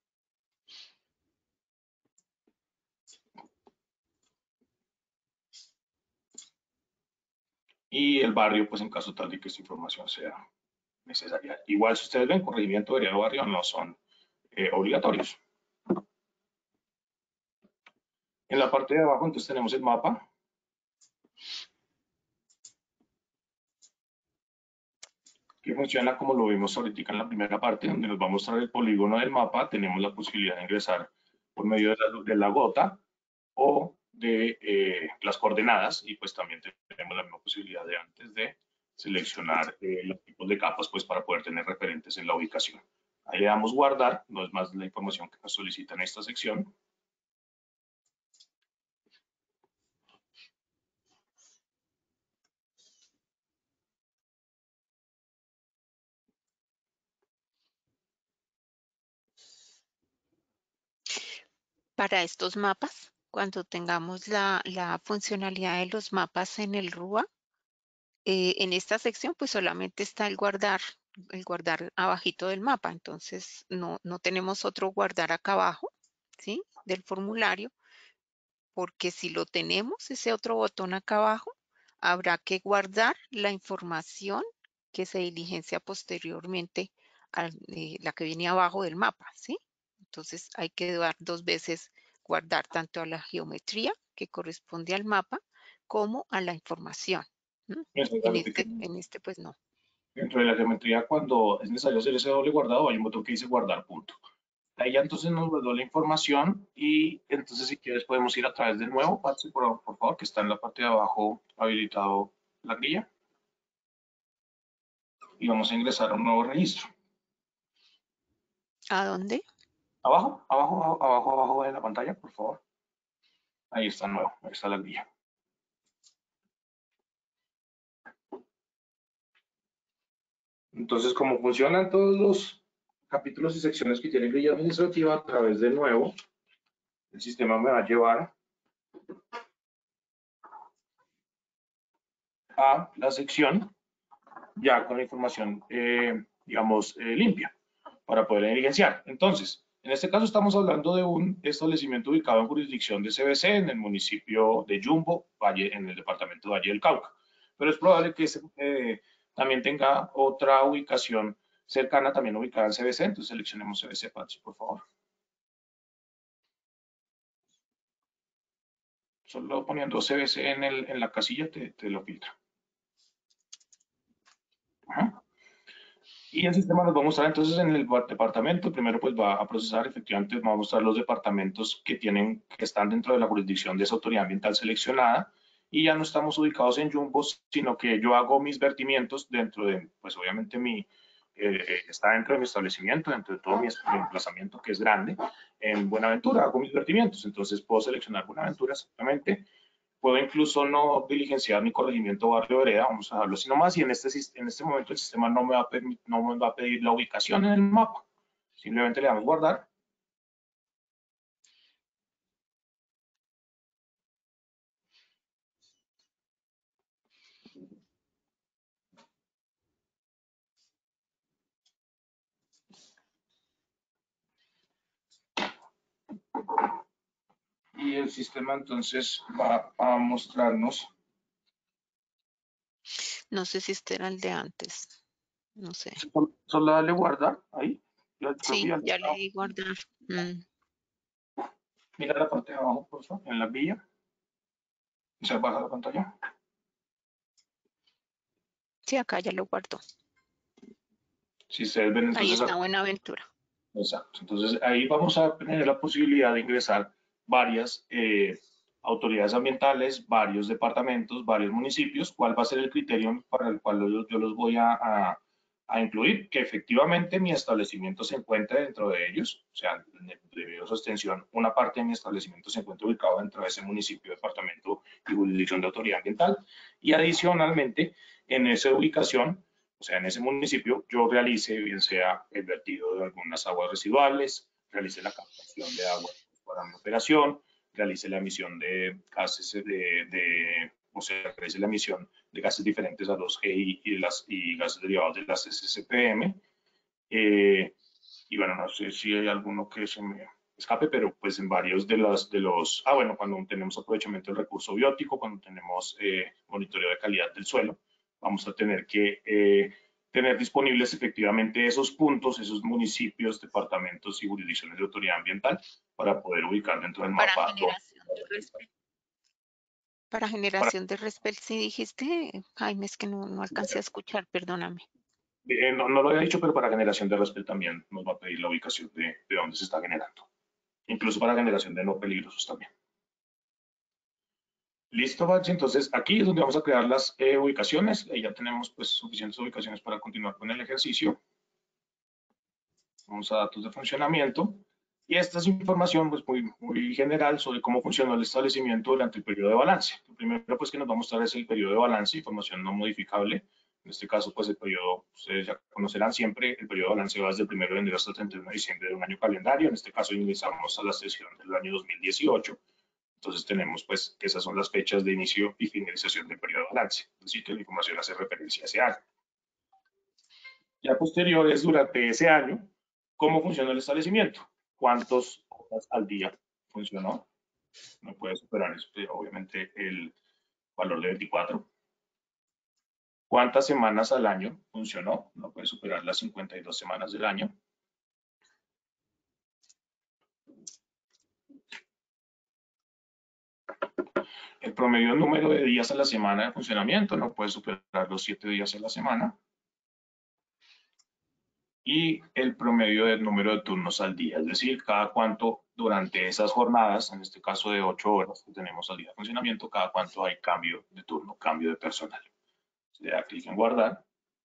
Speaker 9: Y el barrio, pues en caso tal de que esta información sea necesaria. Igual, si ustedes ven, corregimiento, vereda o barrio no son obligatorios. En la parte de abajo, entonces, tenemos el mapa. Que funciona como lo vimos ahorita en la primera parte, donde nos va a mostrar el polígono del mapa. Tenemos la posibilidad de ingresar por medio de la gota o de las coordenadas, y pues también tenemos la misma posibilidad de antes de seleccionar los tipos de capas, pues para poder tener referentes en la ubicación. Ahí le damos guardar, no es más la información que nos solicita en esta sección.
Speaker 7: Para estos mapas, cuando tengamos la funcionalidad de los mapas en el RUA, en esta sección pues solamente está el guardar abajito del mapa. Entonces no tenemos otro guardar acá abajo, ¿sí? Del formulario, porque si lo tenemos, ese otro botón acá abajo, habrá que guardar la información que se diligencia posteriormente a la que viene abajo del mapa, ¿sí? Entonces hay que dar 2 veces guardar tanto a la geometría que corresponde al mapa como a la información. En este pues no.
Speaker 9: Dentro de la geometría, cuando es necesario hacer ese doble guardado, hay un botón que dice guardar punto. Ahí ya entonces nos guardó la información y entonces si quieres podemos ir a través del nuevo, Patsy, por favor, que está en la parte de abajo habilitado la grilla. Y vamos a ingresar a un nuevo registro.
Speaker 7: ¿A dónde?
Speaker 9: Abajo de la pantalla, por favor. Ahí está nuevo, ahí está la grilla. Entonces, como funcionan todos los capítulos y secciones que tiene grilla administrativa, a través de nuevo, el sistema me va a llevar a la sección ya con la información, digamos, limpia para poder diligenciar. Entonces, en este caso estamos hablando de un establecimiento ubicado en jurisdicción de CBC en el municipio de Yumbo, en el departamento de Valle del Cauca. Pero es probable que también tenga otra ubicación cercana, también ubicada en CBC. Entonces seleccionemos CBC, Patsy, por favor. Solo poniendo CBC en la casilla te lo filtra. Ajá. Y el sistema nos va a mostrar entonces en el departamento. Primero pues va a procesar, efectivamente va a mostrar los departamentos que están dentro de la jurisdicción de esa autoridad ambiental seleccionada. Y ya no estamos ubicados en Jumbo, sino que yo hago mis vertimientos dentro de, pues obviamente está dentro de mi establecimiento, dentro de todo mi emplazamiento que es grande. En Buenaventura hago mis vertimientos, entonces puedo seleccionar Buenaventura exactamente. Puedo incluso no diligenciar mi corregimiento barrio vereda, vamos a dejarlo así nomás, y en este momento el sistema no me va a pedir la ubicación en el mapa. Simplemente le damos guardar. Y el sistema entonces va a mostrarnos.
Speaker 7: No sé si este era el de antes. No sé.
Speaker 9: Solo dale guardar ahí.
Speaker 7: Sí, ya le di guardar.
Speaker 9: Mira la parte de abajo, por favor, en la villa. Se baja la pantalla.
Speaker 7: Sí, acá ya lo guardó.
Speaker 9: Si ustedes ven, entonces,
Speaker 7: ahí está Buenaventura.
Speaker 9: Exacto. Entonces ahí vamos a tener la posibilidad de ingresar varias autoridades ambientales, varios departamentos, varios municipios. ¿Cuál va a ser el criterio para el cual yo los voy a incluir? Que efectivamente mi establecimiento se encuentre dentro de ellos, o sea, debido a su extensión, una parte de mi establecimiento se encuentra ubicado dentro de ese municipio, departamento y jurisdicción de autoridad ambiental. Y adicionalmente, en esa ubicación, sea, en ese municipio yo realice, bien sea el vertido de algunas aguas residuales, realice la captación de agua para mi operación, realice la emisión de gases o sea, realice la emisión de gases diferentes a los GI y gases derivados de las SCPM. Y bueno, no sé si hay alguno que se me escape, pero pues en varios bueno, cuando tenemos aprovechamiento del recurso biótico, cuando tenemos monitoreo de calidad del suelo, vamos a tener que tener disponibles efectivamente esos puntos, esos municipios, departamentos y jurisdicciones de autoridad ambiental para poder ubicar dentro del mapa.
Speaker 7: Para generación de RESPEL, sí dijiste, Jaime, es que no alcancé a escuchar, perdóname.
Speaker 9: No lo había dicho, pero para generación de RESPEL también nos va a pedir la ubicación de dónde se está generando. Incluso para generación de no peligrosos también. Listo, Bachi. Entonces aquí es donde vamos a crear las ubicaciones. Ya tenemos pues suficientes ubicaciones para continuar con el ejercicio. Vamos a datos de funcionamiento. Y esta es información pues muy general sobre cómo funcionó el establecimiento durante el periodo de balance. Lo primero pues que nos va a mostrar es el periodo de balance, información no modificable. En este caso pues el periodo, ustedes ya conocerán siempre, el periodo de balance va desde el 1 de enero hasta el 31 de diciembre de un año calendario. En este caso ingresamos a la sesión del año 2018. Entonces tenemos pues que esas son las fechas de inicio y finalización del periodo de balance. Es decir, que la información hace referencia a ese año. Ya posteriores, durante ese año, ¿cómo funcionó el establecimiento? ¿Cuántas horas al día funcionó? No puede superar obviamente el valor de 24. ¿Cuántas semanas al año funcionó? No puede superar las 52 semanas del año. El promedio número de días a la semana de funcionamiento no puede superar los 7 días a la semana. Y el promedio del número de turnos al día, es decir, cada cuánto durante esas jornadas, en este caso de 8 horas que tenemos al día de funcionamiento, cada cuánto hay cambio de turno, cambio de personal. Se da clic en guardar.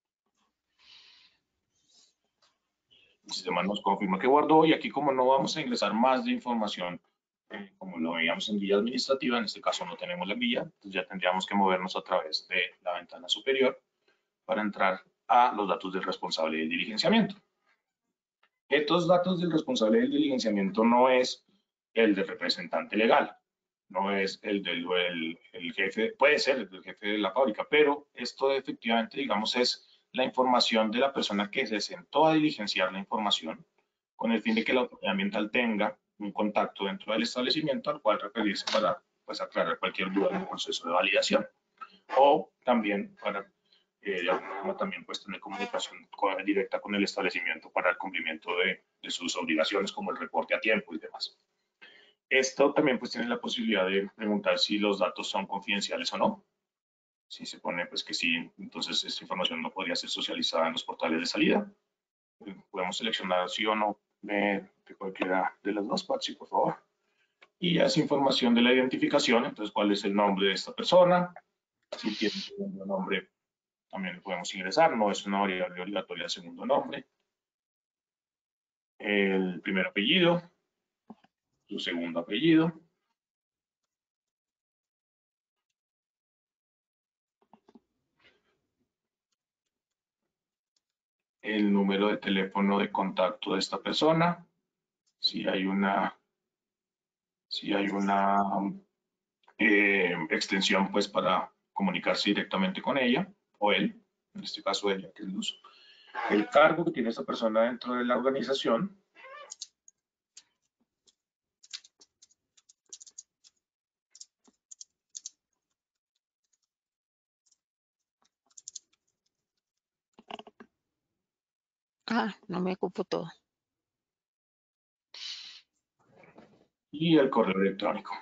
Speaker 9: El sistema nos confirma que guardó y aquí como no vamos a ingresar más de información, como lo veíamos en guía administrativa, en este caso no tenemos la guía, entonces ya tendríamos que movernos a través de la ventana superior para entrar a los datos del responsable del diligenciamiento. Estos datos del responsable del diligenciamiento no es el del representante legal, no es el del el jefe, puede ser el del jefe de la fábrica, pero esto efectivamente, digamos, es la información de la persona que se sentó a diligenciar la información con el fin de que la autoridad ambiental tenga un contacto dentro del establecimiento al cual referirse para pues, aclarar cualquier duda en el proceso de validación. O también para de alguna forma también pues tener comunicación directa con el establecimiento para el cumplimiento de sus obligaciones como el reporte a tiempo y demás. Esto también pues tiene la posibilidad de preguntar si los datos son confidenciales o no. Si se pone pues que sí, entonces esta información no podría ser socializada en los portales de salida. Podemos seleccionar sí o no de cualquiera de las dos partes, por favor. Y ya es información de la identificación, entonces cuál es el nombre de esta persona, si tiene un segundo nombre también lo podemos ingresar, no es una variable obligatoria el segundo nombre. El primer apellido, su segundo apellido. El número de teléfono de contacto de esta persona. Si hay una extensión pues para comunicarse directamente con ella o él, en este caso ella, que es el uso. El cargo que tiene esta persona dentro de la organización.
Speaker 7: No me ocupo todo.
Speaker 9: Y el correo electrónico.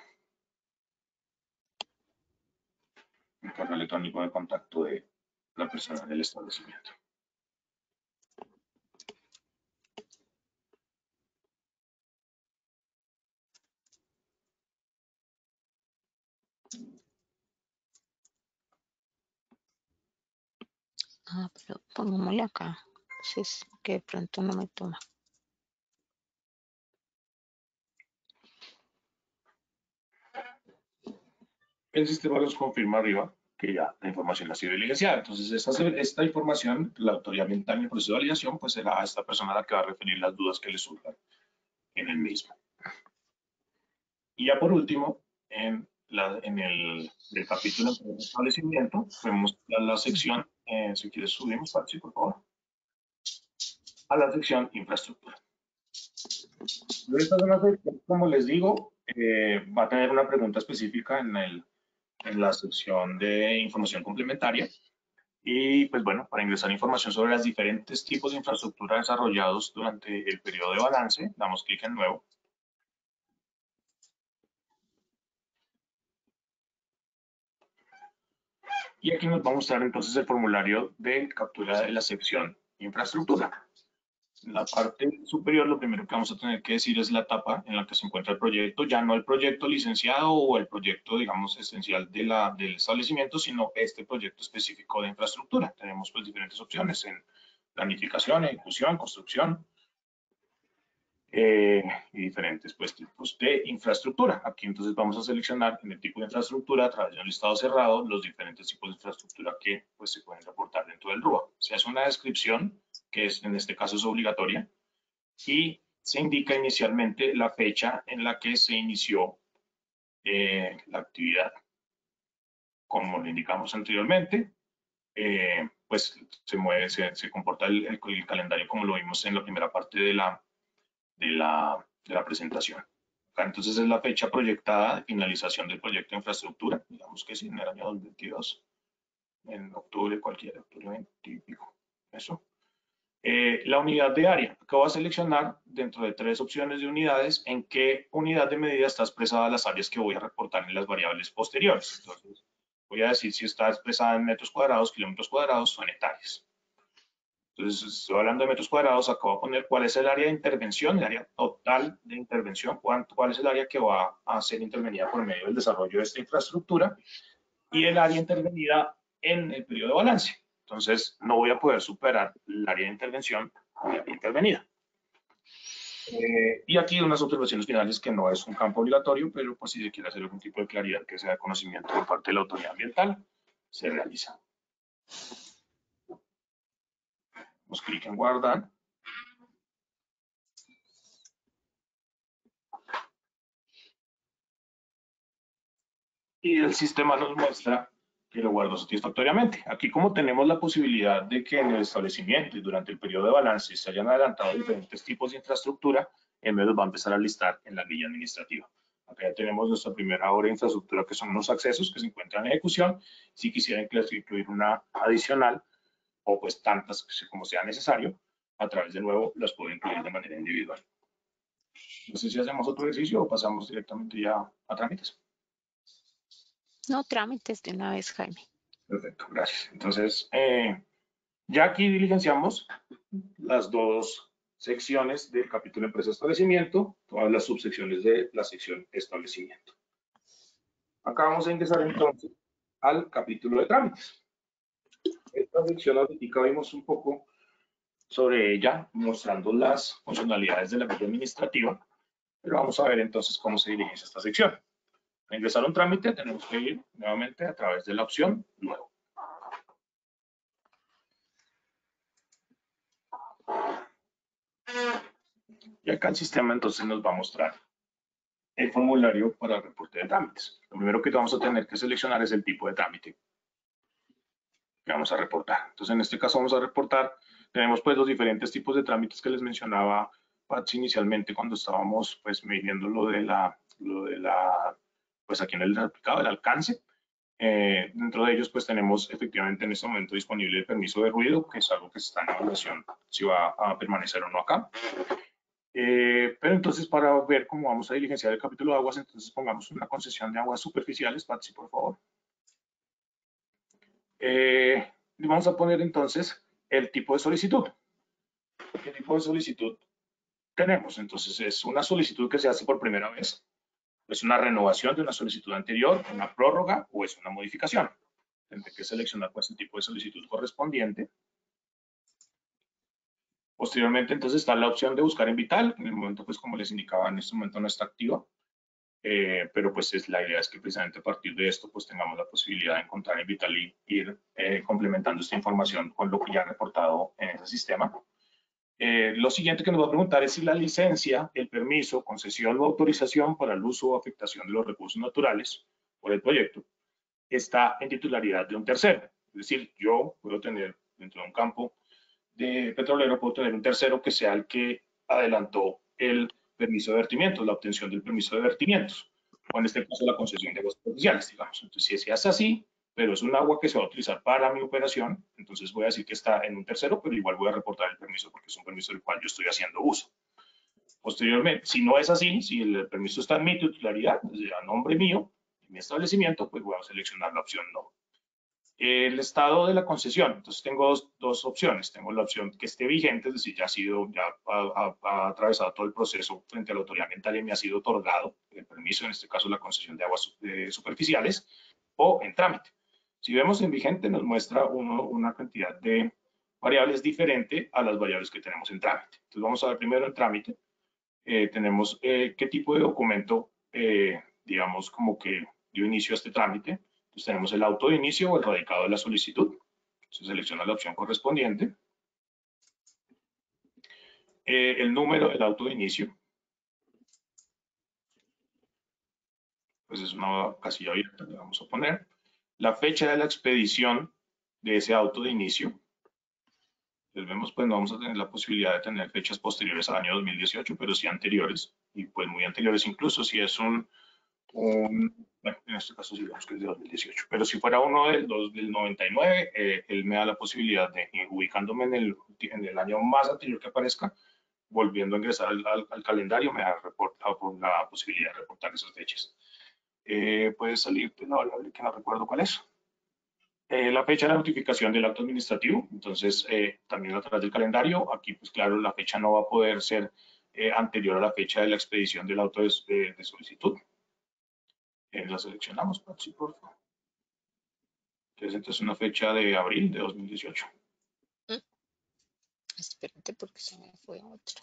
Speaker 9: El correo electrónico de contacto de la persona del establecimiento.
Speaker 7: Pero pongámosle acá. Entonces, que de pronto no me toma.
Speaker 9: El sistema los confirma arriba que ya la información ha sido diligenciada. Entonces, esta información, la autoridad ambiental en el proceso de validación, pues será esta persona a la que va a referir las dudas que le surjan en el mismo. Y ya por último, en el capítulo de establecimiento, vemos la sección, si quieres subimos, Patsy, por favor, a la sección infraestructura. Esta es una sección, como les digo, va a tener una pregunta específica en la sección de información complementaria. Y pues bueno, para ingresar información sobre los diferentes tipos de infraestructura desarrollados durante el periodo de balance, damos clic en nuevo. Y aquí nos va a mostrar entonces el formulario de captura de la sección infraestructura. En la parte superior, lo primero que vamos a tener que decir es la etapa en la que se encuentra el proyecto, ya no el proyecto licenciado o el proyecto, digamos, esencial del establecimiento, sino este proyecto específico de infraestructura. Tenemos pues diferentes opciones en planificación, ejecución, construcción y diferentes pues tipos de infraestructura. Aquí entonces vamos a seleccionar en el tipo de infraestructura a través de un listado cerrado los diferentes tipos de infraestructura que pues se pueden reportar dentro del RUA. Se hace una descripción que en este caso es obligatoria, y se indica inicialmente la fecha en la que se inició la actividad. Como le indicamos anteriormente, pues se comporta el calendario como lo vimos en la primera parte de la presentación. Acá entonces es la fecha proyectada de finalización del proyecto de infraestructura, digamos que sí, en el año 2022, en octubre, octubre 20 y pico, eso. La unidad de área. Acá voy a seleccionar dentro de 3 opciones de unidades en qué unidad de medida está expresada las áreas que voy a reportar en las variables posteriores. Entonces, voy a decir si está expresada en metros cuadrados, kilómetros cuadrados o en hectáreas. Entonces, estoy hablando de metros cuadrados, acá voy a poner cuál es el área de intervención, el área total de intervención, cuál es el área que va a ser intervenida por medio del desarrollo de esta infraestructura y el área intervenida en el periodo de balance. Entonces, no voy a poder superar el área de intervención o el área intervenida. Y aquí unas observaciones finales que no es un campo obligatorio, pero pues si se quiere hacer algún tipo de claridad que sea de conocimiento por parte de la autoridad ambiental, se realiza. Damos clic en guardar. Y el sistema nos muestra que lo guardó satisfactoriamente. Aquí, como tenemos la posibilidad de que en el establecimiento y durante el periodo de balance se hayan adelantado diferentes tipos de infraestructura, él me los va a empezar a listar en la guía administrativa. Acá ya tenemos nuestra primera obra de infraestructura, que son los accesos que se encuentran en ejecución. Si quisieran incluir una adicional, o pues tantas como sea necesario, a través de nuevo las puedo incluir de manera individual. No sé si hacemos otro ejercicio o pasamos directamente ya a trámites.
Speaker 7: No, trámites de una vez, Jaime.
Speaker 9: Perfecto, gracias. Entonces, ya aquí diligenciamos las 2 secciones del capítulo Empresa Establecimiento, todas las subsecciones de la sección Establecimiento. Acá vamos a ingresar entonces al capítulo de trámites. Esta sección ahorita vimos un poco sobre ella, mostrando las funcionalidades de la guía administrativa, pero vamos a ver entonces cómo se dirige esta sección. Para ingresar a un trámite tenemos que ir nuevamente a través de la opción Nuevo. Y acá el sistema entonces nos va a mostrar el formulario para el reporte de trámites. Lo primero que vamos a tener que seleccionar es el tipo de trámite que vamos a reportar. Entonces en este caso vamos a reportar, tenemos pues los diferentes tipos de trámites que les mencionaba Patsy inicialmente cuando estábamos pues midiendo lo de la pues aquí en el aplicado, el alcance. Dentro de ellos pues tenemos efectivamente en este momento disponible el permiso de ruido, que es algo que está en evaluación si va a permanecer o no acá. Pero entonces para ver cómo vamos a diligenciar el capítulo de aguas, entonces pongamos una concesión de aguas superficiales, Patsy, por favor. Vamos a poner entonces el tipo de solicitud. ¿Qué tipo de solicitud tenemos? Entonces es una solicitud que se hace por primera vez, es una renovación de una solicitud anterior, una prórroga o es una modificación. Tendré que seleccionar pues el tipo de solicitud correspondiente. Posteriormente entonces está la opción de buscar en Vital, en el momento pues como les indicaba en este momento no está activa. pero pues la idea es que precisamente a partir de esto pues tengamos la posibilidad de encontrar en Vitali ir complementando esta información con lo que ya ha reportado en ese sistema. Lo siguiente que nos va a preguntar es si la licencia, el permiso, concesión o autorización para el uso o afectación de los recursos naturales por el proyecto está en titularidad de un tercero. Es decir, yo puedo tener dentro de un campo de petrolero, puedo tener un tercero que sea el que adelantó el permiso de vertimientos, la obtención del permiso de vertimientos, o en este caso la concesión de aguas superficiales, digamos. Entonces, si se hace así, pero es un agua que se va a utilizar para mi operación, entonces voy a decir que está en un tercero, pero igual voy a reportar el permiso porque es un permiso del cual yo estoy haciendo uso. Posteriormente, si no es así, si el permiso está en mi titularidad, a nombre mío, en mi establecimiento, pues voy a seleccionar la opción no. El estado de la concesión, entonces tengo dos opciones. Tengo la opción que esté vigente, es decir, ya ha atravesado todo el proceso frente a la autoridad ambiental y me ha sido otorgado el permiso, en este caso la concesión de aguas superficiales, o en trámite. Si vemos en vigente, nos muestra una cantidad de variables diferente a las variables que tenemos en trámite. Entonces vamos a ver primero en trámite. Tenemos qué tipo de documento, digamos, como que dio inicio a este trámite. Entonces tenemos el auto de inicio o el radicado de la solicitud. Se selecciona la opción correspondiente. El número del auto de inicio. Pues es una casilla abierta, le vamos a poner. La fecha de la expedición de ese auto de inicio. Entonces vemos, pues no vamos a tener la posibilidad de tener fechas posteriores al año 2018, pero sí anteriores, y pues muy anteriores incluso si es bueno, en este caso sí vemos que es de 2018, pero si fuera uno del 99, él me da la posibilidad de, ubicándome en el año más anterior que aparezca, volviendo a ingresar al calendario, me da la posibilidad de reportar esas fechas. Puede salir de la variable que no recuerdo cuál es. La fecha de la notificación del acto administrativo, entonces también a través del calendario, aquí pues claro, la fecha no va a poder ser anterior a la fecha de la expedición del auto de solicitud. La seleccionamos, Patsy, por favor. Entonces una fecha de abril de 2018.
Speaker 7: Espérate porque se me fue otra.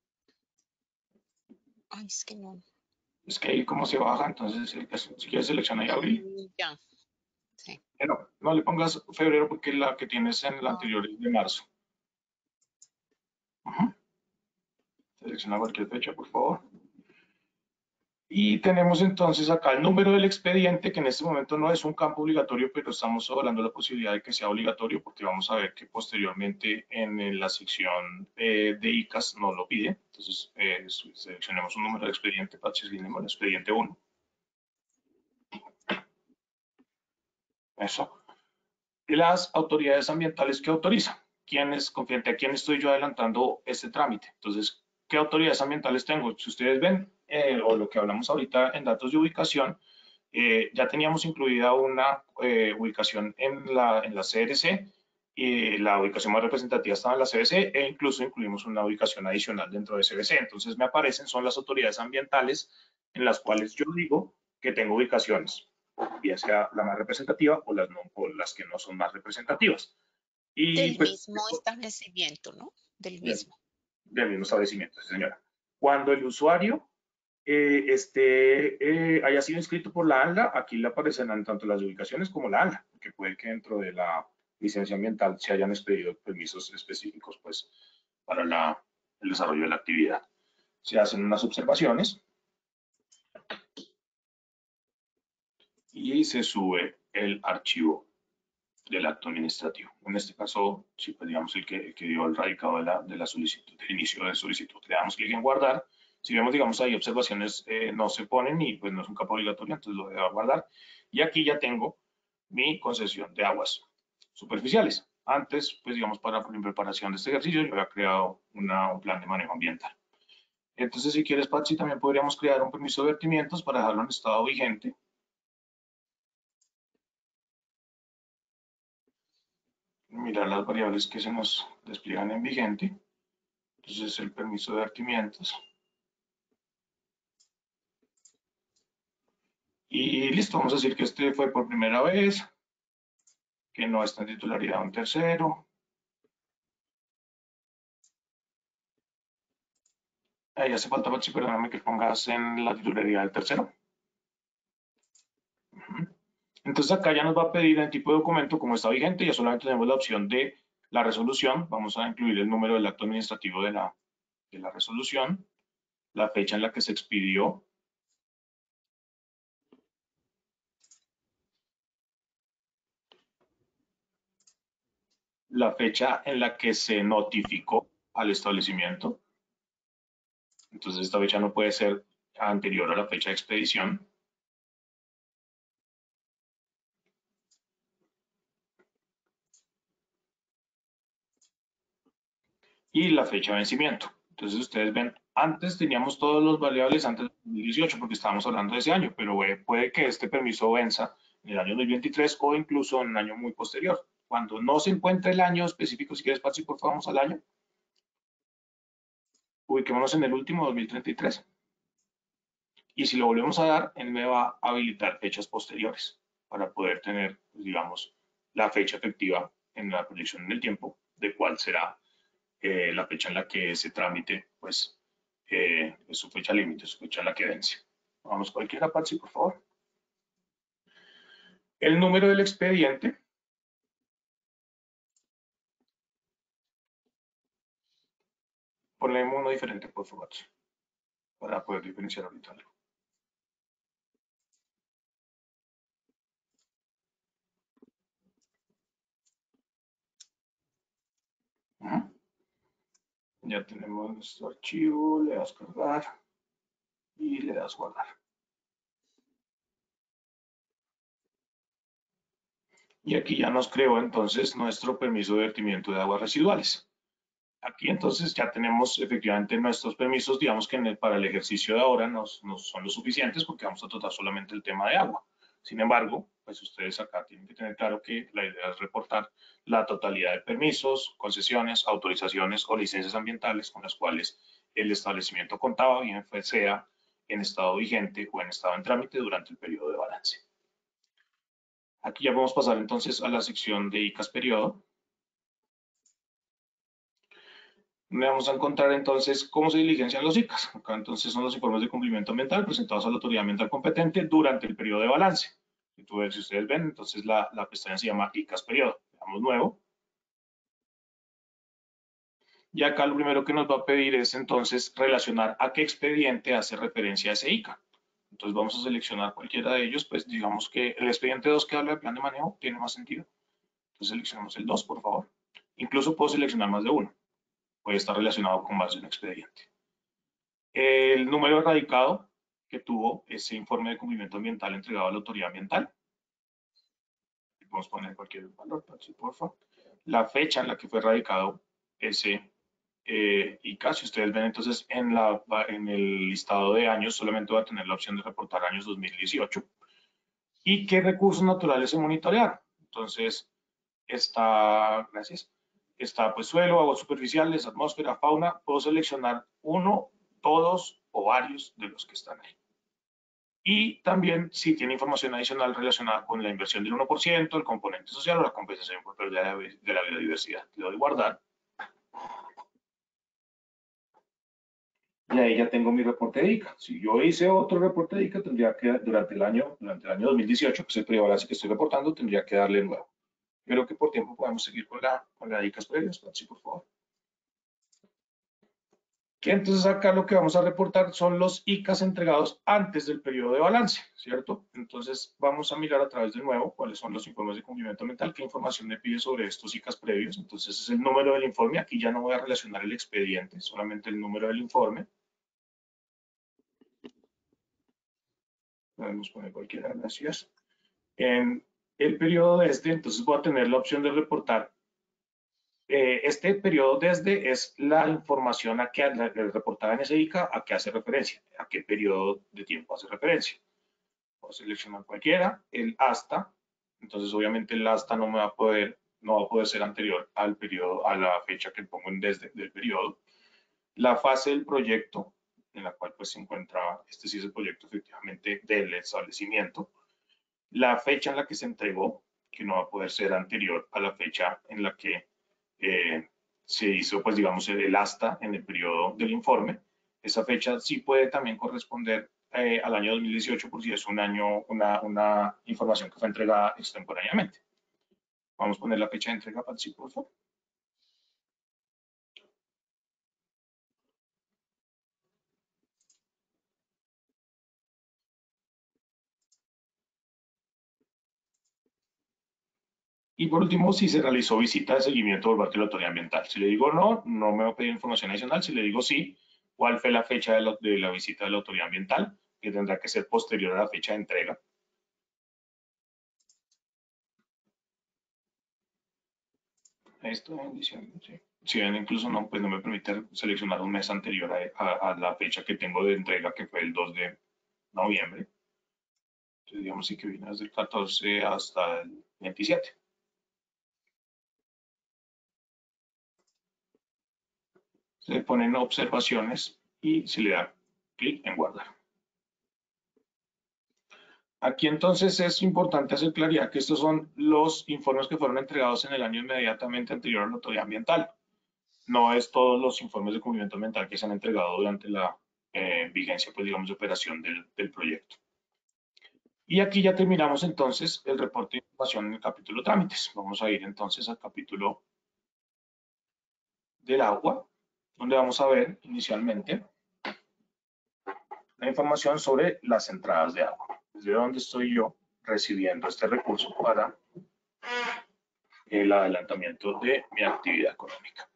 Speaker 7: Ay, es que no.
Speaker 9: Es que ahí como se baja, entonces si quieres seleccionar abril.
Speaker 7: Ya. Sí.
Speaker 9: Pero no le pongas febrero porque la que tienes en la anterior es de marzo. Selecciona cualquier fecha, por favor. Y tenemos entonces acá el número del expediente, que en este momento no es un campo obligatorio, pero estamos hablando de la posibilidad de que sea obligatorio, porque vamos a ver que posteriormente en la sección de ICAS nos lo pide. Entonces, seleccionemos un número de expediente, seleccionemos el expediente 1. Eso. Y las autoridades ambientales que autorizan. ¿Frente a quién estoy yo adelantando este trámite? Entonces, ¿qué autoridades ambientales tengo? Si ustedes ven, o lo que hablamos ahorita en datos de ubicación, ya teníamos incluida una ubicación en la CRC, y la ubicación más representativa estaba en la CBC, e incluso incluimos una ubicación adicional dentro de CBC. Entonces, me aparecen, son las autoridades ambientales en las cuales yo digo que tengo ubicaciones, bien sea la más representativa o las que no son más representativas. Y,
Speaker 7: del
Speaker 9: pues,
Speaker 7: mismo establecimiento, ¿no? Del mismo.
Speaker 9: Del mismo establecimiento, sí, señora. Cuando el usuario haya sido inscrito por la ANLA, aquí le aparecerán tanto las ubicaciones como la ANLA, porque puede que dentro de la licencia ambiental se hayan expedido permisos específicos pues, para el desarrollo de la actividad. Se hacen unas observaciones y se sube el archivo del acto administrativo. En este caso, sí, pues digamos el que dio el radicado de la solicitud, del inicio de solicitud. Le damos clic en guardar. Si vemos, digamos, ahí observaciones no se ponen y pues no es un campo obligatorio, entonces lo debo guardar. Y aquí ya tengo mi concesión de aguas superficiales. Antes, pues digamos, en preparación de este ejercicio, yo había creado un plan de manejo ambiental. Entonces, si quieres, Patsy, también podríamos crear un permiso de vertimientos para dejarlo en estado vigente. Mirar las variables que se nos despliegan en vigente. Entonces, el permiso de vertimientos. Y listo, vamos a decir que este fue por primera vez, que no está en titularidad un tercero. Ahí hace falta, Patsy, perdóname que pongas en la titularidad del tercero. Entonces acá ya nos va a pedir el tipo de documento como está vigente, ya solamente tenemos la opción de la resolución, vamos a incluir el número del acto administrativo de la resolución, la fecha en la que se expidió, la fecha en la que se notificó al establecimiento, entonces esta fecha no puede ser anterior a la fecha de expedición, y la fecha de vencimiento. Entonces ustedes ven, antes teníamos todos los variables antes del 2018 porque estábamos hablando de ese año, pero puede que este permiso venza en el año 2023 o incluso en un año muy posterior. Cuando no se encuentre el año específico, si quieres, Patsy, por favor, vamos al año. Ubiquémonos en el último 2033. Y si lo volvemos a dar, él me va a habilitar fechas posteriores para poder tener, pues, digamos, la fecha efectiva en la proyección en el tiempo de cuál será la fecha en la que ese trámite, pues, es su fecha límite, su fecha en la que vence. Vamos cualquiera, Patsy, por favor. El número del expediente. Ponemos uno diferente, por favor, para poder diferenciar ahorita algo. Ya tenemos nuestro archivo, le das cargar y le das guardar. Y aquí ya nos creó entonces nuestro permiso de vertimiento de aguas residuales. Aquí entonces ya tenemos efectivamente nuestros permisos, digamos que para el ejercicio de ahora no son los suficientes porque vamos a tratar solamente el tema de agua. Sin embargo, pues ustedes acá tienen que tener claro que la idea es reportar la totalidad de permisos, concesiones, autorizaciones o licencias ambientales con las cuales el establecimiento contaba, bien sea en estado vigente o en estado en trámite durante el periodo de balance. Aquí ya vamos a pasar entonces a la sección de ICAS periodo. Vamos a encontrar entonces cómo se diligencian los ICAS. Acá entonces son los informes de cumplimiento ambiental presentados a la autoridad ambiental competente durante el periodo de balance. Si ustedes ven, entonces la pestaña se llama ICAS periodo. Le damos nuevo. Y acá lo primero que nos va a pedir es entonces relacionar a qué expediente hace referencia a ese ICA. Entonces vamos a seleccionar cualquiera de ellos, pues digamos que el expediente 2 que habla de plan de manejo tiene más sentido. Entonces seleccionamos el 2, por favor. Incluso puedo seleccionar más de uno. Puede estar relacionado con más de un expediente. El número radicado que tuvo ese informe de cumplimiento ambiental entregado a la autoridad ambiental. Podemos poner cualquier valor, por favor. La fecha en la que fue radicado ese ICA. Si ustedes ven entonces en el listado de años, solamente va a tener la opción de reportar años 2018. ¿Y qué recursos naturales se monitorearon? Entonces, está pues suelo, aguas superficiales, atmósfera, fauna. Puedo seleccionar uno, todos o varios de los que están ahí. Y también si tiene información adicional relacionada con la inversión del 1%, el componente social o la compensación por pérdida de la biodiversidad. Le doy guardar. Y ahí ya tengo mi reporte de ICA. Si yo hice otro reporte de ICA, tendría que, durante el año 2018, que es el periodo de balance que estoy reportando, tendría que darle nuevo. Creo que por tiempo podemos seguir con las ICAs previas, Patsy, por favor. Que entonces acá lo que vamos a reportar son los ICAs entregados antes del periodo de balance, ¿cierto? Entonces vamos a mirar a través de nuevo cuáles son los informes de cumplimiento ambiental, qué información me pide sobre estos ICAs previos. Entonces es el número del informe. Aquí ya no voy a relacionar el expediente, solamente el número del informe. Podemos poner cualquiera, gracias. En el periodo desde, entonces voy a tener la opción de reportar. Este periodo desde es la información a que reportada en ese ICA, a qué hace referencia, a qué periodo de tiempo hace referencia. Voy a seleccionar cualquiera, el hasta. Entonces obviamente el hasta no va a poder ser anterior al periodo, a la fecha que pongo en desde del periodo. La fase del proyecto, en la cual pues se encuentra, este sí es el proyecto efectivamente del establecimiento. La fecha en la que se entregó, que no va a poder ser anterior a la fecha en la que se hizo, pues digamos, el hasta en el periodo del informe. esa fecha sí puede también corresponder al año 2018 por si es un año, una información que fue entregada extemporáneamente. Vamos a poner la fecha de entrega, Patsy, por favor. Y por último, si se realizó visita de seguimiento por parte de la autoridad ambiental. Si le digo no, no me va a pedir información adicional. Si le digo sí, ¿cuál fue la fecha de la visita de la autoridad ambiental? Que tendrá que ser posterior a la fecha de entrega. Esto en diciembre, sí. Si ven, incluso no, pues no me permite seleccionar un mes anterior a la fecha que tengo de entrega, que fue el 2 de noviembre. Entonces, digamos, sí que viene desde el 14 hasta el 27. Se ponen observaciones y se le da clic en guardar. Aquí entonces es importante hacer claridad que estos son los informes que fueron entregados en el año inmediatamente anterior a la autoridad ambiental. No es todos los informes de cumplimiento ambiental que se han entregado durante la vigencia, pues digamos, de operación del proyecto. Y aquí ya terminamos entonces el reporte de información en el capítulo trámites. Vamos a ir entonces al capítulo del agua, donde vamos a ver inicialmente la información sobre las entradas de agua. Desde donde estoy yo recibiendo este recurso para el adelantamiento de mi actividad económica.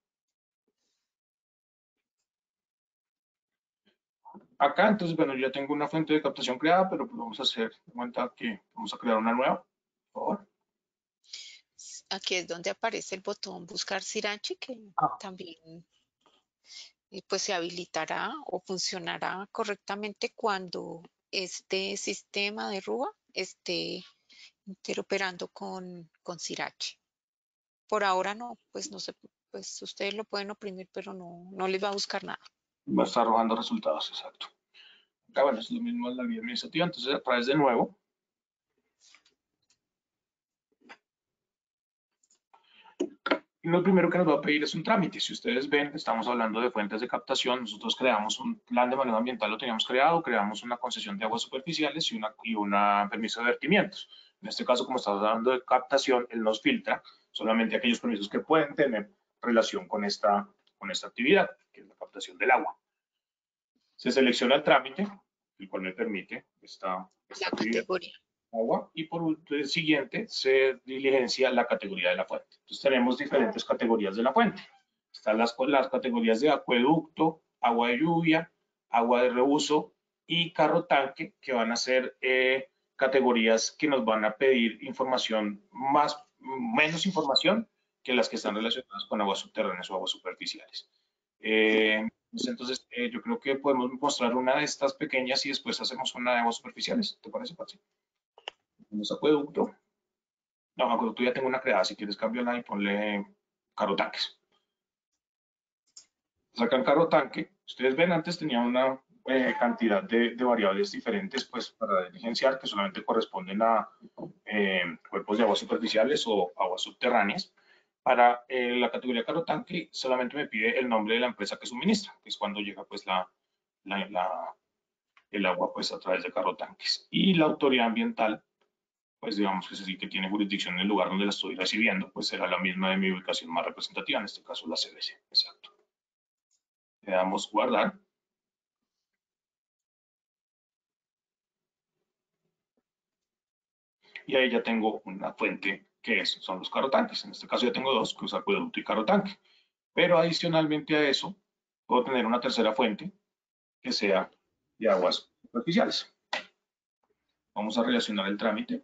Speaker 9: Acá, entonces, bueno, yo ya tengo una fuente de captación creada, pero pues vamos a hacer de cuenta que vamos a crear una nueva, por favor.
Speaker 7: Aquí es donde aparece el botón buscar Sirachi, que también pues se habilitará o funcionará correctamente cuando este sistema de RUA esté interoperando con Sirachi. Por ahora no, pues no sé, pues ustedes lo pueden oprimir, pero no les va a buscar nada.
Speaker 9: Va a estar arrojando resultados, exacto. Acá, bueno, es lo mismo en la vía administrativa, entonces a través de nuevo. Y lo primero que nos va a pedir es un trámite. Si ustedes ven, estamos hablando de fuentes de captación. Nosotros creamos un plan de manejo ambiental, lo teníamos creado, creamos una concesión de aguas superficiales y una permiso de vertimientos. En este caso, como estamos hablando de captación, él nos filtra solamente aquellos permisos que pueden tener relación con esta actividad, que es la captación del agua. Se selecciona el trámite, el cual me permite esta actividad.
Speaker 7: Categoría.
Speaker 9: Agua, y por el siguiente se diligencia la categoría de la fuente. Entonces tenemos diferentes categorías de la fuente. Están las categorías de acueducto, agua de lluvia, agua de reuso y carro tanque, que van a ser categorías que nos van a pedir información menos información que las que están relacionadas con aguas subterráneas o aguas superficiales. Entonces, yo creo que podemos mostrar una de estas pequeñas y después hacemos una de aguas superficiales. ¿Te parece, Patsy? Tenemos acueducto. No, acueducto ya tengo una creada. Si quieres, cámbiala y ponle carro tanques. Sacan carro tanque. Ustedes ven, antes tenía una cantidad de variables diferentes, pues, para diligenciar, que solamente corresponden a cuerpos de aguas superficiales o aguas subterráneas. Para la categoría carro tanque, solamente me pide el nombre de la empresa que suministra, que es cuando llega, pues, el agua, pues, a través de carro tanques. Y la autoridad ambiental, pues digamos que sí que tiene jurisdicción en el lugar donde la estoy recibiendo, pues será la misma de mi ubicación más representativa, en este caso la CBC. Exacto. Le damos guardar. Y ahí ya tengo una fuente que son los carrotanques. En este caso ya tengo dos, que es acueducto y carrotanque. Pero adicionalmente a eso, puedo tener una tercera fuente que sea de aguas superficiales. Vamos a relacionar el trámite.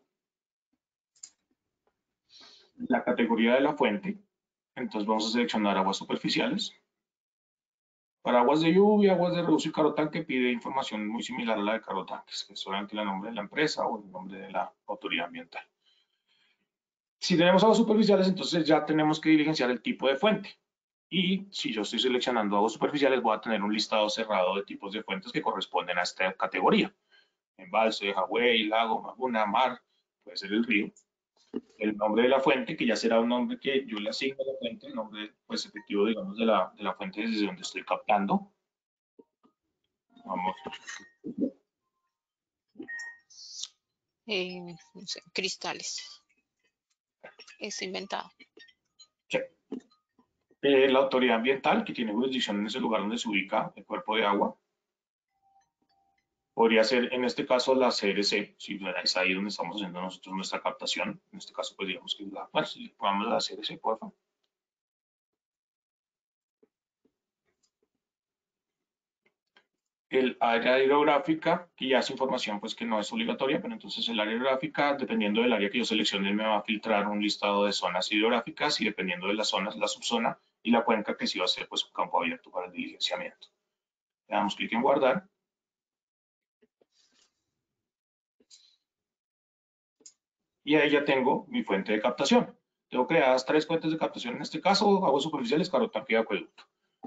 Speaker 9: La categoría de la fuente, entonces vamos a seleccionar aguas superficiales. Para aguas de lluvia, aguas de reuso y carro tanque pide información muy similar a la de carro tanques, que es solamente el nombre de la empresa o el nombre de la autoridad ambiental. Si tenemos aguas superficiales, entonces ya tenemos que diligenciar el tipo de fuente. Y si yo estoy seleccionando aguas superficiales, voy a tener un listado cerrado de tipos de fuentes que corresponden a esta categoría. Embalse, jagüey, lago, laguna, mar, puede ser el río. El nombre de la fuente, que ya será un nombre que yo le asigno a la fuente, el nombre pues efectivo, digamos, de la fuente desde donde estoy captando. Vamos.
Speaker 7: No sé, cristales. Es inventado.
Speaker 9: Sí. La autoridad ambiental que tiene jurisdicción en ese lugar donde se ubica el cuerpo de agua. Podría ser, en este caso, la CRC, si es ahí donde estamos haciendo nosotros nuestra captación. En este caso, pues digamos que es la, bueno, si pongamos la CRC, por favor. El área hidrográfica, que ya es información pues que no es obligatoria, pero entonces el área hidrográfica, dependiendo del área que yo seleccione, me va a filtrar un listado de zonas hidrográficas y dependiendo de las zonas, la subzona y la cuenca que sí va a ser pues un campo abierto para el diligenciamiento. Le damos clic en guardar. Y ahí ya tengo mi fuente de captación. Tengo creadas 3 fuentes de captación en este caso, aguas superficiales, carotanque y acueducto.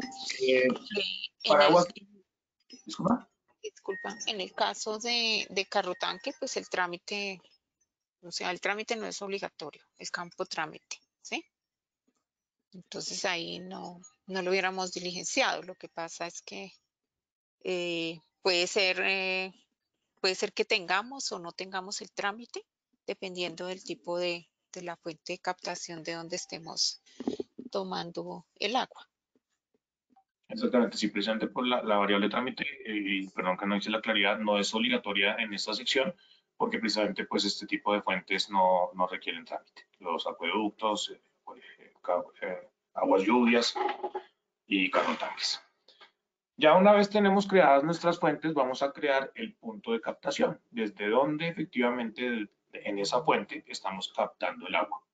Speaker 9: Para aguas... Disculpa.
Speaker 7: Disculpa, en el caso de carro tanque, pues el trámite, o sea, el trámite no es obligatorio, es campo trámite, ¿sí? Entonces ahí no lo hubiéramos diligenciado. Lo que pasa es que puede ser que tengamos o no tengamos el trámite, dependiendo del tipo de la fuente de captación de donde estemos tomando el agua.
Speaker 9: Exactamente, sí, precisamente por la variable trámite, y perdón que no hice la claridad, no es obligatoria en esta sección, porque precisamente pues este tipo de fuentes no requieren trámite. Los acueductos, aguas lluvias y carrotanques. Ya una vez tenemos creadas nuestras fuentes, vamos a crear el punto de captación, desde donde efectivamente en esa fuente estamos captando el agua.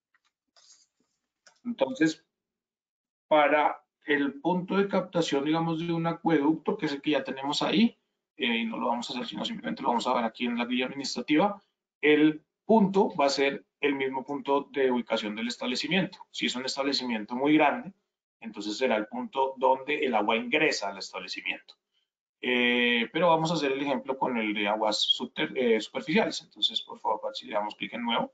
Speaker 9: Entonces, para el punto de captación, digamos, de un acueducto, que es el que ya tenemos ahí, y no lo vamos a hacer, sino simplemente lo vamos a ver aquí en la guía administrativa, el punto va a ser el mismo punto de ubicación del establecimiento. Si es un establecimiento muy grande, entonces será el punto donde el agua ingresa al establecimiento. Pero vamos a hacer el ejemplo con el de aguas superficiales. Entonces, por favor, si le damos clic en nuevo.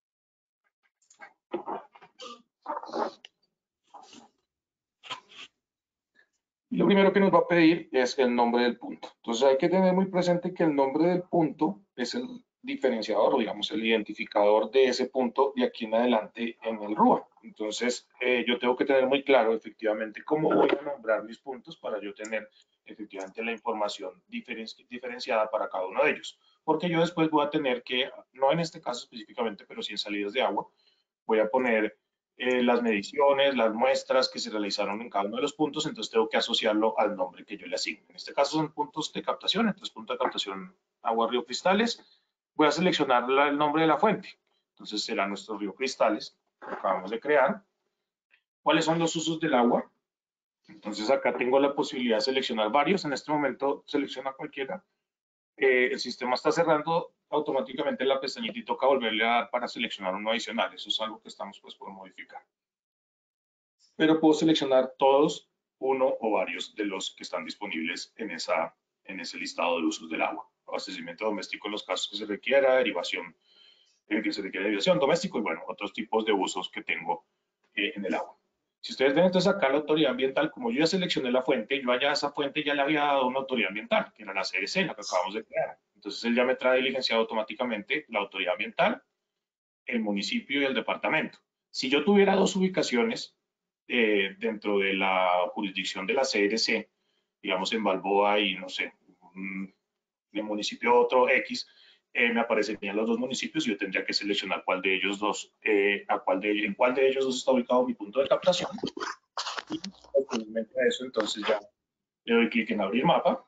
Speaker 9: Lo primero que nos va a pedir es el nombre del punto. Entonces hay que tener muy presente que el nombre del punto es el diferenciador o digamos el identificador de ese punto de aquí en adelante en el RUA. Entonces yo tengo que tener muy claro efectivamente cómo voy a nombrar mis puntos para yo tener efectivamente la información diferenciada para cada uno de ellos. Porque yo después voy a tener que, no en este caso específicamente, pero sí en salidas de agua, voy a poner las mediciones, las muestras que se realizaron en cada uno de los puntos, entonces tengo que asociarlo al nombre que yo le asigno. En este caso son puntos de captación, entonces punto de captación agua río Cristales. Voy a seleccionar el nombre de la fuente, entonces será nuestro río Cristales, que acabamos de crear. ¿Cuáles son los usos del agua? Entonces acá tengo la posibilidad de seleccionar varios, en este momento selecciona cualquiera. El sistema está cerrando automáticamente la pestañita y toca volverle a dar para seleccionar uno adicional. Eso es algo que estamos pues por modificar. Pero puedo seleccionar todos, uno o varios de los que están disponibles en ese listado de usos del agua. Abastecimiento doméstico en los casos que se requiera, derivación, que se requiere derivación doméstico y bueno, otros tipos de usos que tengo en el agua. Si ustedes ven entonces acá la autoridad ambiental, como yo ya seleccioné la fuente, yo allá a esa fuente ya le había dado una autoridad ambiental, que era la CRC, la que acabamos de crear. Entonces él ya me trae diligenciado automáticamente la autoridad ambiental, el municipio y el departamento. Si yo tuviera dos ubicaciones dentro de la jurisdicción de la CRC, digamos en Balboa y no sé, en municipio otro X, me aparecerían los dos municipios y yo tendría que seleccionar cuál de ellos dos, en cuál de ellos dos está ubicado mi punto de captación. Y posteriormente a eso, entonces ya le doy clic en abrir mapa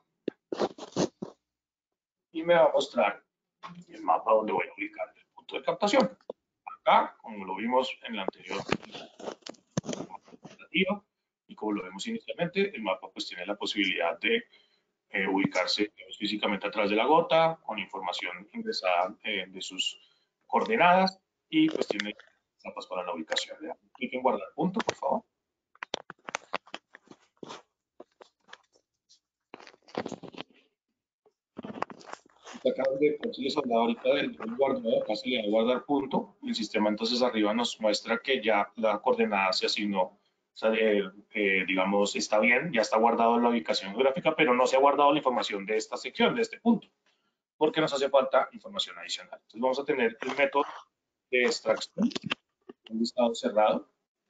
Speaker 9: y me va a mostrar el mapa donde voy a ubicar el punto de captación. Acá, como lo vimos en la anterior presentativa y como lo vemos inicialmente, el mapa pues tiene la posibilidad de ubicarse físicamente a través de la gota, con información ingresada de sus coordenadas y pues tiene mapas para la ubicación. Le damos clic en guardar punto, por favor. Acá donde les hablaba ahorita del guardado, acá se le da guardar punto y el sistema entonces arriba nos muestra que ya la coordenada se asignó digamos, está bien, ya está guardado la ubicación geográfica, pero no se ha guardado la información de esta sección, de este punto, porque nos hace falta información adicional. Entonces vamos a tener el método de extracción, un listado cerrado.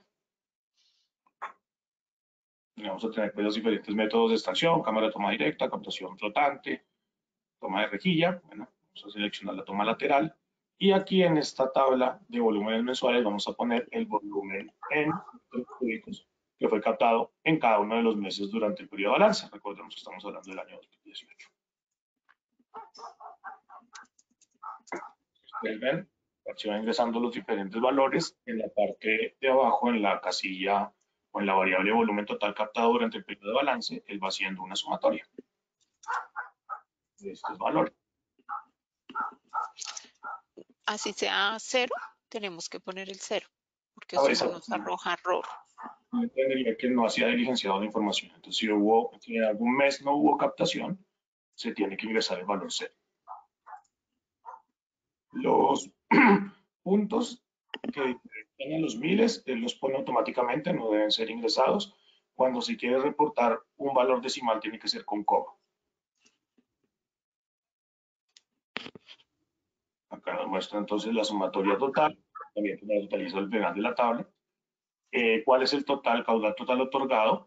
Speaker 9: Y vamos a tener pues, los diferentes métodos de extracción, cámara de toma directa, captación flotante, toma de rejilla. Bueno, vamos a seleccionar la toma lateral. Y aquí en esta tabla de volúmenes mensuales vamos a poner el volumen en metros cúbicos que fue captado en cada uno de los meses durante el periodo de balance. Recordemos que estamos hablando del año 2018. Ustedes ven, se van ingresando los diferentes valores en la parte de abajo, en la casilla o en la variable volumen total captado durante el periodo de balance, él va haciendo una sumatoria de estos valores.
Speaker 7: Así sea 0, tenemos que poner el 0, porque
Speaker 9: Ah,
Speaker 7: eso nos arroja error.
Speaker 9: Yo entendería que no hacía diligenciado la información. Entonces, si en algún mes no hubo captación, se tiene que ingresar el valor 0. Los puntos que tienen los miles, él los pone automáticamente, no deben ser ingresados. Cuando se quiere reportar un valor decimal, tiene que ser con coma. Acá nos muestra entonces la sumatoria total, también la totaliza al final de la tabla. ¿Cuál es el total, caudal total otorgado?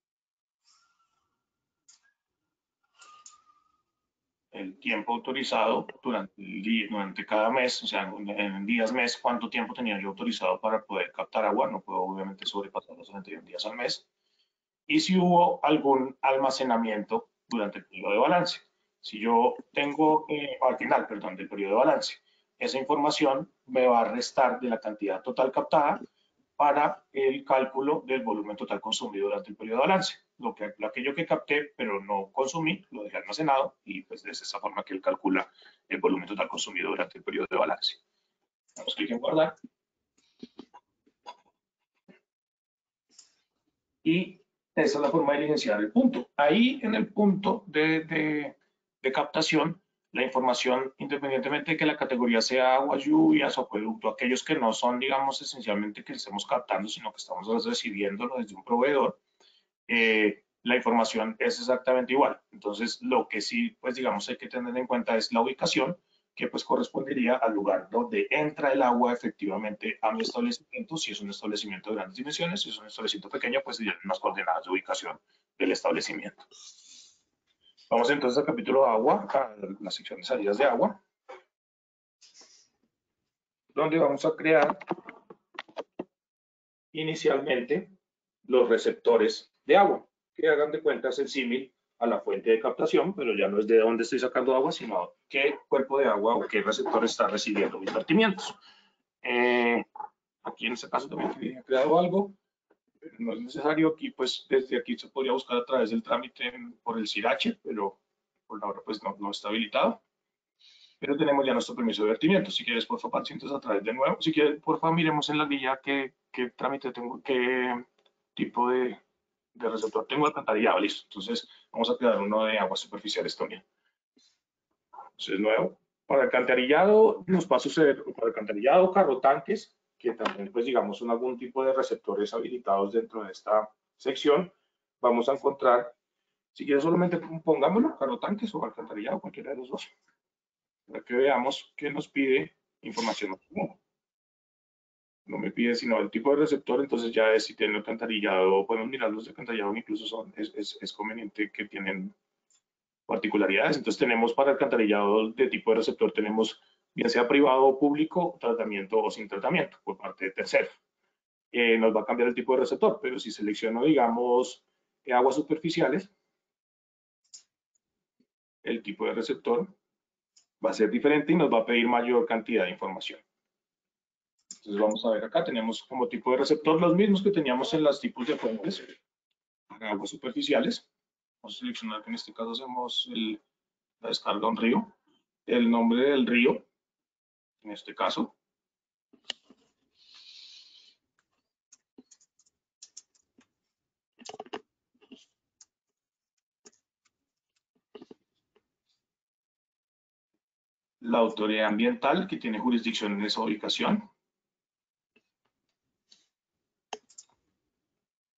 Speaker 9: El tiempo autorizado durante cada mes, o sea, en días mes, cuánto tiempo tenía yo autorizado para poder captar agua, no puedo obviamente sobrepasar los 31 días al mes, y si hubo algún almacenamiento durante el periodo de balance. Si yo tengo, al final, perdón, del periodo de balance, esa información me va a restar de la cantidad total captada para el cálculo del volumen total consumido durante el periodo de balance. Aquello que capté pero no consumí, lo dejé almacenado y pues de esa forma que él calcula el volumen total consumido durante el periodo de balance. Damos clic en guardar. Y esa es la forma de diligenciar el punto. Ahí en el punto de captación, la información, independientemente de que la categoría sea agua, lluvias o acueducto, aquellos que no son, digamos, esencialmente que estemos captando, sino que estamos recibiéndolo desde un proveedor, la información es exactamente igual. Entonces, lo que sí, pues, digamos, hay que tener en cuenta es la ubicación, que pues correspondería al lugar donde entra el agua efectivamente a mi establecimiento. Si es un establecimiento de grandes dimensiones, si es un establecimiento pequeño, pues serían unas coordenadas de ubicación del establecimiento. Vamos entonces al capítulo de agua, a la sección de salidas de agua, donde vamos a crear inicialmente los receptores de agua, que hagan de cuenta el símil a la fuente de captación, pero ya no es de dónde estoy sacando agua, sino qué cuerpo de agua o qué receptor está recibiendo mis vertimientos. Aquí en este caso también he creado algo, pero no es necesario. Aquí, pues, desde aquí se podría buscar a través del trámite por el CIRACHE, pero por ahora pues no está habilitado. Pero tenemos ya nuestro permiso de vertimiento. Si quieres, por favor, pacientes a través de nuevo. Si quieres, por favor, miremos en la guía qué trámite tengo, qué tipo de receptor tengo alcantarillado. Listo. Entonces, vamos a crear uno de aguas superficiales también. Entonces, nuevo. Para alcantarillado nos va a suceder, para alcantarillado, carro tanques, que también, pues, digamos, son algún tipo de receptores habilitados dentro de esta sección. Vamos a encontrar, si quieres, solamente pongámoslo, carro tanques o alcantarillado, cualquiera de los dos, para que veamos que nos pide información. No me pide sino el tipo de receptor, entonces ya es si tiene alcantarillado, podemos mirar los de alcantarillado, incluso es conveniente que tienen particularidades. Entonces tenemos para alcantarillado de tipo de receptor, tenemos bien sea privado o público, tratamiento o sin tratamiento por parte de tercero. Nos va a cambiar el tipo de receptor, pero si selecciono, digamos, aguas superficiales, el tipo de receptor va a ser diferente y nos va a pedir mayor cantidad de información. Entonces vamos a ver acá, tenemos como tipo de receptor los mismos que teníamos en los tipos de fuentes para aguas superficiales. Vamos a seleccionar que en este caso hacemos la descarga a un río, el nombre del río, en este caso. La autoridad ambiental que tiene jurisdicción en esa ubicación.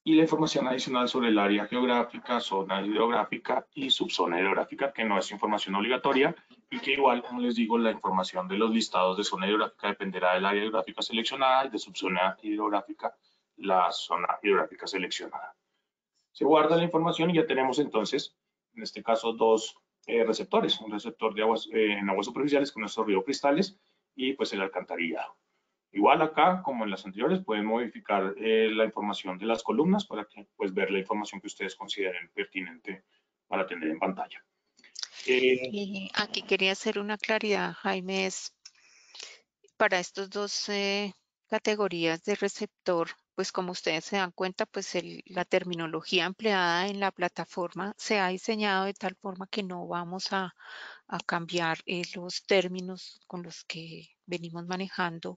Speaker 9: y la información adicional sobre el área geográfica, zona hidrográfica y subzona hidrográfica, que no es información obligatoria y que igual, como les digo, la información de los listados de zona hidrográfica dependerá del área geográfica seleccionada y de subzona hidrográfica, la zona hidrográfica seleccionada. Se guarda la información y ya tenemos entonces, en este caso, dos receptores, un receptor de aguas, en aguas superficiales con nuestro río Cristales y pues el alcantarillado. Igual acá, como en las anteriores, pueden modificar la información de las columnas para que, pues, ver la información que ustedes consideren pertinente para tener en pantalla.
Speaker 7: Y aquí quería hacer una claridad, Jaime, es para estos dos categorías de receptor, pues como ustedes se dan cuenta, pues la terminología empleada en la plataforma se ha diseñado de tal forma que no vamos a cambiar los términos con los que venimos manejando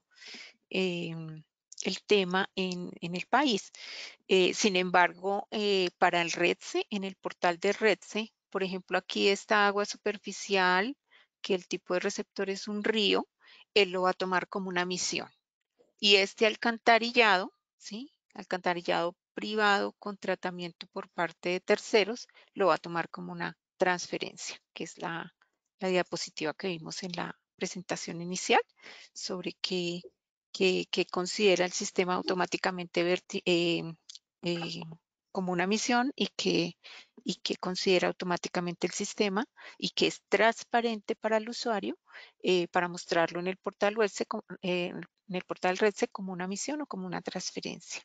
Speaker 7: el tema en el país. Sin embargo, para el REDSE, en el portal de REDSE, por ejemplo, aquí está agua superficial, que el tipo de receptor es un río, él lo va a tomar como una misión. Y este alcantarillado, ¿sí? Alcantarillado privado con tratamiento por parte de terceros, lo va a tomar como una transferencia, que es la diapositiva que vimos en la presentación inicial sobre qué considera el sistema automáticamente como una misión y que considera automáticamente el sistema y que es transparente para el usuario para mostrarlo en el portal REDSE como una misión o como una transferencia.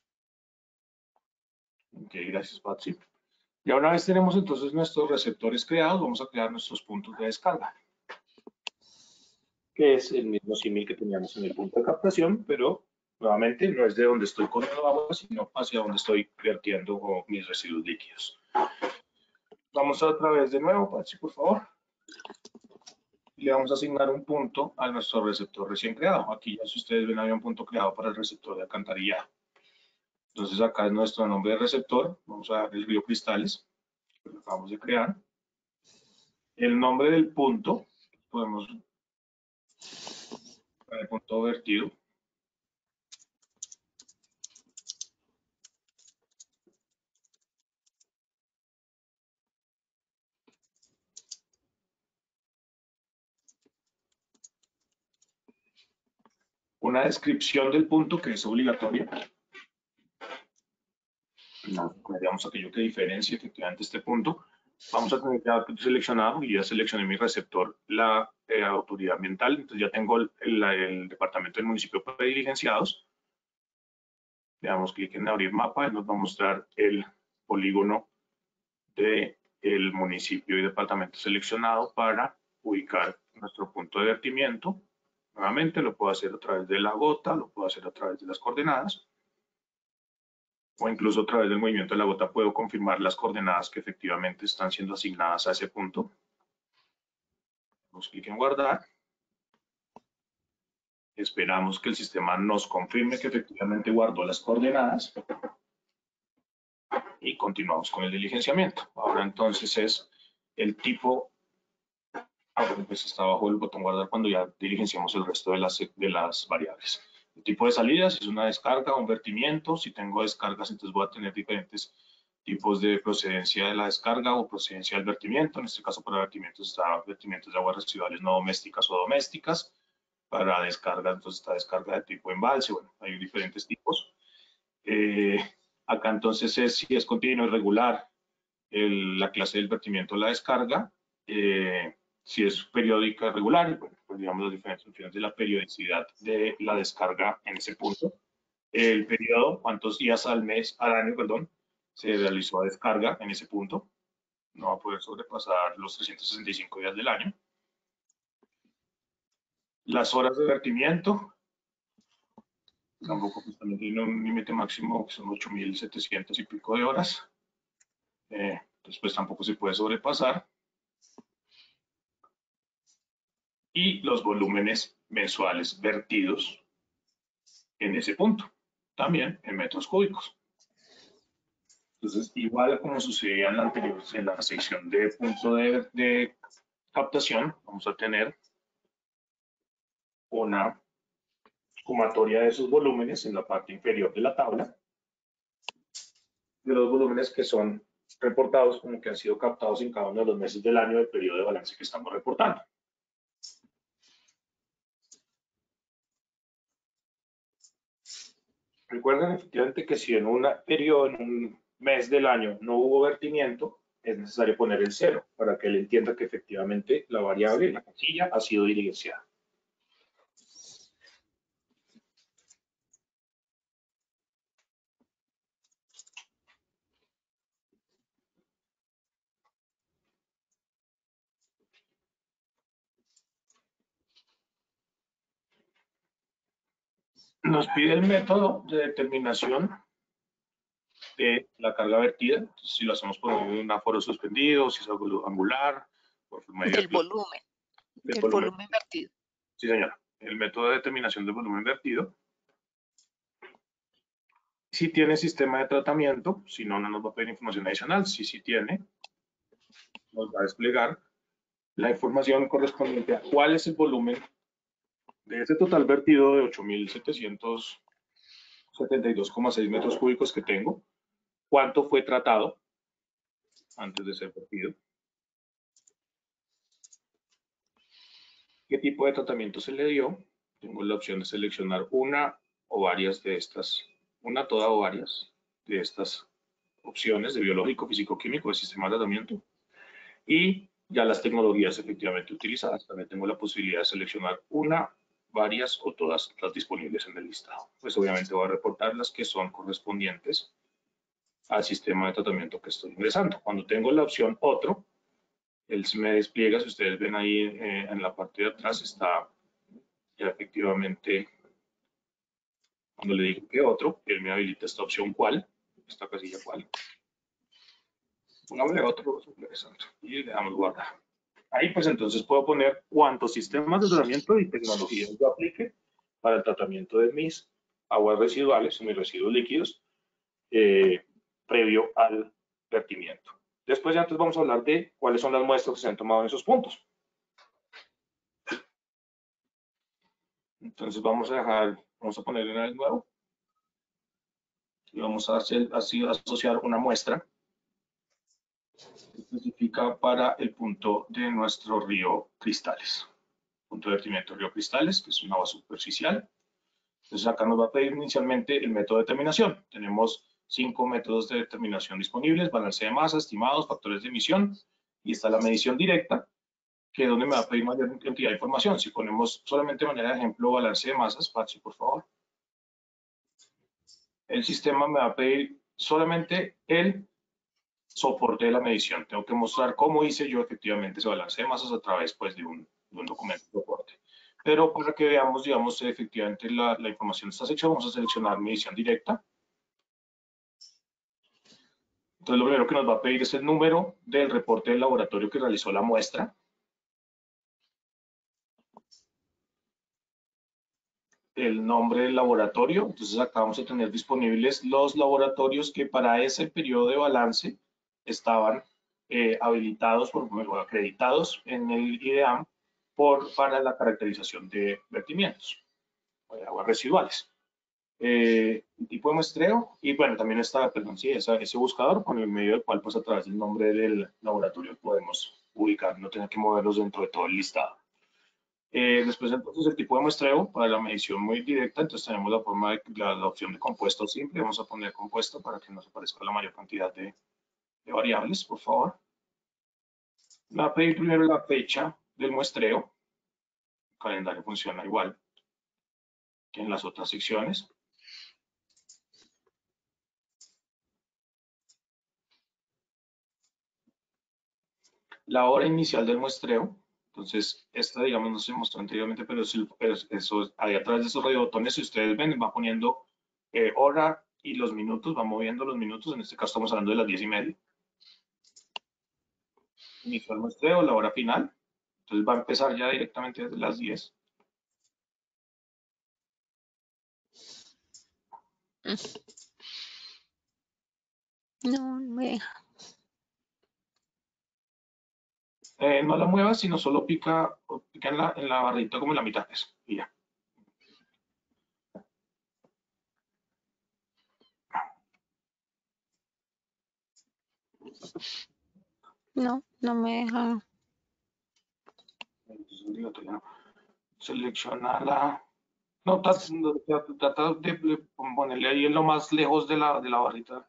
Speaker 9: Ok, gracias, Patsy. Ya una vez tenemos entonces nuestros receptores creados, vamos a crear nuestros puntos de descarga, que es el mismo símil que teníamos en el punto de captación, pero nuevamente no es de donde estoy corriendo agua, sino hacia donde estoy vertiendo mis residuos líquidos. Vamos otra vez de nuevo, Patsy, por favor. Y le vamos a asignar un punto a nuestro receptor recién creado. Aquí ya si ustedes ven había un punto creado para el receptor de alcantarillado. Entonces acá es nuestro nombre de receptor. Vamos a dar el río Cristales, que lo acabamos de crear. El nombre del punto, podemos poner punto vertido. Una descripción del punto que es obligatoria. No, digamos aquello que diferencia efectivamente este punto. Vamos a tener ya seleccionado y ya seleccioné mi receptor, la autoridad ambiental. Entonces ya tengo el departamento del municipio prediligenciados. Le damos clic en abrir mapa y nos va a mostrar el polígono del municipio y departamento seleccionado para ubicar nuestro punto de vertimiento. Nuevamente lo puedo hacer a través de la gota, lo puedo hacer a través de las coordenadas o incluso a través del movimiento de la gota puedo confirmar las coordenadas que efectivamente están siendo asignadas a ese punto. Damos clic en guardar. Esperamos que el sistema nos confirme que efectivamente guardó las coordenadas y continuamos con el diligenciamiento. Ahora entonces es el tipo, pues está abajo el botón guardar cuando ya diligenciamos el resto de las variables. El tipo de salidas es una descarga, un vertimiento. Si tengo descargas, entonces voy a tener diferentes tipos de procedencia de la descarga o procedencia del vertimiento. En este caso, para vertimientos está vertimientos de aguas residuales no domésticas o domésticas. Para descarga, entonces está descarga de tipo embalse. Bueno, hay diferentes tipos. Acá entonces es si es continuo, irregular, la clase del vertimiento o la descarga. Si es periódica, irregular, y bueno, pues digamos las diferentes funciones de la periodicidad de la descarga en ese punto. El periodo, cuántos días al año, perdón, se realizó la descarga en ese punto. No va a poder sobrepasar los 365 días del año. Las horas de vertimiento, tampoco pues, también tiene un límite máximo que son 8.700 y pico de horas. Entonces pues tampoco se puede sobrepasar. Y los volúmenes mensuales vertidos en ese punto, también en metros cúbicos. Entonces, igual como sucedía en la anterior, en la sección de punto de captación, vamos a tener una sumatoria de esos volúmenes en la parte inferior de la tabla. de los volúmenes que son reportados como que han sido captados en cada uno de los meses del año del periodo de balance que estamos reportando. Recuerden efectivamente que si en un periodo, en un mes del año no hubo vertimiento, es necesario poner el 0 para que él entienda que efectivamente la variable, la casilla, ha sido diligenciada. Nos pide el método de determinación de la carga vertida, si lo hacemos por un aforo suspendido, si es algo angular, por medio
Speaker 7: Del volumen. Del volumen vertido.
Speaker 9: Sí, señora. El método de determinación del volumen vertido. Si tiene sistema de tratamiento, si no, no nos va a pedir información adicional. Si sí tiene, nos va a desplegar la información correspondiente a cuál es el volumen de ese total vertido de 8.772,6 metros cúbicos que tengo. ¿Cuánto fue tratado antes de ser vertido? ¿Qué tipo de tratamiento se le dio? Tengo la opción de seleccionar una o varias de estas, una, toda o varias de estas opciones de biológico, físico-químico, de sistema de tratamiento. Y ya las tecnologías efectivamente utilizadas. También tengo la posibilidad de seleccionar una, varias o todas las disponibles en el listado. Pues obviamente voy a reportar las que son correspondientes al sistema de tratamiento que estoy ingresando. Cuando tengo la opción otro, él se me despliega, si ustedes ven ahí en la parte de atrás está ya efectivamente, cuando le digo que otro, él me habilita esta opción cuál, esta casilla cuál. Pongámosle otro, interesante, y le damos guardar. Ahí pues entonces puedo poner cuántos sistemas de tratamiento y tecnologías yo aplique para el tratamiento de mis aguas residuales o mis residuos líquidos previo al vertimiento. Después ya entonces vamos a hablar de cuáles son las muestras que se han tomado en esos puntos. Entonces vamos a poner en el nuevo y vamos a asociar una muestra específica para el punto de nuestro río Cristales. Punto de vertimiento río Cristales, que es una agua superficial. Entonces acá nos va a pedir inicialmente el método de determinación. Tenemos 5 métodos de determinación disponibles: balance de masa, estimados, factores de emisión, y está la medición directa, que es donde me va a pedir mayor cantidad de información. Si ponemos solamente de manera de ejemplo balance de masas, Pachi, por favor. El sistema me va a pedir solamente el soporte de la medición. Tengo que mostrar cómo hice yo efectivamente ese balance de masas a través pues, de un documento de soporte. Pero para que veamos, digamos, efectivamente la información está hecha, vamos a seleccionar medición directa. Entonces, lo primero que nos va a pedir es el número del reporte del laboratorio que realizó la muestra. El nombre del laboratorio. Entonces, acá vamos a tener disponibles los laboratorios que para ese periodo de balance estaban habilitados o acreditados en el IDEAM para la caracterización de vertimientos o de aguas residuales. El tipo de muestreo y bueno, también está, perdón, sí, ese buscador con el medio del cual pues a través del nombre del laboratorio podemos ubicar, no tener que moverlos dentro de todo el listado. Después entonces el tipo de muestreo para la medición muy directa, entonces tenemos la forma de la opción de compuesto simple, vamos a poner compuesto para que nos aparezca la mayor cantidad de variables, por favor. Me va a pedir primero la fecha del muestreo, el calendario funciona igual que en las otras secciones. La hora inicial del muestreo, entonces esta digamos no se mostró anteriormente, pero eso ahí a través de esos radiobotones, si ustedes ven, va poniendo hora y los minutos, va moviendo los minutos, en este caso estamos hablando de las 10:30. Inició el muestreo, la hora final, entonces va a empezar ya directamente desde las 10.
Speaker 7: No me deja.
Speaker 9: No la muevas, sino solo pica en la barrita como en la mitad, eso, y ya.
Speaker 7: No, no me deja.
Speaker 9: Entonces, obligatorio, no. Selecciona la... No, trata de ponerle ahí en lo más lejos de la barrita.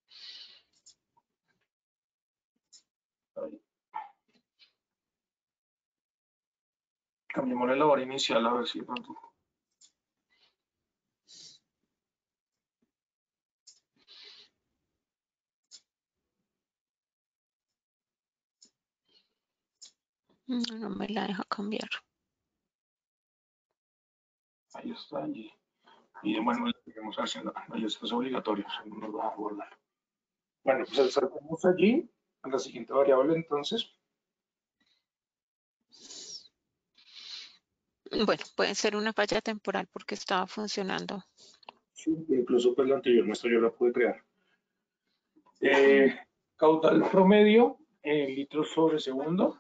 Speaker 9: Ahí. Cambiémosle la barra inicial a ver si de pronto.
Speaker 7: No me la deja cambiar.
Speaker 9: Ahí está, allí. Y bueno, vamos haciendo. Ahí esto es obligatorio, no nos va a guardar. Bueno, pues saltamos allí a la siguiente variable entonces.
Speaker 7: Bueno, puede ser una falla temporal porque estaba funcionando.
Speaker 9: Sí, incluso pues la anterior muestra yo la pude crear. Caudal promedio en litros sobre segundo.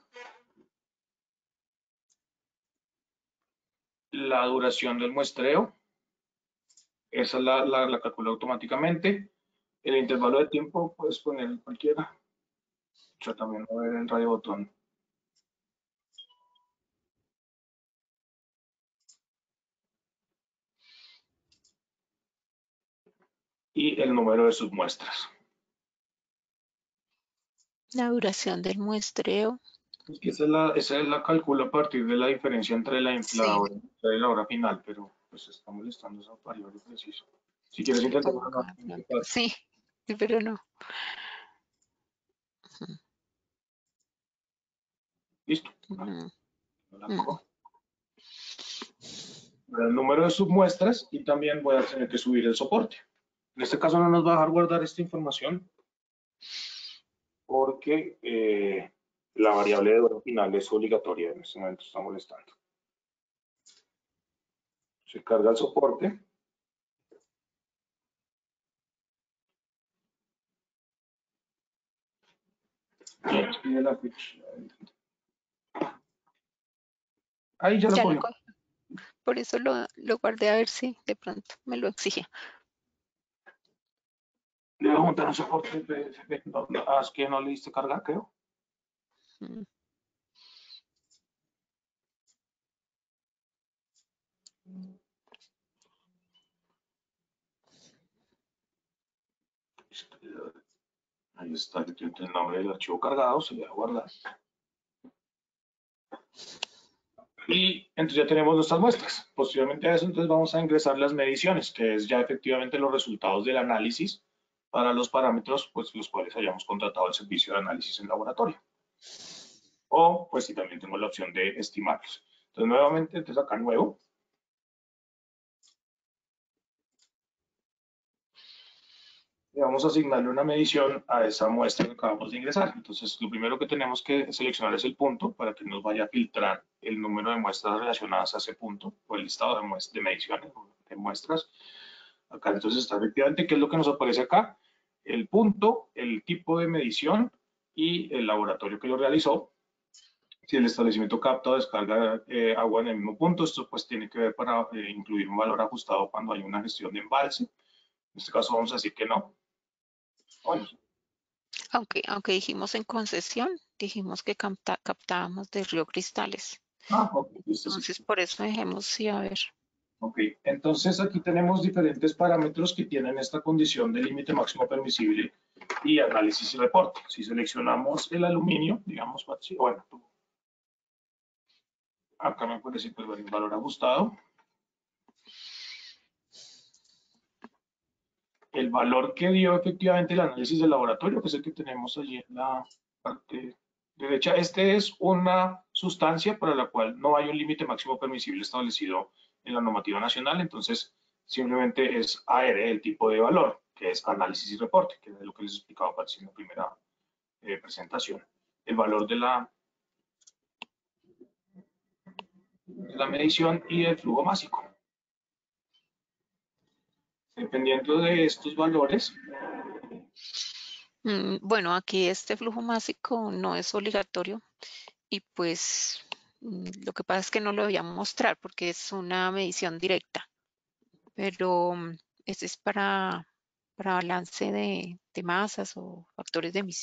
Speaker 9: La duración del muestreo. Esa la calcula automáticamente. El intervalo de tiempo puedes poner cualquiera. Yo también voy a ver el radio botón. Y el número de submuestras.
Speaker 7: La duración del muestreo.
Speaker 9: Es que esa la calculo a partir de la diferencia entre la hora y la hora final, pero pues está molestando esa variable preciso. Si quieres intentar una
Speaker 7: Sí, pero no.
Speaker 9: Listo. El número de submuestras y también voy a tener que subir el soporte. En este caso no nos va a dejar guardar esta información porque la variable de hora final es obligatoria. En este momento está molestando. Se carga el soporte. Ahí ya lo pongo.
Speaker 7: Por eso lo guardé a ver si de pronto me lo exigía.
Speaker 9: Le voy a montar un soporte. Es que no le diste cargar, creo. Ahí está el nombre del archivo cargado, se le va a guardar. Y entonces ya tenemos nuestras muestras. Posteriormente a eso, entonces vamos a ingresar las mediciones, que es ya efectivamente los resultados del análisis para los parámetros, pues los cuales hayamos contratado el servicio de análisis en laboratorio. O, pues si también tengo la opción de estimarlos. Entonces, nuevamente, entonces acá nuevo. Y vamos a asignarle una medición a esa muestra que acabamos de ingresar. Entonces, lo primero que tenemos que seleccionar es el punto para que nos vaya a filtrar el número de muestras relacionadas a ese punto o el listado de mediciones, de muestras. Acá entonces está efectivamente qué es lo que nos aparece acá. El punto, el tipo de medición y el laboratorio que lo realizó. Si el establecimiento capta o descarga agua en el mismo punto, esto pues tiene que ver para incluir un valor ajustado cuando hay una gestión de embalse. En este caso vamos a decir que no. Bueno.
Speaker 7: Aunque dijimos en concesión, dijimos que captábamos de Río Cristales.
Speaker 9: Okay,
Speaker 7: entonces, por eso dejemos sí a ver.
Speaker 9: Ok, entonces aquí tenemos diferentes parámetros que tienen esta condición de límite máximo permisible y análisis y reporte. Si seleccionamos el aluminio, digamos, bueno, acá me aparece pues, el valor ajustado. El valor que dio efectivamente el análisis del laboratorio, que es el que tenemos allí en la parte derecha. Este es una sustancia para la cual no hay un límite máximo permisible establecido en la normativa nacional, entonces simplemente es AR el tipo de valor, que es análisis y reporte, que es lo que les explicaba en la primera presentación. El valor de la medición y el flujo másico. Dependiendo de estos valores.
Speaker 7: Bueno, aquí este flujo másico no es obligatorio y pues lo que pasa es que no lo voy a mostrar porque es una medición directa, pero este es para balance de masas o factores de emisión.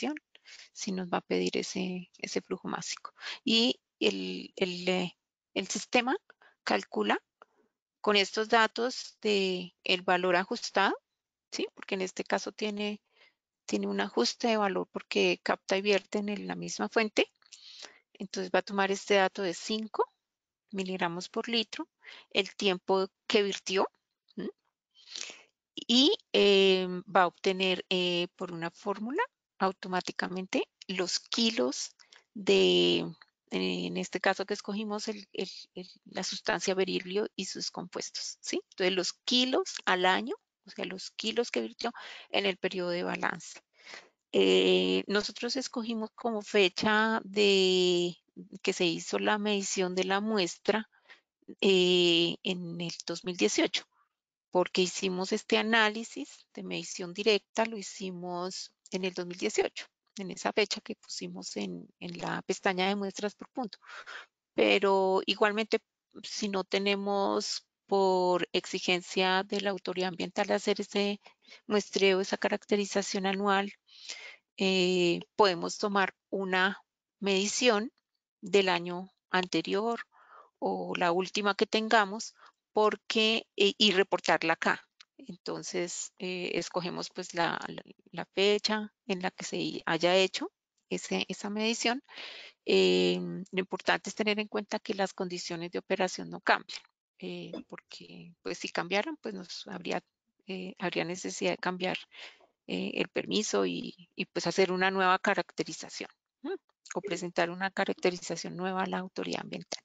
Speaker 7: si nos va a pedir ese flujo másico. Y el sistema calcula con estos datos de el valor ajustado, ¿sí? Porque en este caso tiene un ajuste de valor porque capta y vierte en la misma fuente. Entonces va a tomar este dato de 5 miligramos por litro, el tiempo que virtió, ¿m? Y va a obtener por una fórmula automáticamente los kilos de, en este caso que escogimos la sustancia berilio y sus compuestos, ¿sí? Entonces los kilos al año, o sea, los kilos que virtió en el periodo de balance. Nosotros escogimos como fecha de que se hizo la medición de la muestra en el 2018, porque hicimos este análisis de medición directa, lo hicimos en el 2018, en esa fecha que pusimos en la pestaña de muestras por punto. Pero igualmente, si no tenemos por exigencia de la autoridad ambiental hacer ese muestreo, esa caracterización anual, podemos tomar una medición del año anterior o la última que tengamos y reportarla acá. Entonces, escogemos pues la fecha en la que se haya hecho esa medición. Lo importante es tener en cuenta que las condiciones de operación no cambian, porque pues si cambiaran, pues habría necesidad de cambiar el permiso y pues hacer una nueva caracterización, ¿no? O presentar una caracterización nueva a la autoridad ambiental.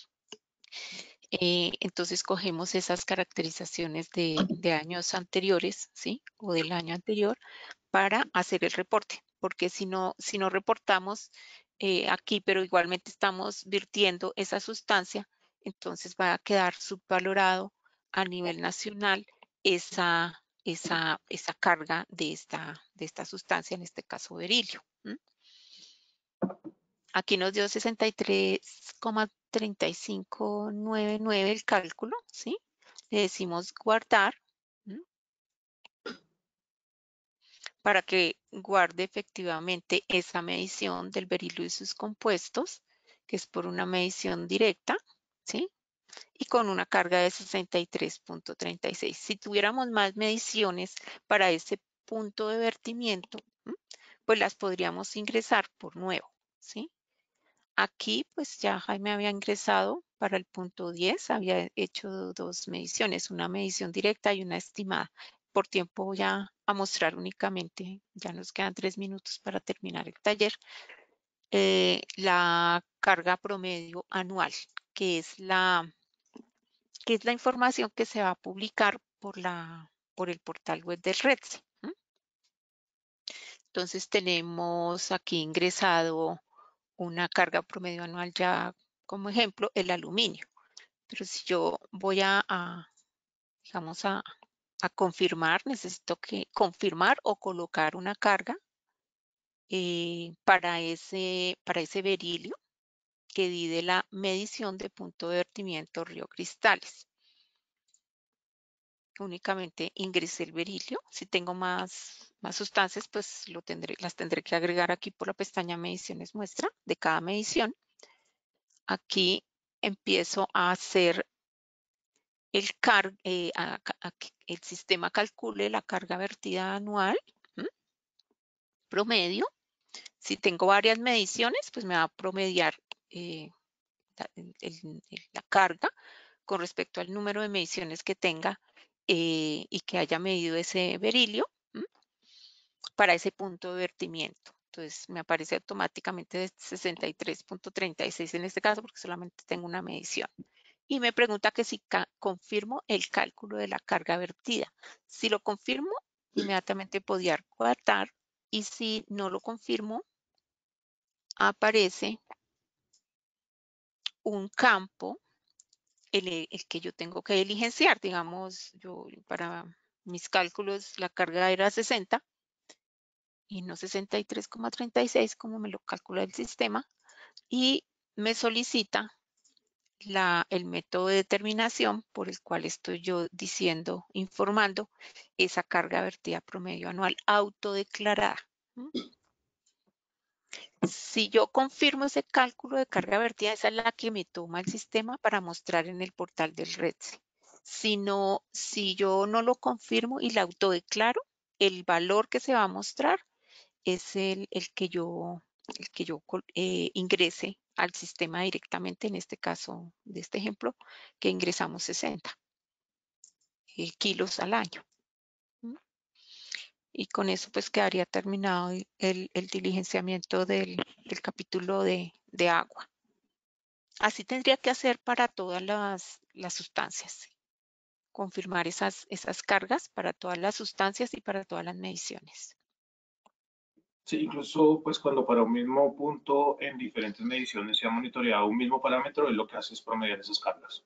Speaker 7: Entonces cogemos esas caracterizaciones de años anteriores, ¿sí? O del año anterior para hacer el reporte, porque si no reportamos aquí, pero igualmente estamos virtiendo esa sustancia, entonces va a quedar subvalorado a nivel nacional esa carga de esta sustancia, en este caso berilio. Aquí nos dio 63,3599 el cálculo, ¿sí? Le decimos guardar, ¿m? Para que guarde efectivamente esa medición del berilio y sus compuestos, que es por una medición directa, ¿sí? Y con una carga de 63,36. Si tuviéramos más mediciones para ese punto de vertimiento, ¿m? Pues las podríamos ingresar por nuevo, ¿sí? Aquí pues ya Jaime había ingresado para el punto 10, había hecho 2 mediciones, una medición directa y una estimada. Por tiempo voy a mostrar únicamente, ya nos quedan 3 minutos para terminar el taller, la carga promedio anual, que es la información que se va a publicar por el portal web del REDSE. Entonces tenemos aquí ingresado una carga promedio anual ya como ejemplo el aluminio. Pero si yo voy digamos, a confirmar, necesito confirmar o colocar una carga para ese berilio que di de la medición de punto de vertimiento Río Cristales. Únicamente ingresé el berilio. Si tengo más sustancias, pues las tendré que agregar aquí por la pestaña mediciones muestra de cada medición. Aquí empiezo a hacer el sistema calcule la carga vertida anual promedio. Si tengo varias mediciones, pues me va a promediar la carga con respecto al número de mediciones que tenga y que haya medido ese berilio para ese punto de vertimiento. Entonces me aparece automáticamente de 63,36 en este caso porque solamente tengo una medición. Y me pregunta que si confirmo el cálculo de la carga vertida. Si lo confirmo, inmediatamente podría guardar, y si no lo confirmo, aparece un campo el que yo tengo que diligenciar. Digamos, yo para mis cálculos la carga era 60 y no 63,36 como me lo calcula el sistema, y me solicita el método de determinación por el cual estoy yo informando esa carga vertida promedio anual autodeclarada. Si yo confirmo ese cálculo de carga vertida, esa es la que me toma el sistema para mostrar en el portal del REDSE. Si yo no lo confirmo y la autodeclaro, el valor que se va a mostrar es el que yo ingrese al sistema directamente, en este caso de este ejemplo, que ingresamos 60 kilos al año. Y con eso pues quedaría terminado el diligenciamiento del capítulo de agua. Así tendría que hacer para todas las sustancias. Confirmar esas cargas para todas las sustancias y para todas las mediciones.
Speaker 9: Sí, incluso pues cuando para un mismo punto en diferentes mediciones se ha monitoreado un mismo parámetro, es lo que hace es promediar esas cargas.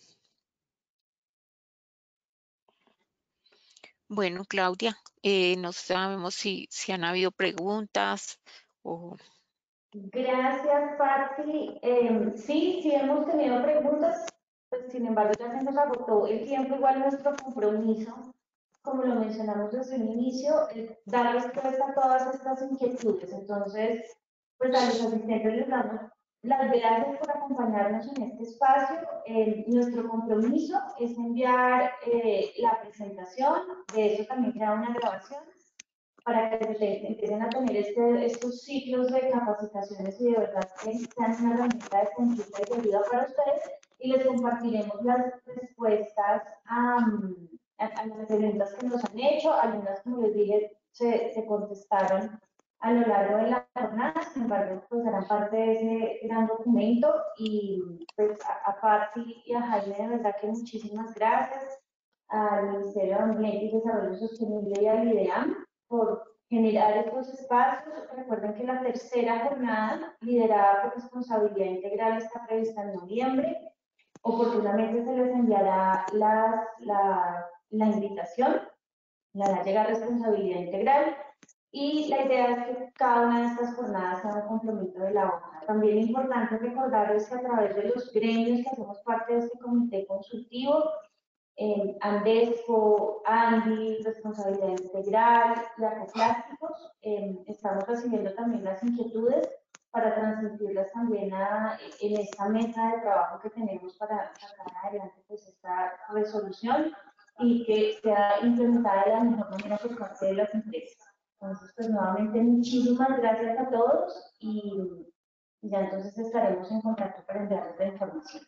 Speaker 7: Bueno, Claudia, no sabemos si han habido preguntas o...
Speaker 5: Gracias, Patsy. Sí hemos tenido preguntas, pues sin embargo ya se nos agotó el tiempo, igual nuestro compromiso, como lo mencionamos desde un inicio, es dar respuesta a todas estas inquietudes. Entonces, pues a los asistentes les damos las gracias por acompañarnos en este espacio. Nuestro compromiso es enviar la presentación, de eso también queda una grabación, para que se empiecen a tener estos ciclos de capacitaciones y de verdad que sean una herramienta de consulta y de ayuda para ustedes, y les compartiremos las respuestas a las preguntas que nos han hecho. Algunas, como les dije, se contestaron a lo largo de la jornada, sin embargo, pues harán parte de ese gran documento. Y pues a Patsy y a Jaime, de verdad que muchísimas gracias, al Ministerio de Ambiente y Desarrollo Sostenible y al IDEAM por generar estos espacios. Recuerden que la tercera jornada, liderada por Responsabilidad Integral, está prevista en noviembre. Oportunamente se les enviará la invitación, la hará llegar Responsabilidad Integral, y la idea es que cada una de estas jornadas sea un complemento de la otra. También es importante recordarles que a través de los gremios que hacemos parte de este comité consultivo, Andesco, ANDI, Responsabilidad Integral y Acoplásticos, estamos recibiendo también las inquietudes para transmitirlas también en esta mesa de trabajo que tenemos para sacar adelante pues esta resolución y que sea implementada de la mejor manera por parte de las empresas. Entonces, pues nuevamente muchísimas gracias a todos y ya entonces estaremos en contacto para enviarles la información.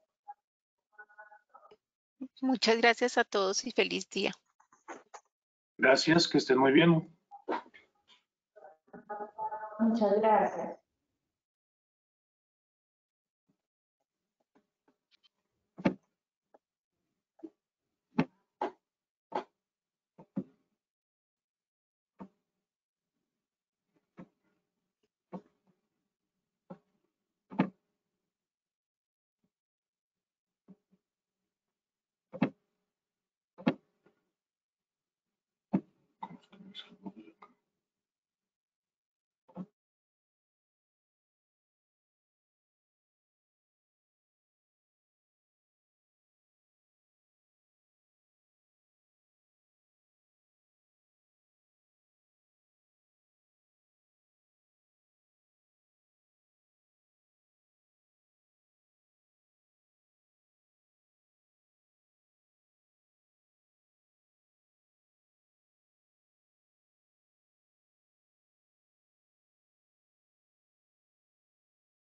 Speaker 7: Muchas gracias a todos y feliz día.
Speaker 9: Gracias, que estén muy bien.
Speaker 5: Muchas gracias.